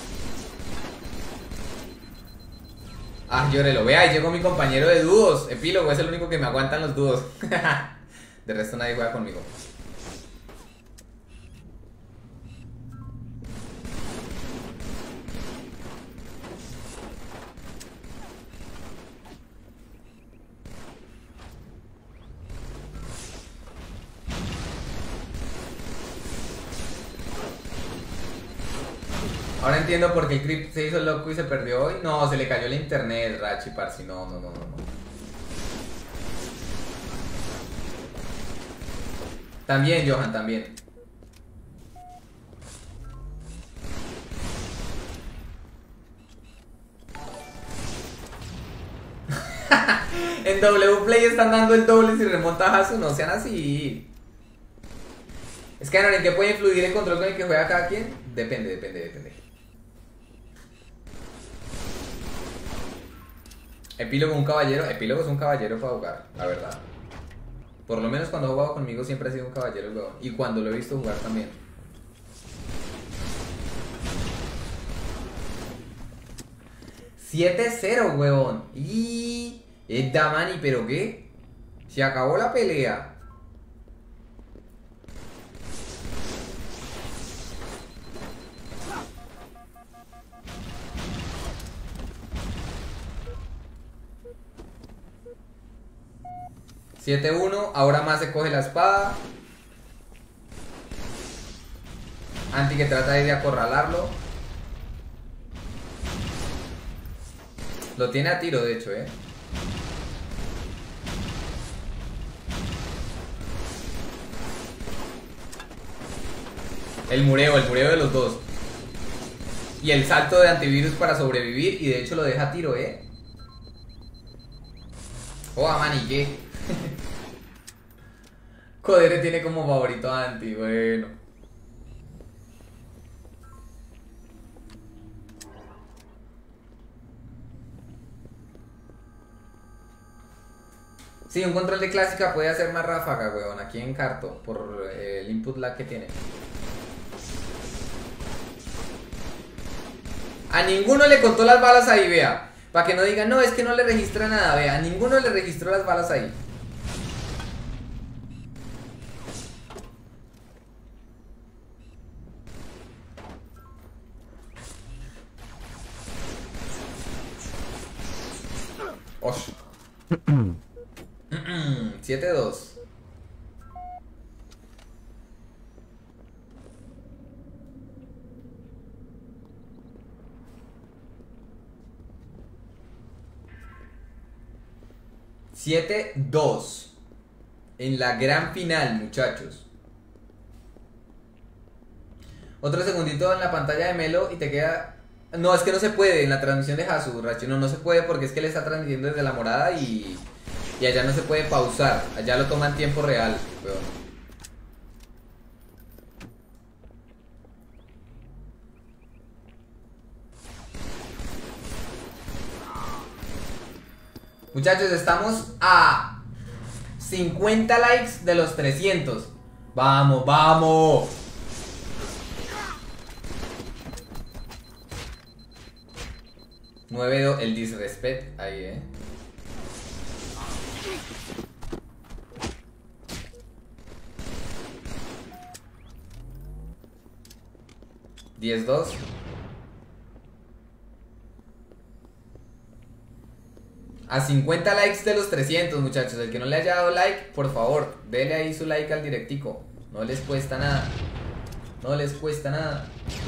Ah, llórelo. Vea, ahí llegó mi compañero de dúos. Epílogo, es el único que me aguantan los dúos. De resto nadie juega conmigo. Ahora entiendo por qué el Creep se hizo loco y se perdió hoy. No, se le cayó el internet, Rachi, parce. No, no, no, no, no. También, Johan, también. En W Play están dando el doble si remonta a Hasu. No sean así. Es que ¿en qué puede influir el control con el que juega cada quien? Depende, depende, depende. Epílogo un caballero. Epílogo es un caballero para jugar, la verdad. Por lo menos cuando ha jugado conmigo siempre ha sido un caballero el huevón. Y cuando lo he visto jugar también. siete cero, huevón. Y... Es Damani, ¿pero qué? Se acabó la pelea. siete uno, ahora más se coge la espada. Anti que trata de acorralarlo. Lo tiene a tiro, de hecho, eh. El mureo, el mureo de los dos. Y el salto de antivirus para sobrevivir. Y de hecho lo deja a tiro, eh. Oh, manille. Codere tiene como favorito a Anti, bueno. Sí, un control de clásica puede hacer más ráfaga, weón, aquí en Carto, por eh, el input lag que tiene. A ninguno le contó las balas ahí, vea. Para que no digan, no, es que no le registra nada, vea. A ninguno le registró las balas ahí. Osh. siete dos. siete dos. En la gran final, muchachos. Otro segundito en la pantalla de Melo y te queda... No, es que no se puede en la transmisión de Hasu, Rachi. No, no se puede porque es que él está transmitiendo desde la morada y... Y allá no se puede pausar. Allá lo toma en tiempo real, weón. Muchachos, estamos a cincuenta likes de los trescientos. Vamos, vamos. nueve dos, el disrespect, ahí, eh. diez dos. A cincuenta likes de los trescientos, muchachos. El que no le haya dado like, por favor, dele ahí su like al directico. No les cuesta nada. No les cuesta nada.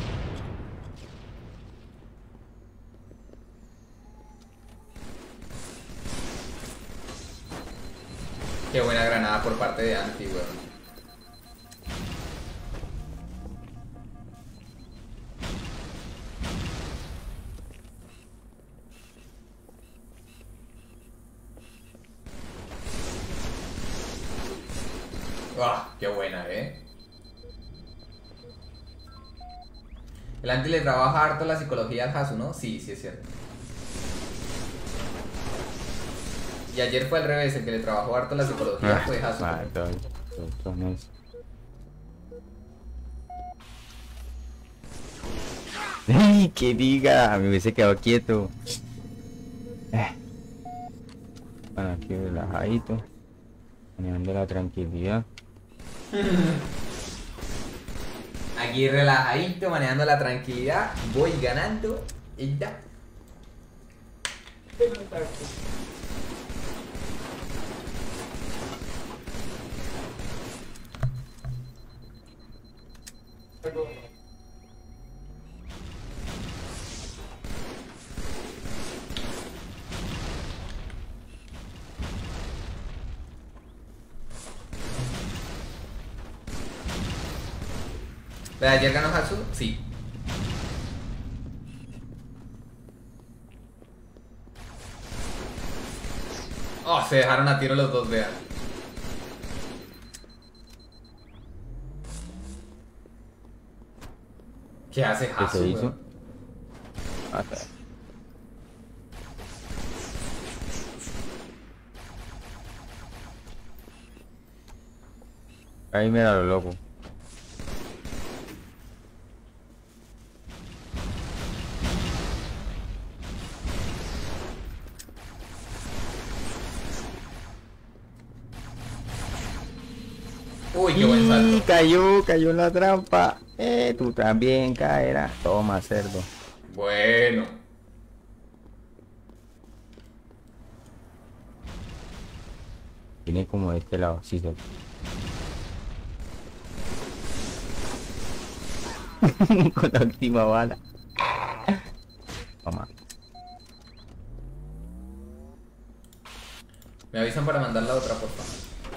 Qué buena granada por parte de Anti, weón. ¡Ah! ¡Qué buena, eh! El Anti le trabaja harto la psicología al Hasu, ¿no? Sí, sí es cierto. Y ayer fue al revés, el que le trabajó harto la psicología fue Hasu. Ah, todo, todo, todo eso. ¡Ey! ¡Que diga! Me hubiese quedado quieto. Eh. Bueno, aquí relajadito. Manejando la tranquilidad. Aquí relajadito, manejando la tranquilidad. Voy ganando. Y ya. ¿De ayer ganó Hasu? Sí. Oh, se dejaron a tiro los dos, vean. ¿Qué hace Hasu? ¿Qué se hizo? Weón? Ah, está. Ahí mira lo loco. Uy, qué buen Y salto. cayó, cayó en la trampa. Eh, tú también caerás. Toma, cerdo. Bueno. Viene como de este lado, sí, cerdo. Con la última bala. Toma. Me avisan para mandar la otra, por favor.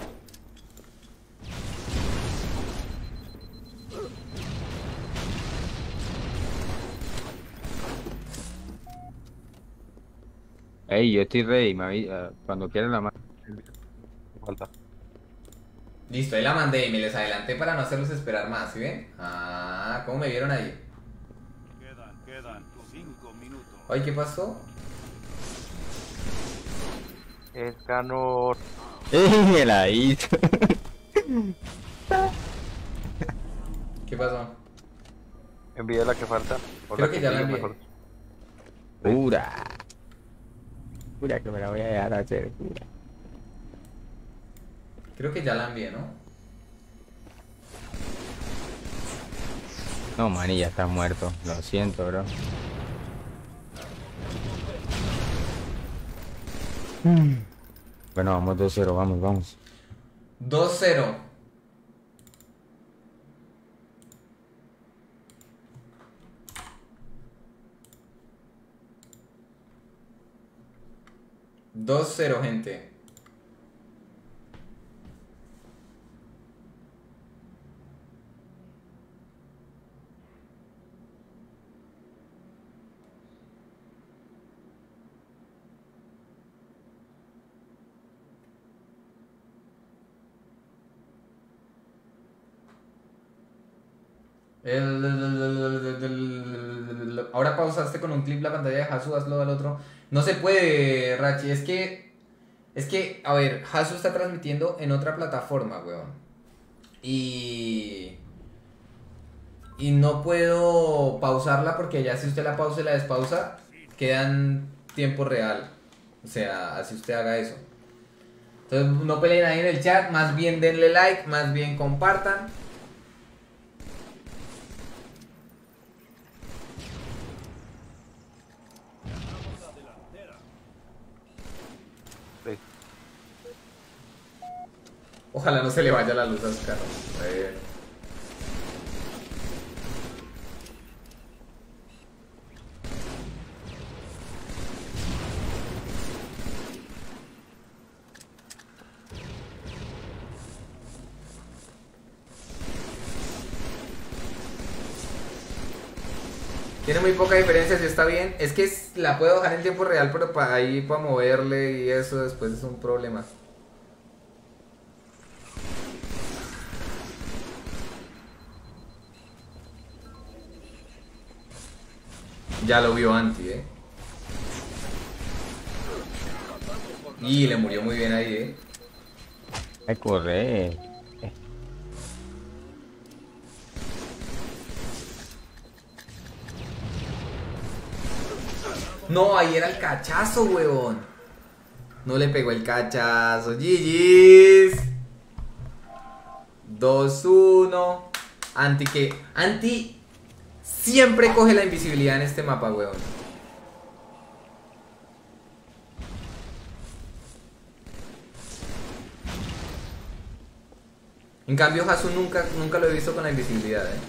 Ey, yo estoy ready, me avisa, cuando quieras la mano. Falta. Listo, ahí la mandé y me les adelanté para no hacerlos esperar más, ¿sí ven? Ah, ¿cómo me vieron ahí? Quedan, quedan cinco minutos. Ay, ¿qué pasó? Escanor. ¡Ey, me la hizo! ¿Qué pasó? Envíe la que falta. o Creo que ya la sigue envié. mejor. Pura. Pura que me la voy a dejar hacer, pura. Creo que ya la envié, ¿no? No, man, y ya estás muerto. Lo siento, bro. Bueno, vamos dos cero, vamos, vamos. dos cero. dos cero, gente. El- Ahora pausaste con un clip la pantalla de Hasu, hazlo al otro. No se puede, Rachi, es que... Es que, a ver, Hasu está transmitiendo en otra plataforma, weón. Y... Y no puedo pausarla porque ya si usted la pausa y la despausa, queda en tiempo real. O sea, así usted haga eso. Entonces no peleen ahí en el chat, más bien denle like, más bien compartan. Sí. Ojalá no se le vaya la luz a su carro. A ver. Tiene muy poca diferencia, si está bien. Es que es- la puedo bajar en tiempo real, pero para ahí, para moverle y eso después es un problema. Ya lo vio Anti, eh. Y le murió muy bien ahí, eh. Ay, corre. No, ahí era el cachazo, weón. No le pegó el cachazo. G G's. dos uno. Anti que. Anti siempre coge la invisibilidad en este mapa, weón. En cambio, Hasu nunca, nunca lo he visto con la invisibilidad, eh.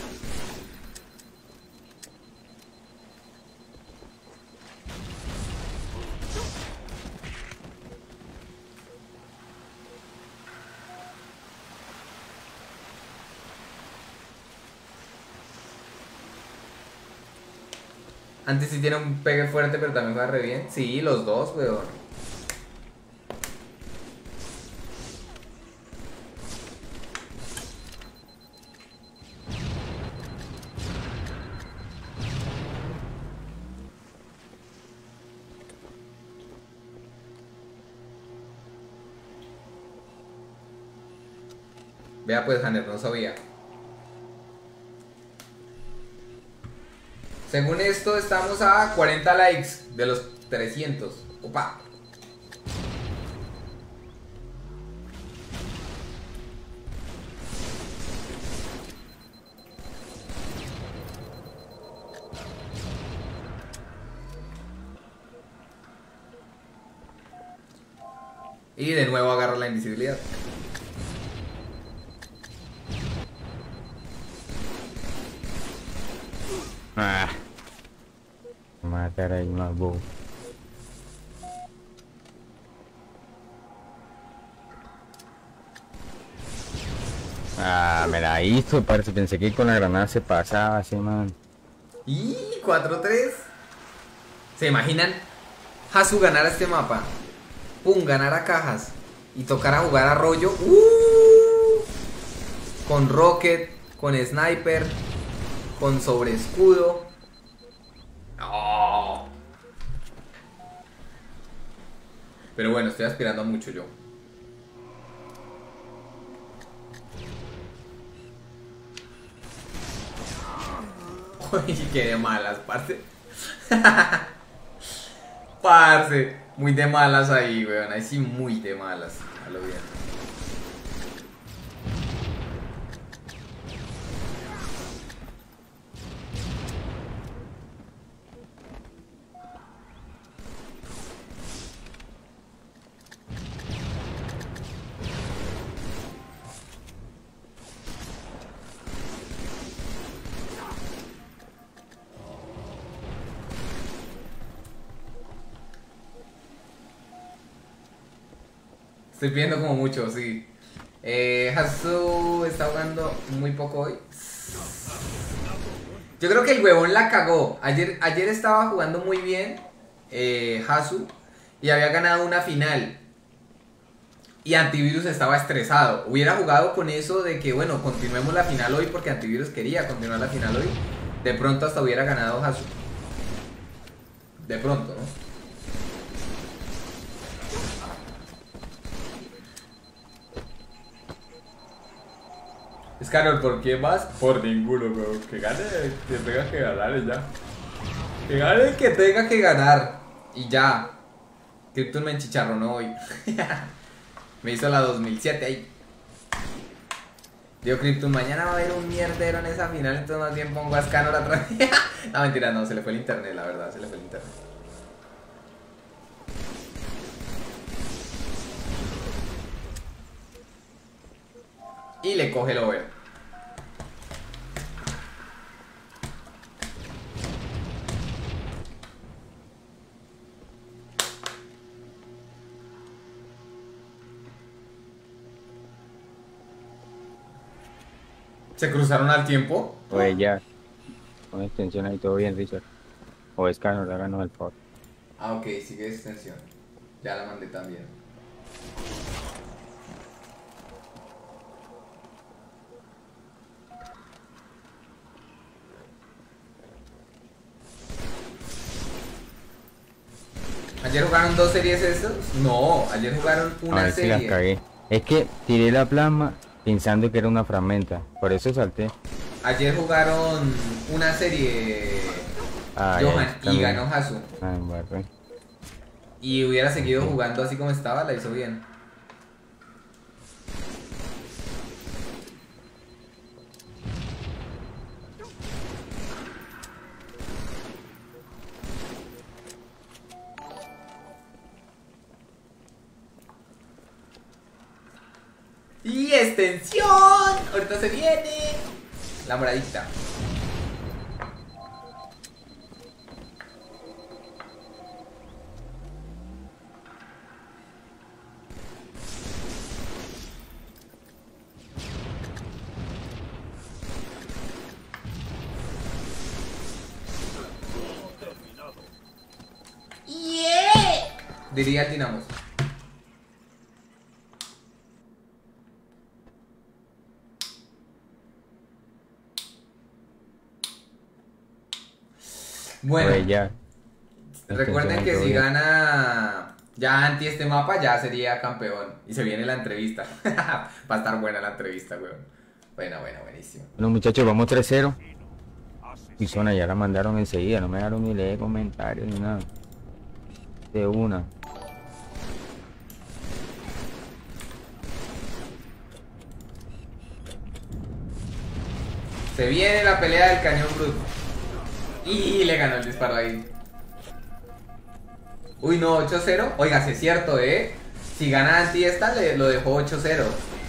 Antes sí tiene un pegue fuerte, pero también juega re bien. Sí, los dos, weón. Vea pues, Hanner, no sabía. Según esto, estamos a cuarenta likes de los trescientos. Opa. Y de nuevo agarra la invisibilidad. Ah. Matar ahí más bobo. Ah, me la hizo, parece. Pensé que con la granada se pasaba así, man. Y cuatro tres. ¿Se imaginan Hasu ganar este mapa? Pum, ganar a cajas. Y tocar a jugar a rollo. Uh, con Rocket, con Sniper, con sobreescudo. Oh. Pero bueno, estoy aspirando a mucho yo. Uy, qué de malas, parce. Parce, muy de malas ahí, weón. Ahí sí, muy de malas. A lo bien. Estoy viendo como mucho, sí. Eh, Hasu está jugando muy poco hoy. Yo creo que el huevón la cagó. Ayer, ayer estaba jugando muy bien eh, Hasu y había ganado una final. Y Antivirus estaba estresado. Hubiera jugado con eso de que, bueno, continuemos la final hoy porque Antivirus quería continuar la final hoy. De pronto hasta hubiera ganado Hasu. De pronto, ¿no? Scanner, ¿por qué más? Por ninguno, weón. Que gane, que tenga que ganar y ya. Que gane el que tenga que ganar. Y ya. Krypton me enchicharronó hoy. Me hizo la dos mil siete ahí. Digo, Krypton, mañana va a haber un mierdero en esa final. Entonces más bien pongo a Scanner atrás. No, mentira, no. Se le fue el internet, la verdad. Se le fue el internet. Y le coge el over. ¿Se cruzaron al tiempo? Oye, ya. Con extensión ahí todo bien, Richard. O Scanner, háganos el favor. Ah, ok, sigue extensión. Ya la mandé también. ¿Ayer jugaron dos series esos? No, ayer jugaron una A ver si serie. las cagué. Es que tiré la plasma pensando que era una fragmenta. Por eso salté. Ayer jugaron una serie Ah, Johan ya, y también. ganó Hasu. Ah, bueno. Y hubiera seguido jugando así como estaba, la hizo bien. Y extensión. Ahorita se viene la moradita. Yeah. Diría el Dinamos. Bueno, Oye, ya. recuerden que Extensión, si todo bien. gana Ya anti este mapa ya sería campeón. Y se viene la entrevista. Va a estar buena la entrevista, weón. Buena, buena, buenísimo. Bueno, muchachos, vamos tres cero. Y zona ya la mandaron enseguida, no me dejaron ni leer comentarios ni nada. De una. Se viene la pelea del cañón bruto. Y le ganó el disparo ahí. Uy, no, ocho cero. Oiga, si es cierto, ¿eh? Si gana anti esta, le, lo dejó ocho cero.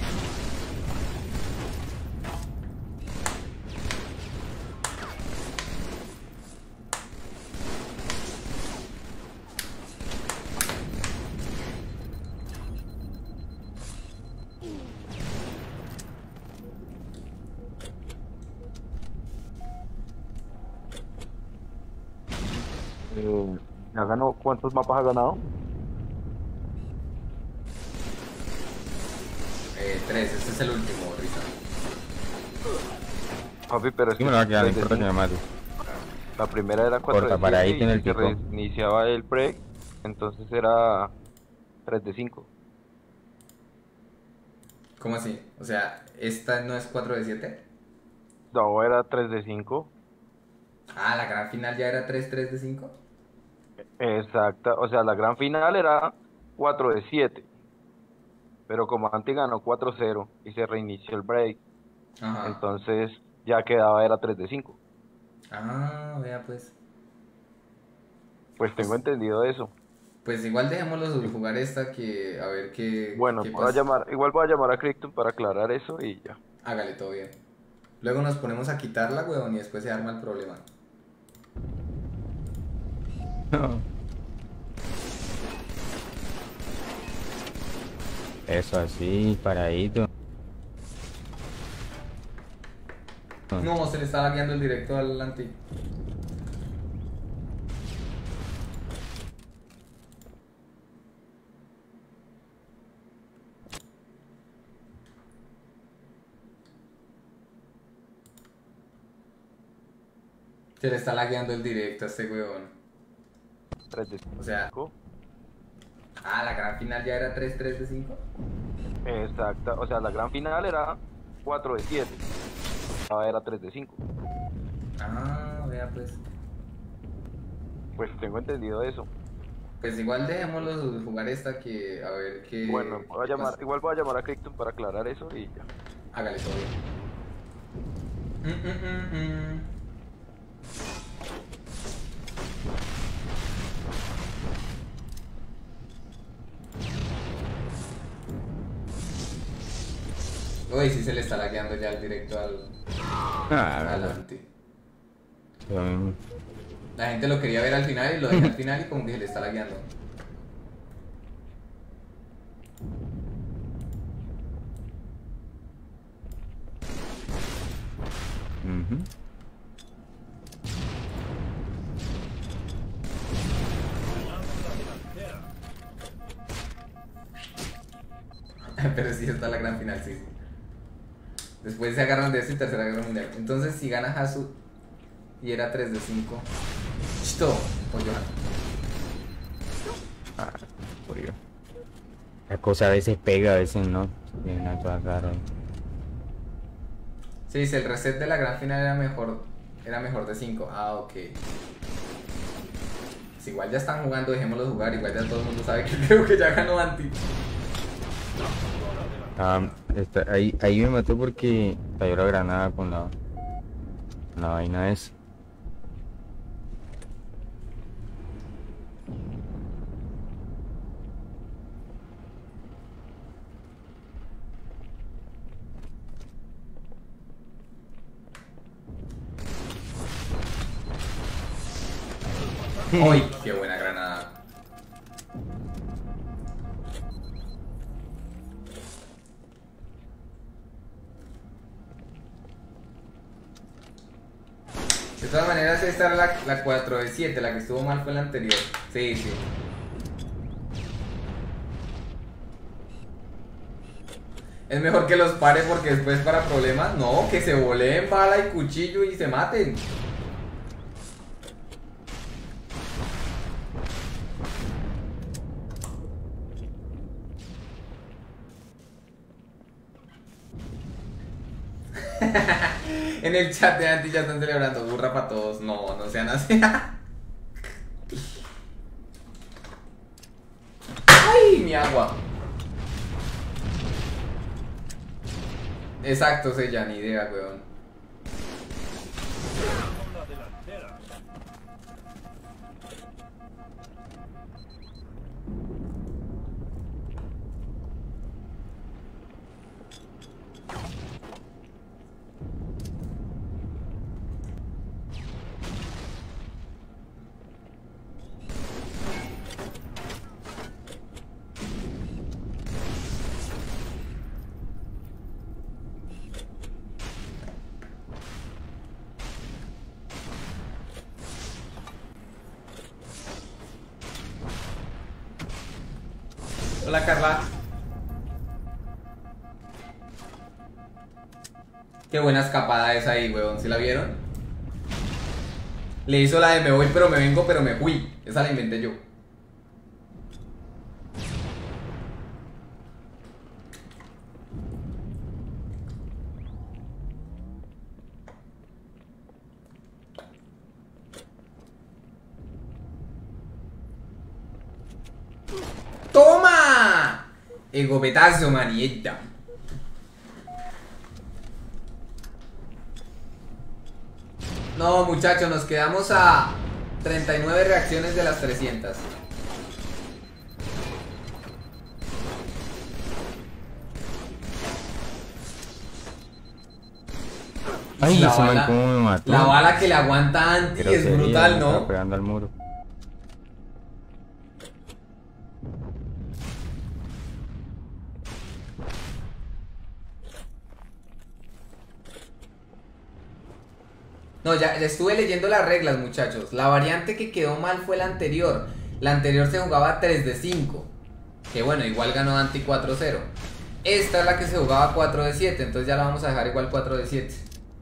Eh, ¿ya ganó? ¿Cuántos mapas ha ganado? Eh, tres, este es el último, Rita. Papi, pero es Sí me lo va a quedar, no desde importa que me mate. la primera era cuatro Corta, de para ahí siete tiene y el se pico. reiniciaba el break, entonces era tres de cinco. ¿Cómo así? O sea, ¿esta no es cuatro de siete? No, era tres de cinco. Ah, la gran final ya era tres, tres de cinco. Exacta, o sea, la gran final era cuatro de siete. Pero como Anti ganó cuatro cero y se reinició el break, Ajá. entonces ya quedaba era tres de cinco. Ah, vea pues. Pues tengo entendido eso. Pues igual dejémoslos jugar esta que a ver qué. Bueno, qué voy a pasa. llamar, igual voy a llamar a Crichton para aclarar eso y ya. Hágale todo bien. Luego nos ponemos a quitarla, weón, y después se arma el problema. Eso así, paradito. No, se le estaba guiando el directo al anti. Se le está lagueando el directo a este weón. tres de O sea, cinco. ah, la gran final ya era tres, tres de cinco. Exacta, o sea, la gran final era cuatro de siete. Ahora era tres de cinco. Ah, vea pues. Pues tengo entendido eso. Pues igual dejémoslos jugar esta que a ver qué. Bueno, voy a qué llamar, pasa. igual voy a llamar a Crichton para aclarar eso y ya. Hágale todo bien. Mm, mm, mm, mm. Uy, sí se le está lagueando ya el directo al, Ah, al anti. um, La gente lo quería ver al final y lo deja al final y como que se le está lagueando. ujú. Pero sí está la gran final, sí, sí. Después se agarran de eso y tercera guerra mundial. Entonces si gana Hasu y era tres de cinco. Chito, con Johan. Ah, jodido. La cosa a veces pega, a veces no. Tiene una toda cara ahí. Sí, dice el reset de la gran final era mejor. Era mejor de cinco. Ah, ok. Pues igual ya están jugando, dejémoslos jugar. Igual ya todo el mundo sabe que creo que ya ganó Anti. Ah, está- ahí, ahí me mató porque cayó la granada con la, con la vaina esa. ¡Uy! ¡Qué buena granada! De todas maneras, esta era la, la cuatro de siete, la que estuvo mal fue la anterior. Sí, sí. Es mejor que los pare porque después para problemas, no, que se voleen bala y cuchillo y se maten. En el chat de Anti ya están celebrando burra para todos. No, no sean así. ¡Ay, mi agua! Exacto, Sella, ni idea, weón. La delantera. Hola, Carla. Qué buena escapada esa ahí, weón. ¿Sí la vieron? Le hizo la de me voy pero me vengo pero me fui. Esa la inventé yo. ¡Toma! Egopetazo, manieta. No, muchachos, nos quedamos a treinta y nueve reacciones de las trescientas. Ay, la ese man bala, cómo me mató. la bala que le aguanta Anti Pero es sería, brutal, me estaba ¿no? pegando al muro. No, ya, ya estuve leyendo las reglas, muchachos. La variante que quedó mal fue la anterior. La anterior se jugaba tres de cinco. Que bueno, igual ganó Anti cuatro cero. Esta es la que se jugaba cuatro de siete. Entonces ya la vamos a dejar igual cuatro de siete.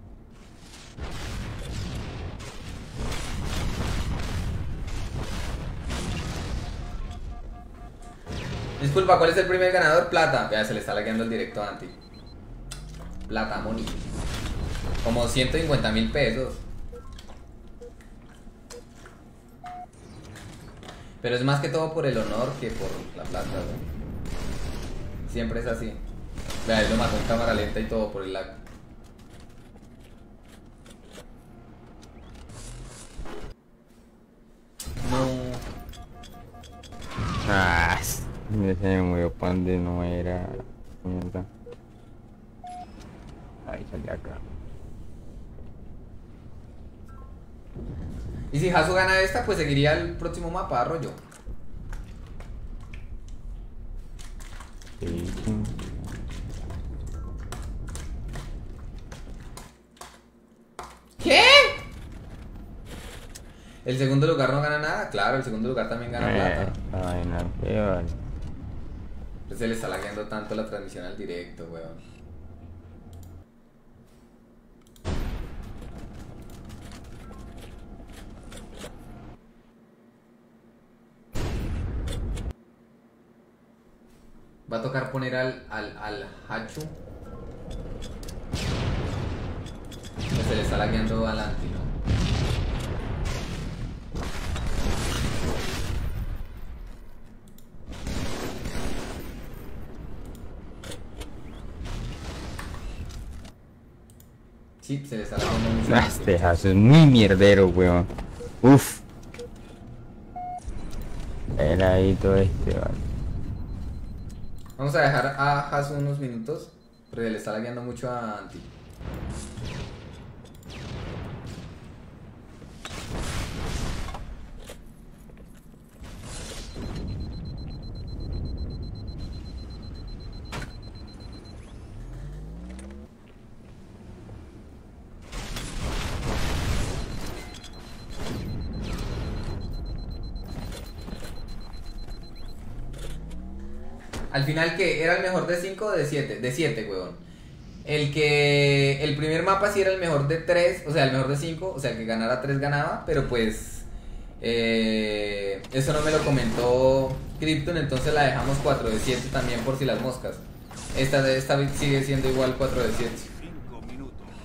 Disculpa, ¿cuál es el primer ganador? Plata. Vea, se le está lagueando el directo a Anti. Plata, money. Como ciento cincuenta mil pesos. Pero es más que todo por el honor que por la plata, ¿no? Siempre es así. Vea, él lo mató en cámara lenta y todo por el lag. No. Ah, se me murió pan de no era. Mierda. Ahí salí acá. Y si Hasu gana esta, pues seguiría el próximo mapa, Arroyo. Sí. ¿Qué? ¿El segundo lugar no gana nada? Claro, el segundo lugar también gana plata. Ay, no, qué vale. Pues se le está lagueando tanto la transmisión al directo, weón. Va a tocar poner al, al, al Hachu. Que se le está lagueando al Anti, ¿no? Sí, se le está lagueando mucho. Ah, este Hasu es muy mierdero, weón. Uf. Era ahí todo este, vale. Vamos a dejar a Hasu unos minutos, porque le está lagueando mucho a Anti. Al final, ¿qué? ¿Era el mejor de cinco o de siete? De siete, weón. El que... El primer mapa sí era el mejor de tres, o sea, el mejor de cinco, o sea, el que ganara tres ganaba, pero pues... Eh, eso no me lo comentó Krypton, entonces la dejamos cuatro de siete también por si las moscas. Esta, esta sigue siendo igual cuatro de siete. Cinco minutos.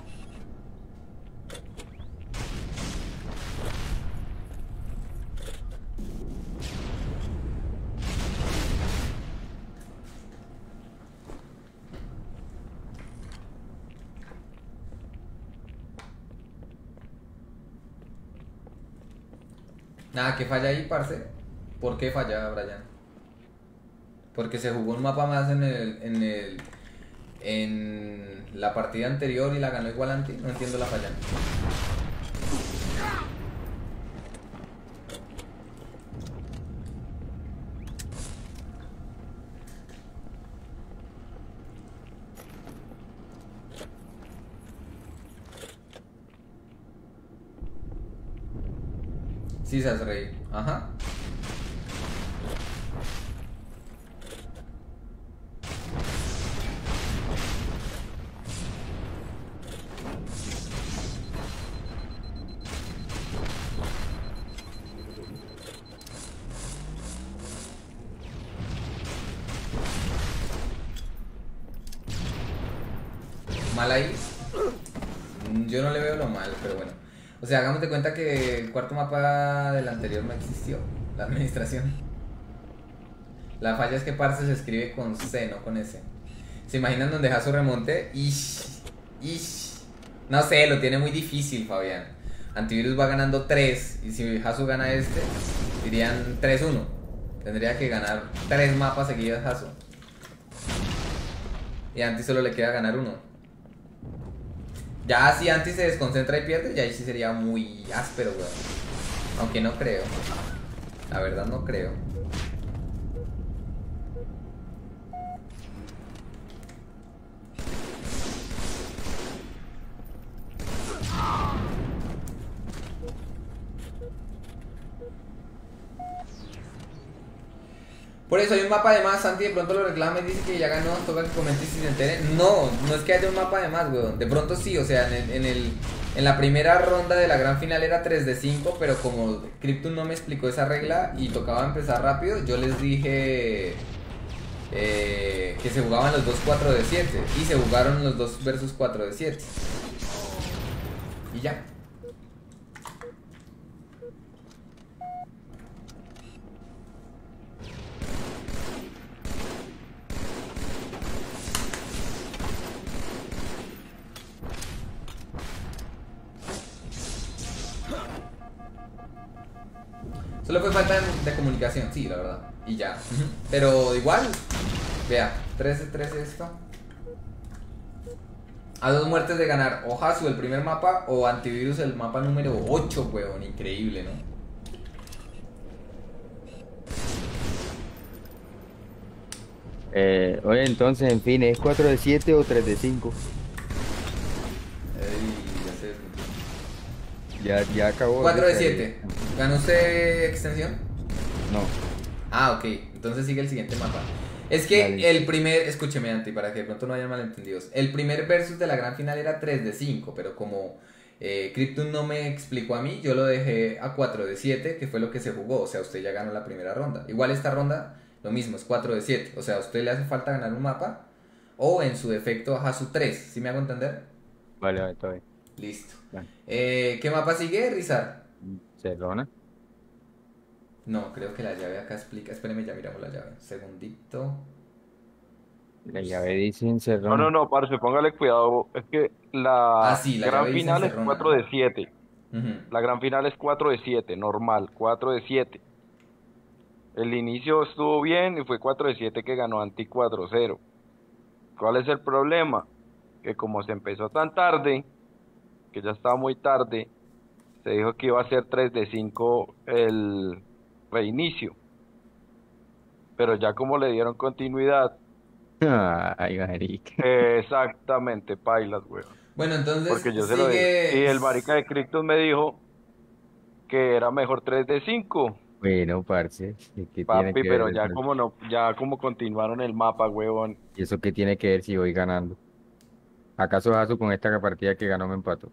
Nada, que falla ahí, parce. ¿Por qué falla, Brian? Porque se jugó un mapa más en el, en el, en la partida anterior y la ganó igual anti. No entiendo la falla. Sí, Sasrey. Ajá. Mal ahí. Yo no le veo lo mal, pero bueno. O sea, hagamos de cuenta que el cuarto mapa del anterior no existió. La administración. La falla es que parce se escribe con C, no con S. ¿Se imaginan donde Hasu remonte? Ish. Ish. No sé, lo tiene muy difícil, Fabián. Antivirus va ganando tres. Y si Hasu gana este, irían tres uno. Tendría que ganar tres mapas seguidos Hasu. Y a Anti solo le queda ganar uno. Ya si Anti se desconcentra y pierde, ya ahí sí sería muy áspero, weón. Aunque no creo. La verdad no creo. Por eso hay un mapa de más, Santi de pronto lo reclama y dice que ya ganó, toca que comente si se entere. No, no es que haya un mapa de más, weón. De pronto sí, o sea, en, el, en, el, en la primera ronda de la gran final era tres de cinco, pero como Krypton no me explicó esa regla y tocaba empezar rápido, yo les dije eh, que se jugaban los dos cuatro de siete. Y se jugaron los dos versus cuatro de siete. Y ya. Solo fue falta de, de comunicación, sí, la verdad. Y ya. Pero igual, vea, trece trece esto. A dos muertes de ganar o Hasu el primer mapa o Antivirus el mapa número ocho, weón. Increíble, ¿no? Eh, oye, entonces, en fin, ¿es cuatro de siete o tres de cinco? Ey, ya sé. Ya, ya acabó. cuatro de siete. ¿Ganó usted extensión? No. Ah, ok. Entonces sigue el siguiente mapa. Es que Dale. el primer, escúcheme Anti, para que de pronto no hayan malentendidos. El primer versus de la gran final era tres de cinco, pero como eh, Krypton no me explicó a mí, yo lo dejé a cuatro de siete, que fue lo que se jugó. O sea, usted ya ganó la primera ronda. Igual esta ronda, lo mismo, es cuatro de siete. O sea, a usted le hace falta ganar un mapa, o en su defecto Hasu tres. ¿Sí me hago entender? Vale, vale, está bien. Listo. Vale. Eh, ¿Qué mapa sigue, Rizar? Cerrona. No, creo que la llave acá explica. Espéreme, ya miramos la llave. Segundito. La llave dice en No, Cerrona. no, no, parce, póngale cuidado. Es que la Ah, sí, la gran llave dice final es encerrona. cuatro de siete. Ujú. La gran final es cuatro de siete, normal, cuatro de siete. El inicio estuvo bien y fue cuatro de siete que ganó Anti cuatro cero. ¿Cuál es el problema? Que como se empezó tan tarde, que ya estaba muy tarde, se dijo que iba a ser tres de cinco el reinicio. Pero ya como le dieron continuidad, Ay, marica. exactamente, pailas, weón. Bueno, entonces Porque yo se lo sigue... dije. Y el marica de Krypton me dijo que era mejor tres de cinco. Bueno, parce, ¿y qué tiene Papi, que pero ver ya entonces? como no, ya como continuaron el mapa, huevón. ¿Y eso qué tiene que ver si voy ganando? ¿Acaso Hasu con esta partida que ganó me empató?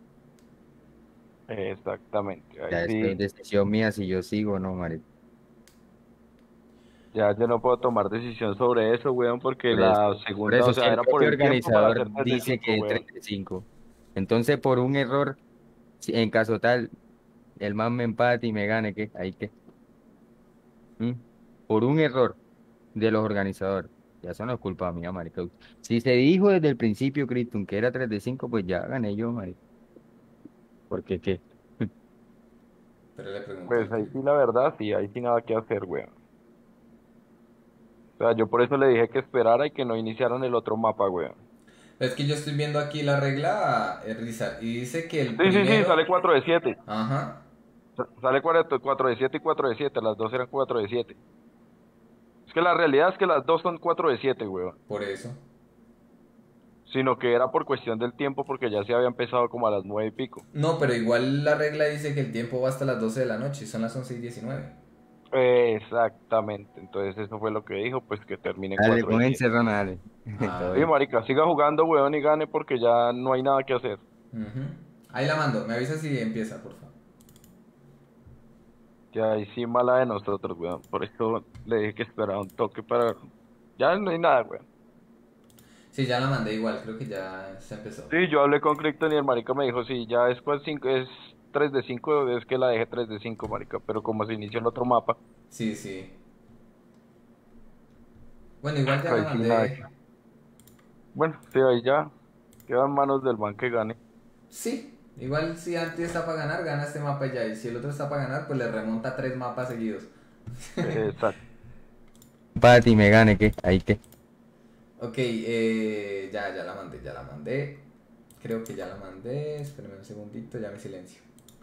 Exactamente. Ahí Ya es que es sí, decisión mía si yo sigo o no, marica. ya yo no puedo tomar decisión sobre eso, weón, porque Por la eso, por segunda, eso, o si sea, el era por propio el tiempo para organizador hacer tres de dice cinco, que es weón. tres de cinco, entonces por un error, si en caso tal, el man me empate y me gane, ¿qué? ¿Ahí qué? ¿Mm? Por un error de los organizadores. Ya eso no es culpa mía, marica. Si se dijo desde el principio, Krypton, que era tres de cinco, pues ya gané yo, marica. ¿Por qué qué? Pero le pregunté. Pues ahí sí, la verdad, sí, ahí sí nada que hacer, weón. O sea, yo por eso le dije que esperara y que no iniciaran el otro mapa, weón. Es que yo estoy viendo aquí la regla, eh, Rizar, y dice que el Sí, primero... sí, sí, sale cuatro de siete. Ajá. Sa- Sale cuatro de siete y cuatro de siete, las dos eran cuatro de siete. Es que la realidad es que las dos son cuatro de siete, weón. Por eso. Sino que era por cuestión del tiempo porque ya se había empezado como a las nueve y pico. No, pero igual la regla dice que el tiempo va hasta las doce de la noche, y son las once y diecinueve. Exactamente, entonces eso fue lo que dijo, pues que termine Dale, cuatro de pónganse siete. Ronald. Ah. Todo Sí, bien. marica, siga jugando, weón, y gane porque ya no hay nada que hacer. Ujú. Ahí la mando, me avisa si empieza, por favor. Ya ahí sí mala de nosotros, weón. Por eso le dije que esperaba un toque para... Ya no hay nada, weón. Sí, ya la mandé igual, creo que ya se empezó. Sí, yo hablé con Crichton y el marica me dijo, sí, ya es cual cinco, es tres de cinco, es que la dejé tres de cinco, marica, pero como se inició el otro mapa, Sí, sí. Bueno, igual ya ahí la sí nada mandé. que- Bueno, sí, ahí ya queda en manos del man que gane. Sí, igual si antes está para ganar, gana este mapa ya. Y si el otro está para ganar, pues le remonta tres mapas seguidos. Exacto. Para ti me gane, ¿qué? Ahí qué. Ok, eh, ya, ya la mandé, ya la mandé. Creo que ya la mandé. Espérame un segundito, ya me silencio.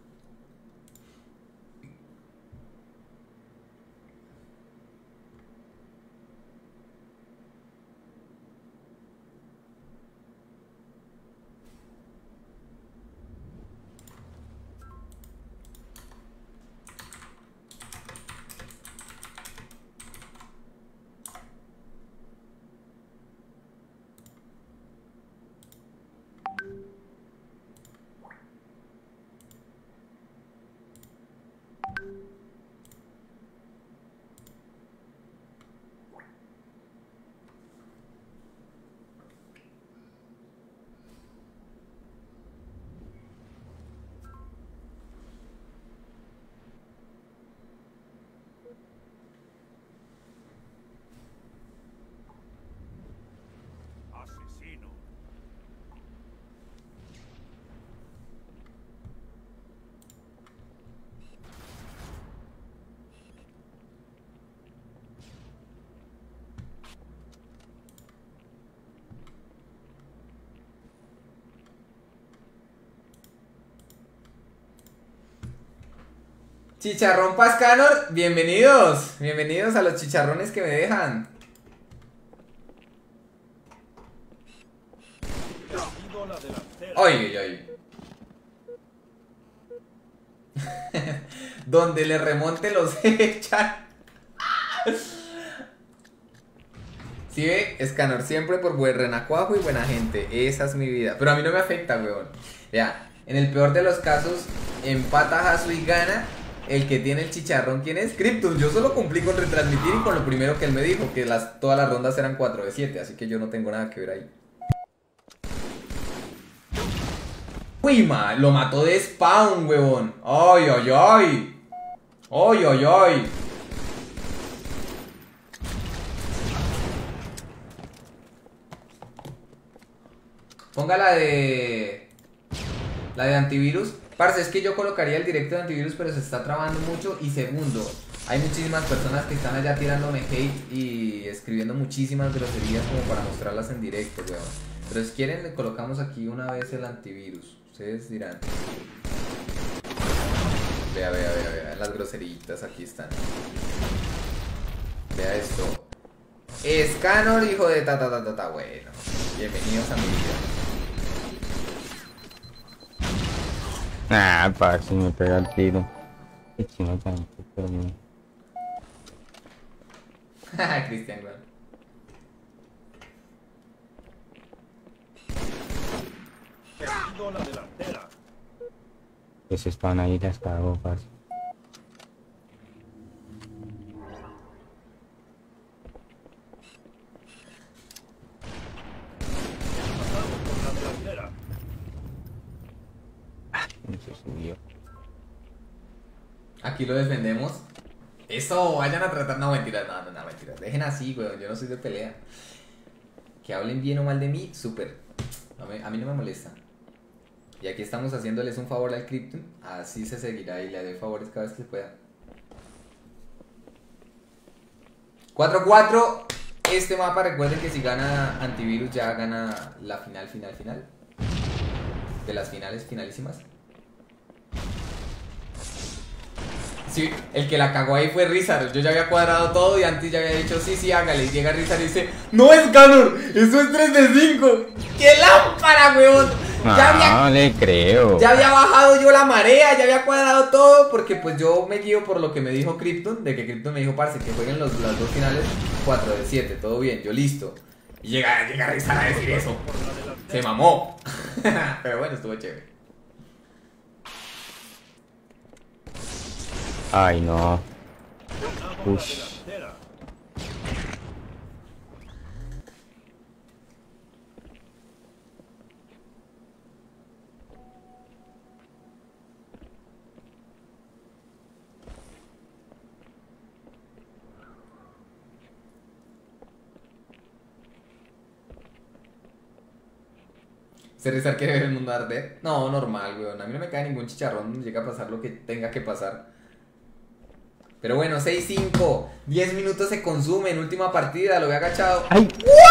Asesino. Chicharrón Pascanor, bienvenidos. Bienvenidos a los chicharrones que me dejan. Ido la delantera. Oye, oye. Donde le remonte los echan. Si ve, Escanor siempre por buen renacuajo y buena gente. Esa es mi vida. Pero a mí no me afecta, weón. Ya, en el peor de los casos, empata Hasu y gana el que tiene el chicharrón. ¿Quién es? Cryptus. Yo solo cumplí con retransmitir y con lo primero que él me dijo, que las, todas las rondas eran cuatro de siete, así que yo no tengo nada que ver ahí. Uy, ma, lo mató de spawn, huevón. Ay, ay, ay. Ay, ay, ay. Ponga la de... La de antivirus. Parce, es que yo colocaría el directo de antivirus, pero se está trabando mucho. Y segundo, hay muchísimas personas que están allá tirándome hate y escribiendo muchísimas groserías como para mostrarlas en directo, weón. Pero si quieren, le colocamos aquí una vez el antivirus. Ustedes dirán. Vea, vea, vea, vea. Las groserillitas aquí están. Vea esto. Escanor, hijo de ta ta ta ta ta. Bueno, bienvenidos a mi vida. Ah, pa, si me pega el tiro. Qué chino tanto, pero no. Cristian, weón. Ido la delantera. Pues están ahí las cagopas. Pasamos por la delantera. No se subió. Aquí lo defendemos. Eso, vayan a tratar. No, mentiras, no, no, no, mentiras. Dejen así, weón. Yo no soy de pelea. Que hablen bien o mal de mí, súper. No me- a mí no me molesta. Y aquí estamos haciéndoles un favor al Krypton. Así se seguirá y le doy favores cada vez que se pueda. cuatro cuatro. Este mapa, recuerden que si gana Antivirus ya gana la final, final, final. De las finales, finalísimas. Sí, el que la cagó ahí fue Rizar. Yo ya había cuadrado todo y antes ya había dicho sí, sí, hágale. Y llega Rizar y dice, no es Ganor, eso es tres de cinco. ¡Qué lámpara, weón! Ya había, no le creo. Ya había bajado yo la marea, ya había cuadrado todo. Porque pues yo me guío por lo que me dijo Krypton. De que Krypton me dijo, parce, que jueguen los, las dos finales cuatro de siete, todo bien, yo listo. Y llega, llega Rizar a decir eso. Se mamó. Pero bueno, estuvo chévere. Ay, no. Ganamos Ush. la delantera. ¿Se Rizar quiere ver el mundo arder? No, normal, weón. A mí no me cae ningún chicharrón. Llega a pasar lo que tenga que pasar. Pero bueno, seis cinco. diez minutos se consumen. Última partida, lo había agachado. ¡Ay!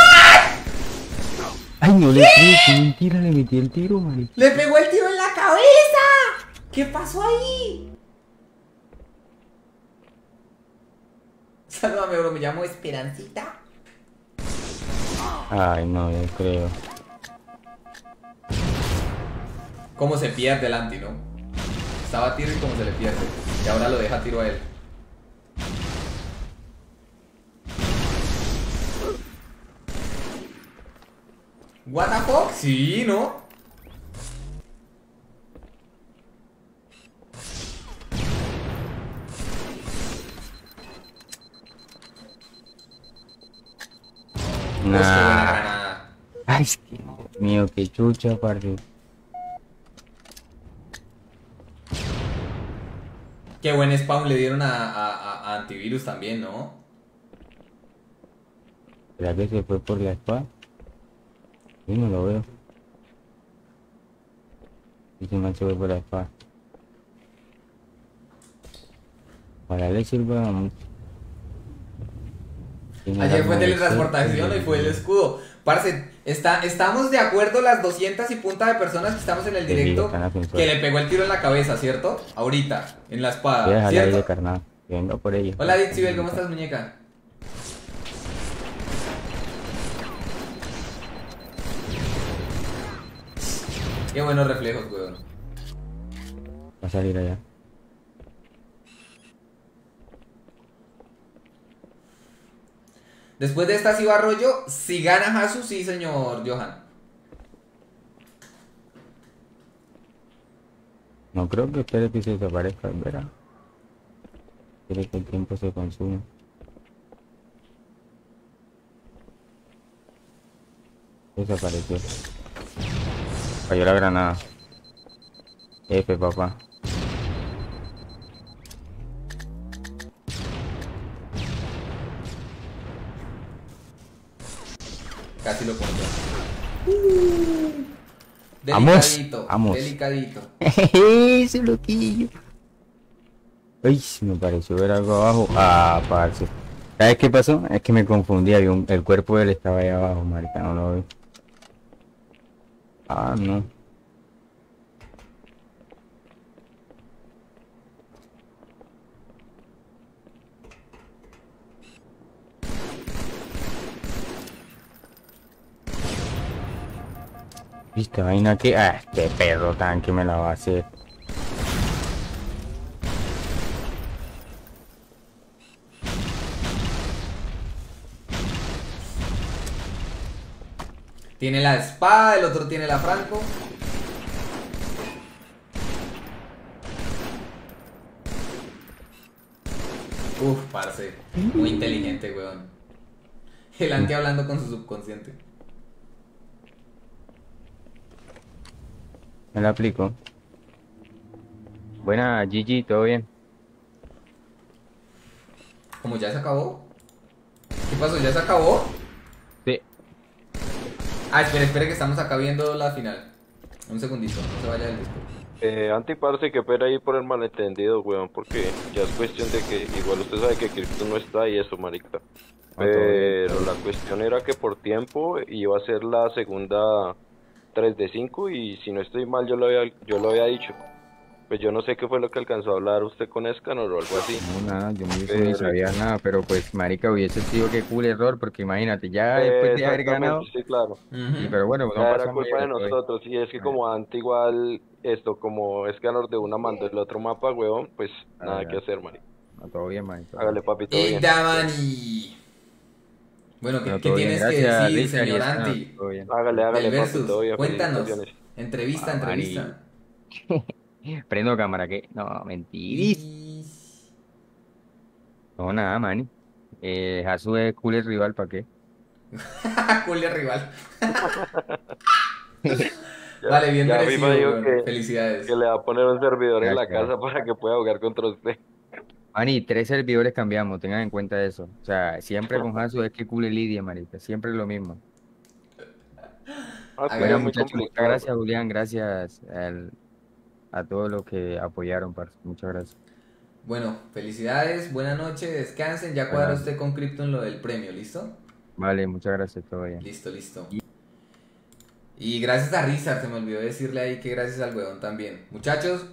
¡Ay, no le creo! ¡Qué mentira! Le metí el tiro, marica. ¡Le pegó el tiro en la cabeza! ¿Qué pasó ahí? Sálvame, bro. Me llamo Esperancita. Ay, no le creo. Cómo se pierde el anti, ¿no? Estaba a tiro y cómo se le pierde. Y ahora lo deja a tiro a él. ¿What the fuck? Sí, ¿no? Pues qué buena Nah. granada. Ay, es que, Dios mío, qué chucha, parce. Qué buen spawn le dieron a, a, a- a Antivirus también, ¿no? ¿Será que se fue por la espada? Yo no lo veo. Y se me se fue por la espada. Para le sirva mucho. Tiene Ayer arma fue de teletransportación cerco y fue el escudo. Parce, está, estamos de acuerdo las doscientas y punta de personas que estamos en el Sí, directo están ascensor. que le pegó el tiro en la cabeza, ¿cierto? Ahorita, en la Voy a espada, dejarla ahí de ¿cierto? carnada. Que venga por ella. Hola Dixibel, ¿cómo estás, muñeca? Qué buenos reflejos, weón. Va a salir allá. Después de esta sí va rollo. Si gana Hasu, sí, señor Johan. No creo que espere que se desaparezca, verá. Quiere que el tiempo se consume. Desapareció. Cayó la granada. F, papá. Casi lo pongo. Vamos, Delicadito, vamos. delicadito. Ese loquillo. Ay, me pareció ver algo abajo. Ah, parce. ¿Sabes qué pasó? Es que me confundí. Había un- el cuerpo de él estaba ahí abajo, marica. No lo veo. Ah, no. ¿Viste vaina que? Ah, este perro tanque me la va a hacer. Tiene la espada, el otro tiene la franco. Uf, parce. Muy inteligente, weón. El anti hablando con su subconsciente. Me la aplico. Buena, G G, todo bien. Como ya se acabó. ¿Qué pasó? ¿Ya se acabó? Sí. Ah, espere, espere que estamos acá viendo la final. Un segundito, no se vaya del Discord. Eh, Antiparse, que pena ahí por el malentendido, weón, porque ya es cuestión de que igual usted sabe que Crypto no está y eso, marica. Pero la cuestión era que por tiempo iba a ser la segunda tres de cinco y si no estoy mal yo lo había, yo lo había dicho. Pues yo no sé qué fue lo que alcanzó a hablar usted con Escanor o algo así. No, nada, yo ni, Pero- ni sabía nada, pero pues marica hubiese sido que cool error, porque imagínate, ya Eh, después de haber exactamente, ganado, sí, claro. y, pero bueno, no Ya era pasa culpa de nada, pues. nosotros, y es que como Ant igual, esto, como Escanor de una mandó el otro mapa, weón, pues Ah, nada ya. que hacer, marica. No, todo bien, man. todo Hágale, bien. papi, todo bien. Damani. Bueno, ¿qué, No, qué todo bien, tienes que gracias, decir, Richard, y señor está, Anti? todo bien. Hágale, hágale, Del papi, Versus, todo bien, cuéntanos. felicitaciones. Entrevista, Ah, Mari. entrevista. Prendo cámara, ¿qué? No, mentiris. Y... No, nada, man. Eh, Hasu es cool el rival, ¿para qué? Julia rival. Ya- Vale, bien ya merecido, FIFA dijo weón. que, Felicidades. que le va a poner un servidor en la Gracias. casa para que pueda jugar contra usted. Mani, tres servidores cambiamos, tengan en cuenta eso. O sea, siempre con Hasu es que cool el Lidia, marica. Siempre lo mismo. Ah, es que Hágale, es Bueno, muy muchachos, muchas complicado. gracias, Julián. Gracias al- a todos los que apoyaron, parce. Muchas gracias. Bueno, felicidades, buena noche, descansen. Ya cuadra Buenas. usted con Krypton lo del premio, ¿listo? Vale, muchas gracias, todo bien. Listo, listo. Y gracias a Rizar, se me olvidó decirle ahí que gracias al huevón también. Muchachos,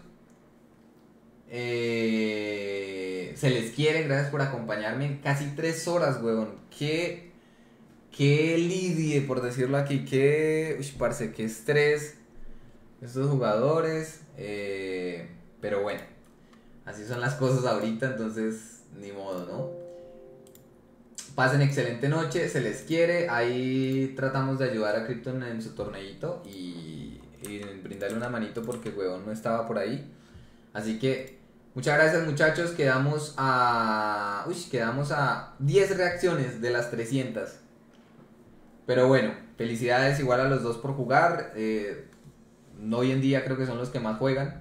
eh, se les quiere, gracias por acompañarme en casi tres horas, huevón. Qué, qué lidie, por decirlo aquí, qué, uy, parce, qué estrés estos jugadores. eh, pero bueno, así son las cosas ahorita, entonces ni modo, ¿no? Pasen excelente noche, se les quiere. Ahí tratamos de ayudar a Krypton en su torneito y, y brindarle una manito porque el huevón no estaba por ahí. Así que muchas gracias, muchachos. Quedamos a. Uy, quedamos a diez reacciones de las trescientas. Pero bueno, felicidades igual a los dos por jugar. Eh, hoy en día creo que son los que más juegan.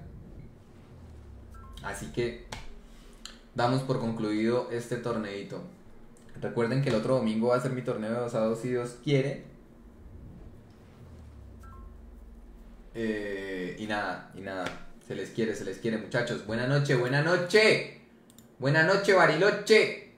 Así que damos por concluido este torneito. Recuerden que el otro domingo va a ser mi torneo de dos a dos si Dios quiere. Eh, y nada, y nada. Se les quiere, se les quiere, muchachos. Buena noche, buena noche. Buena noche, Bariloche.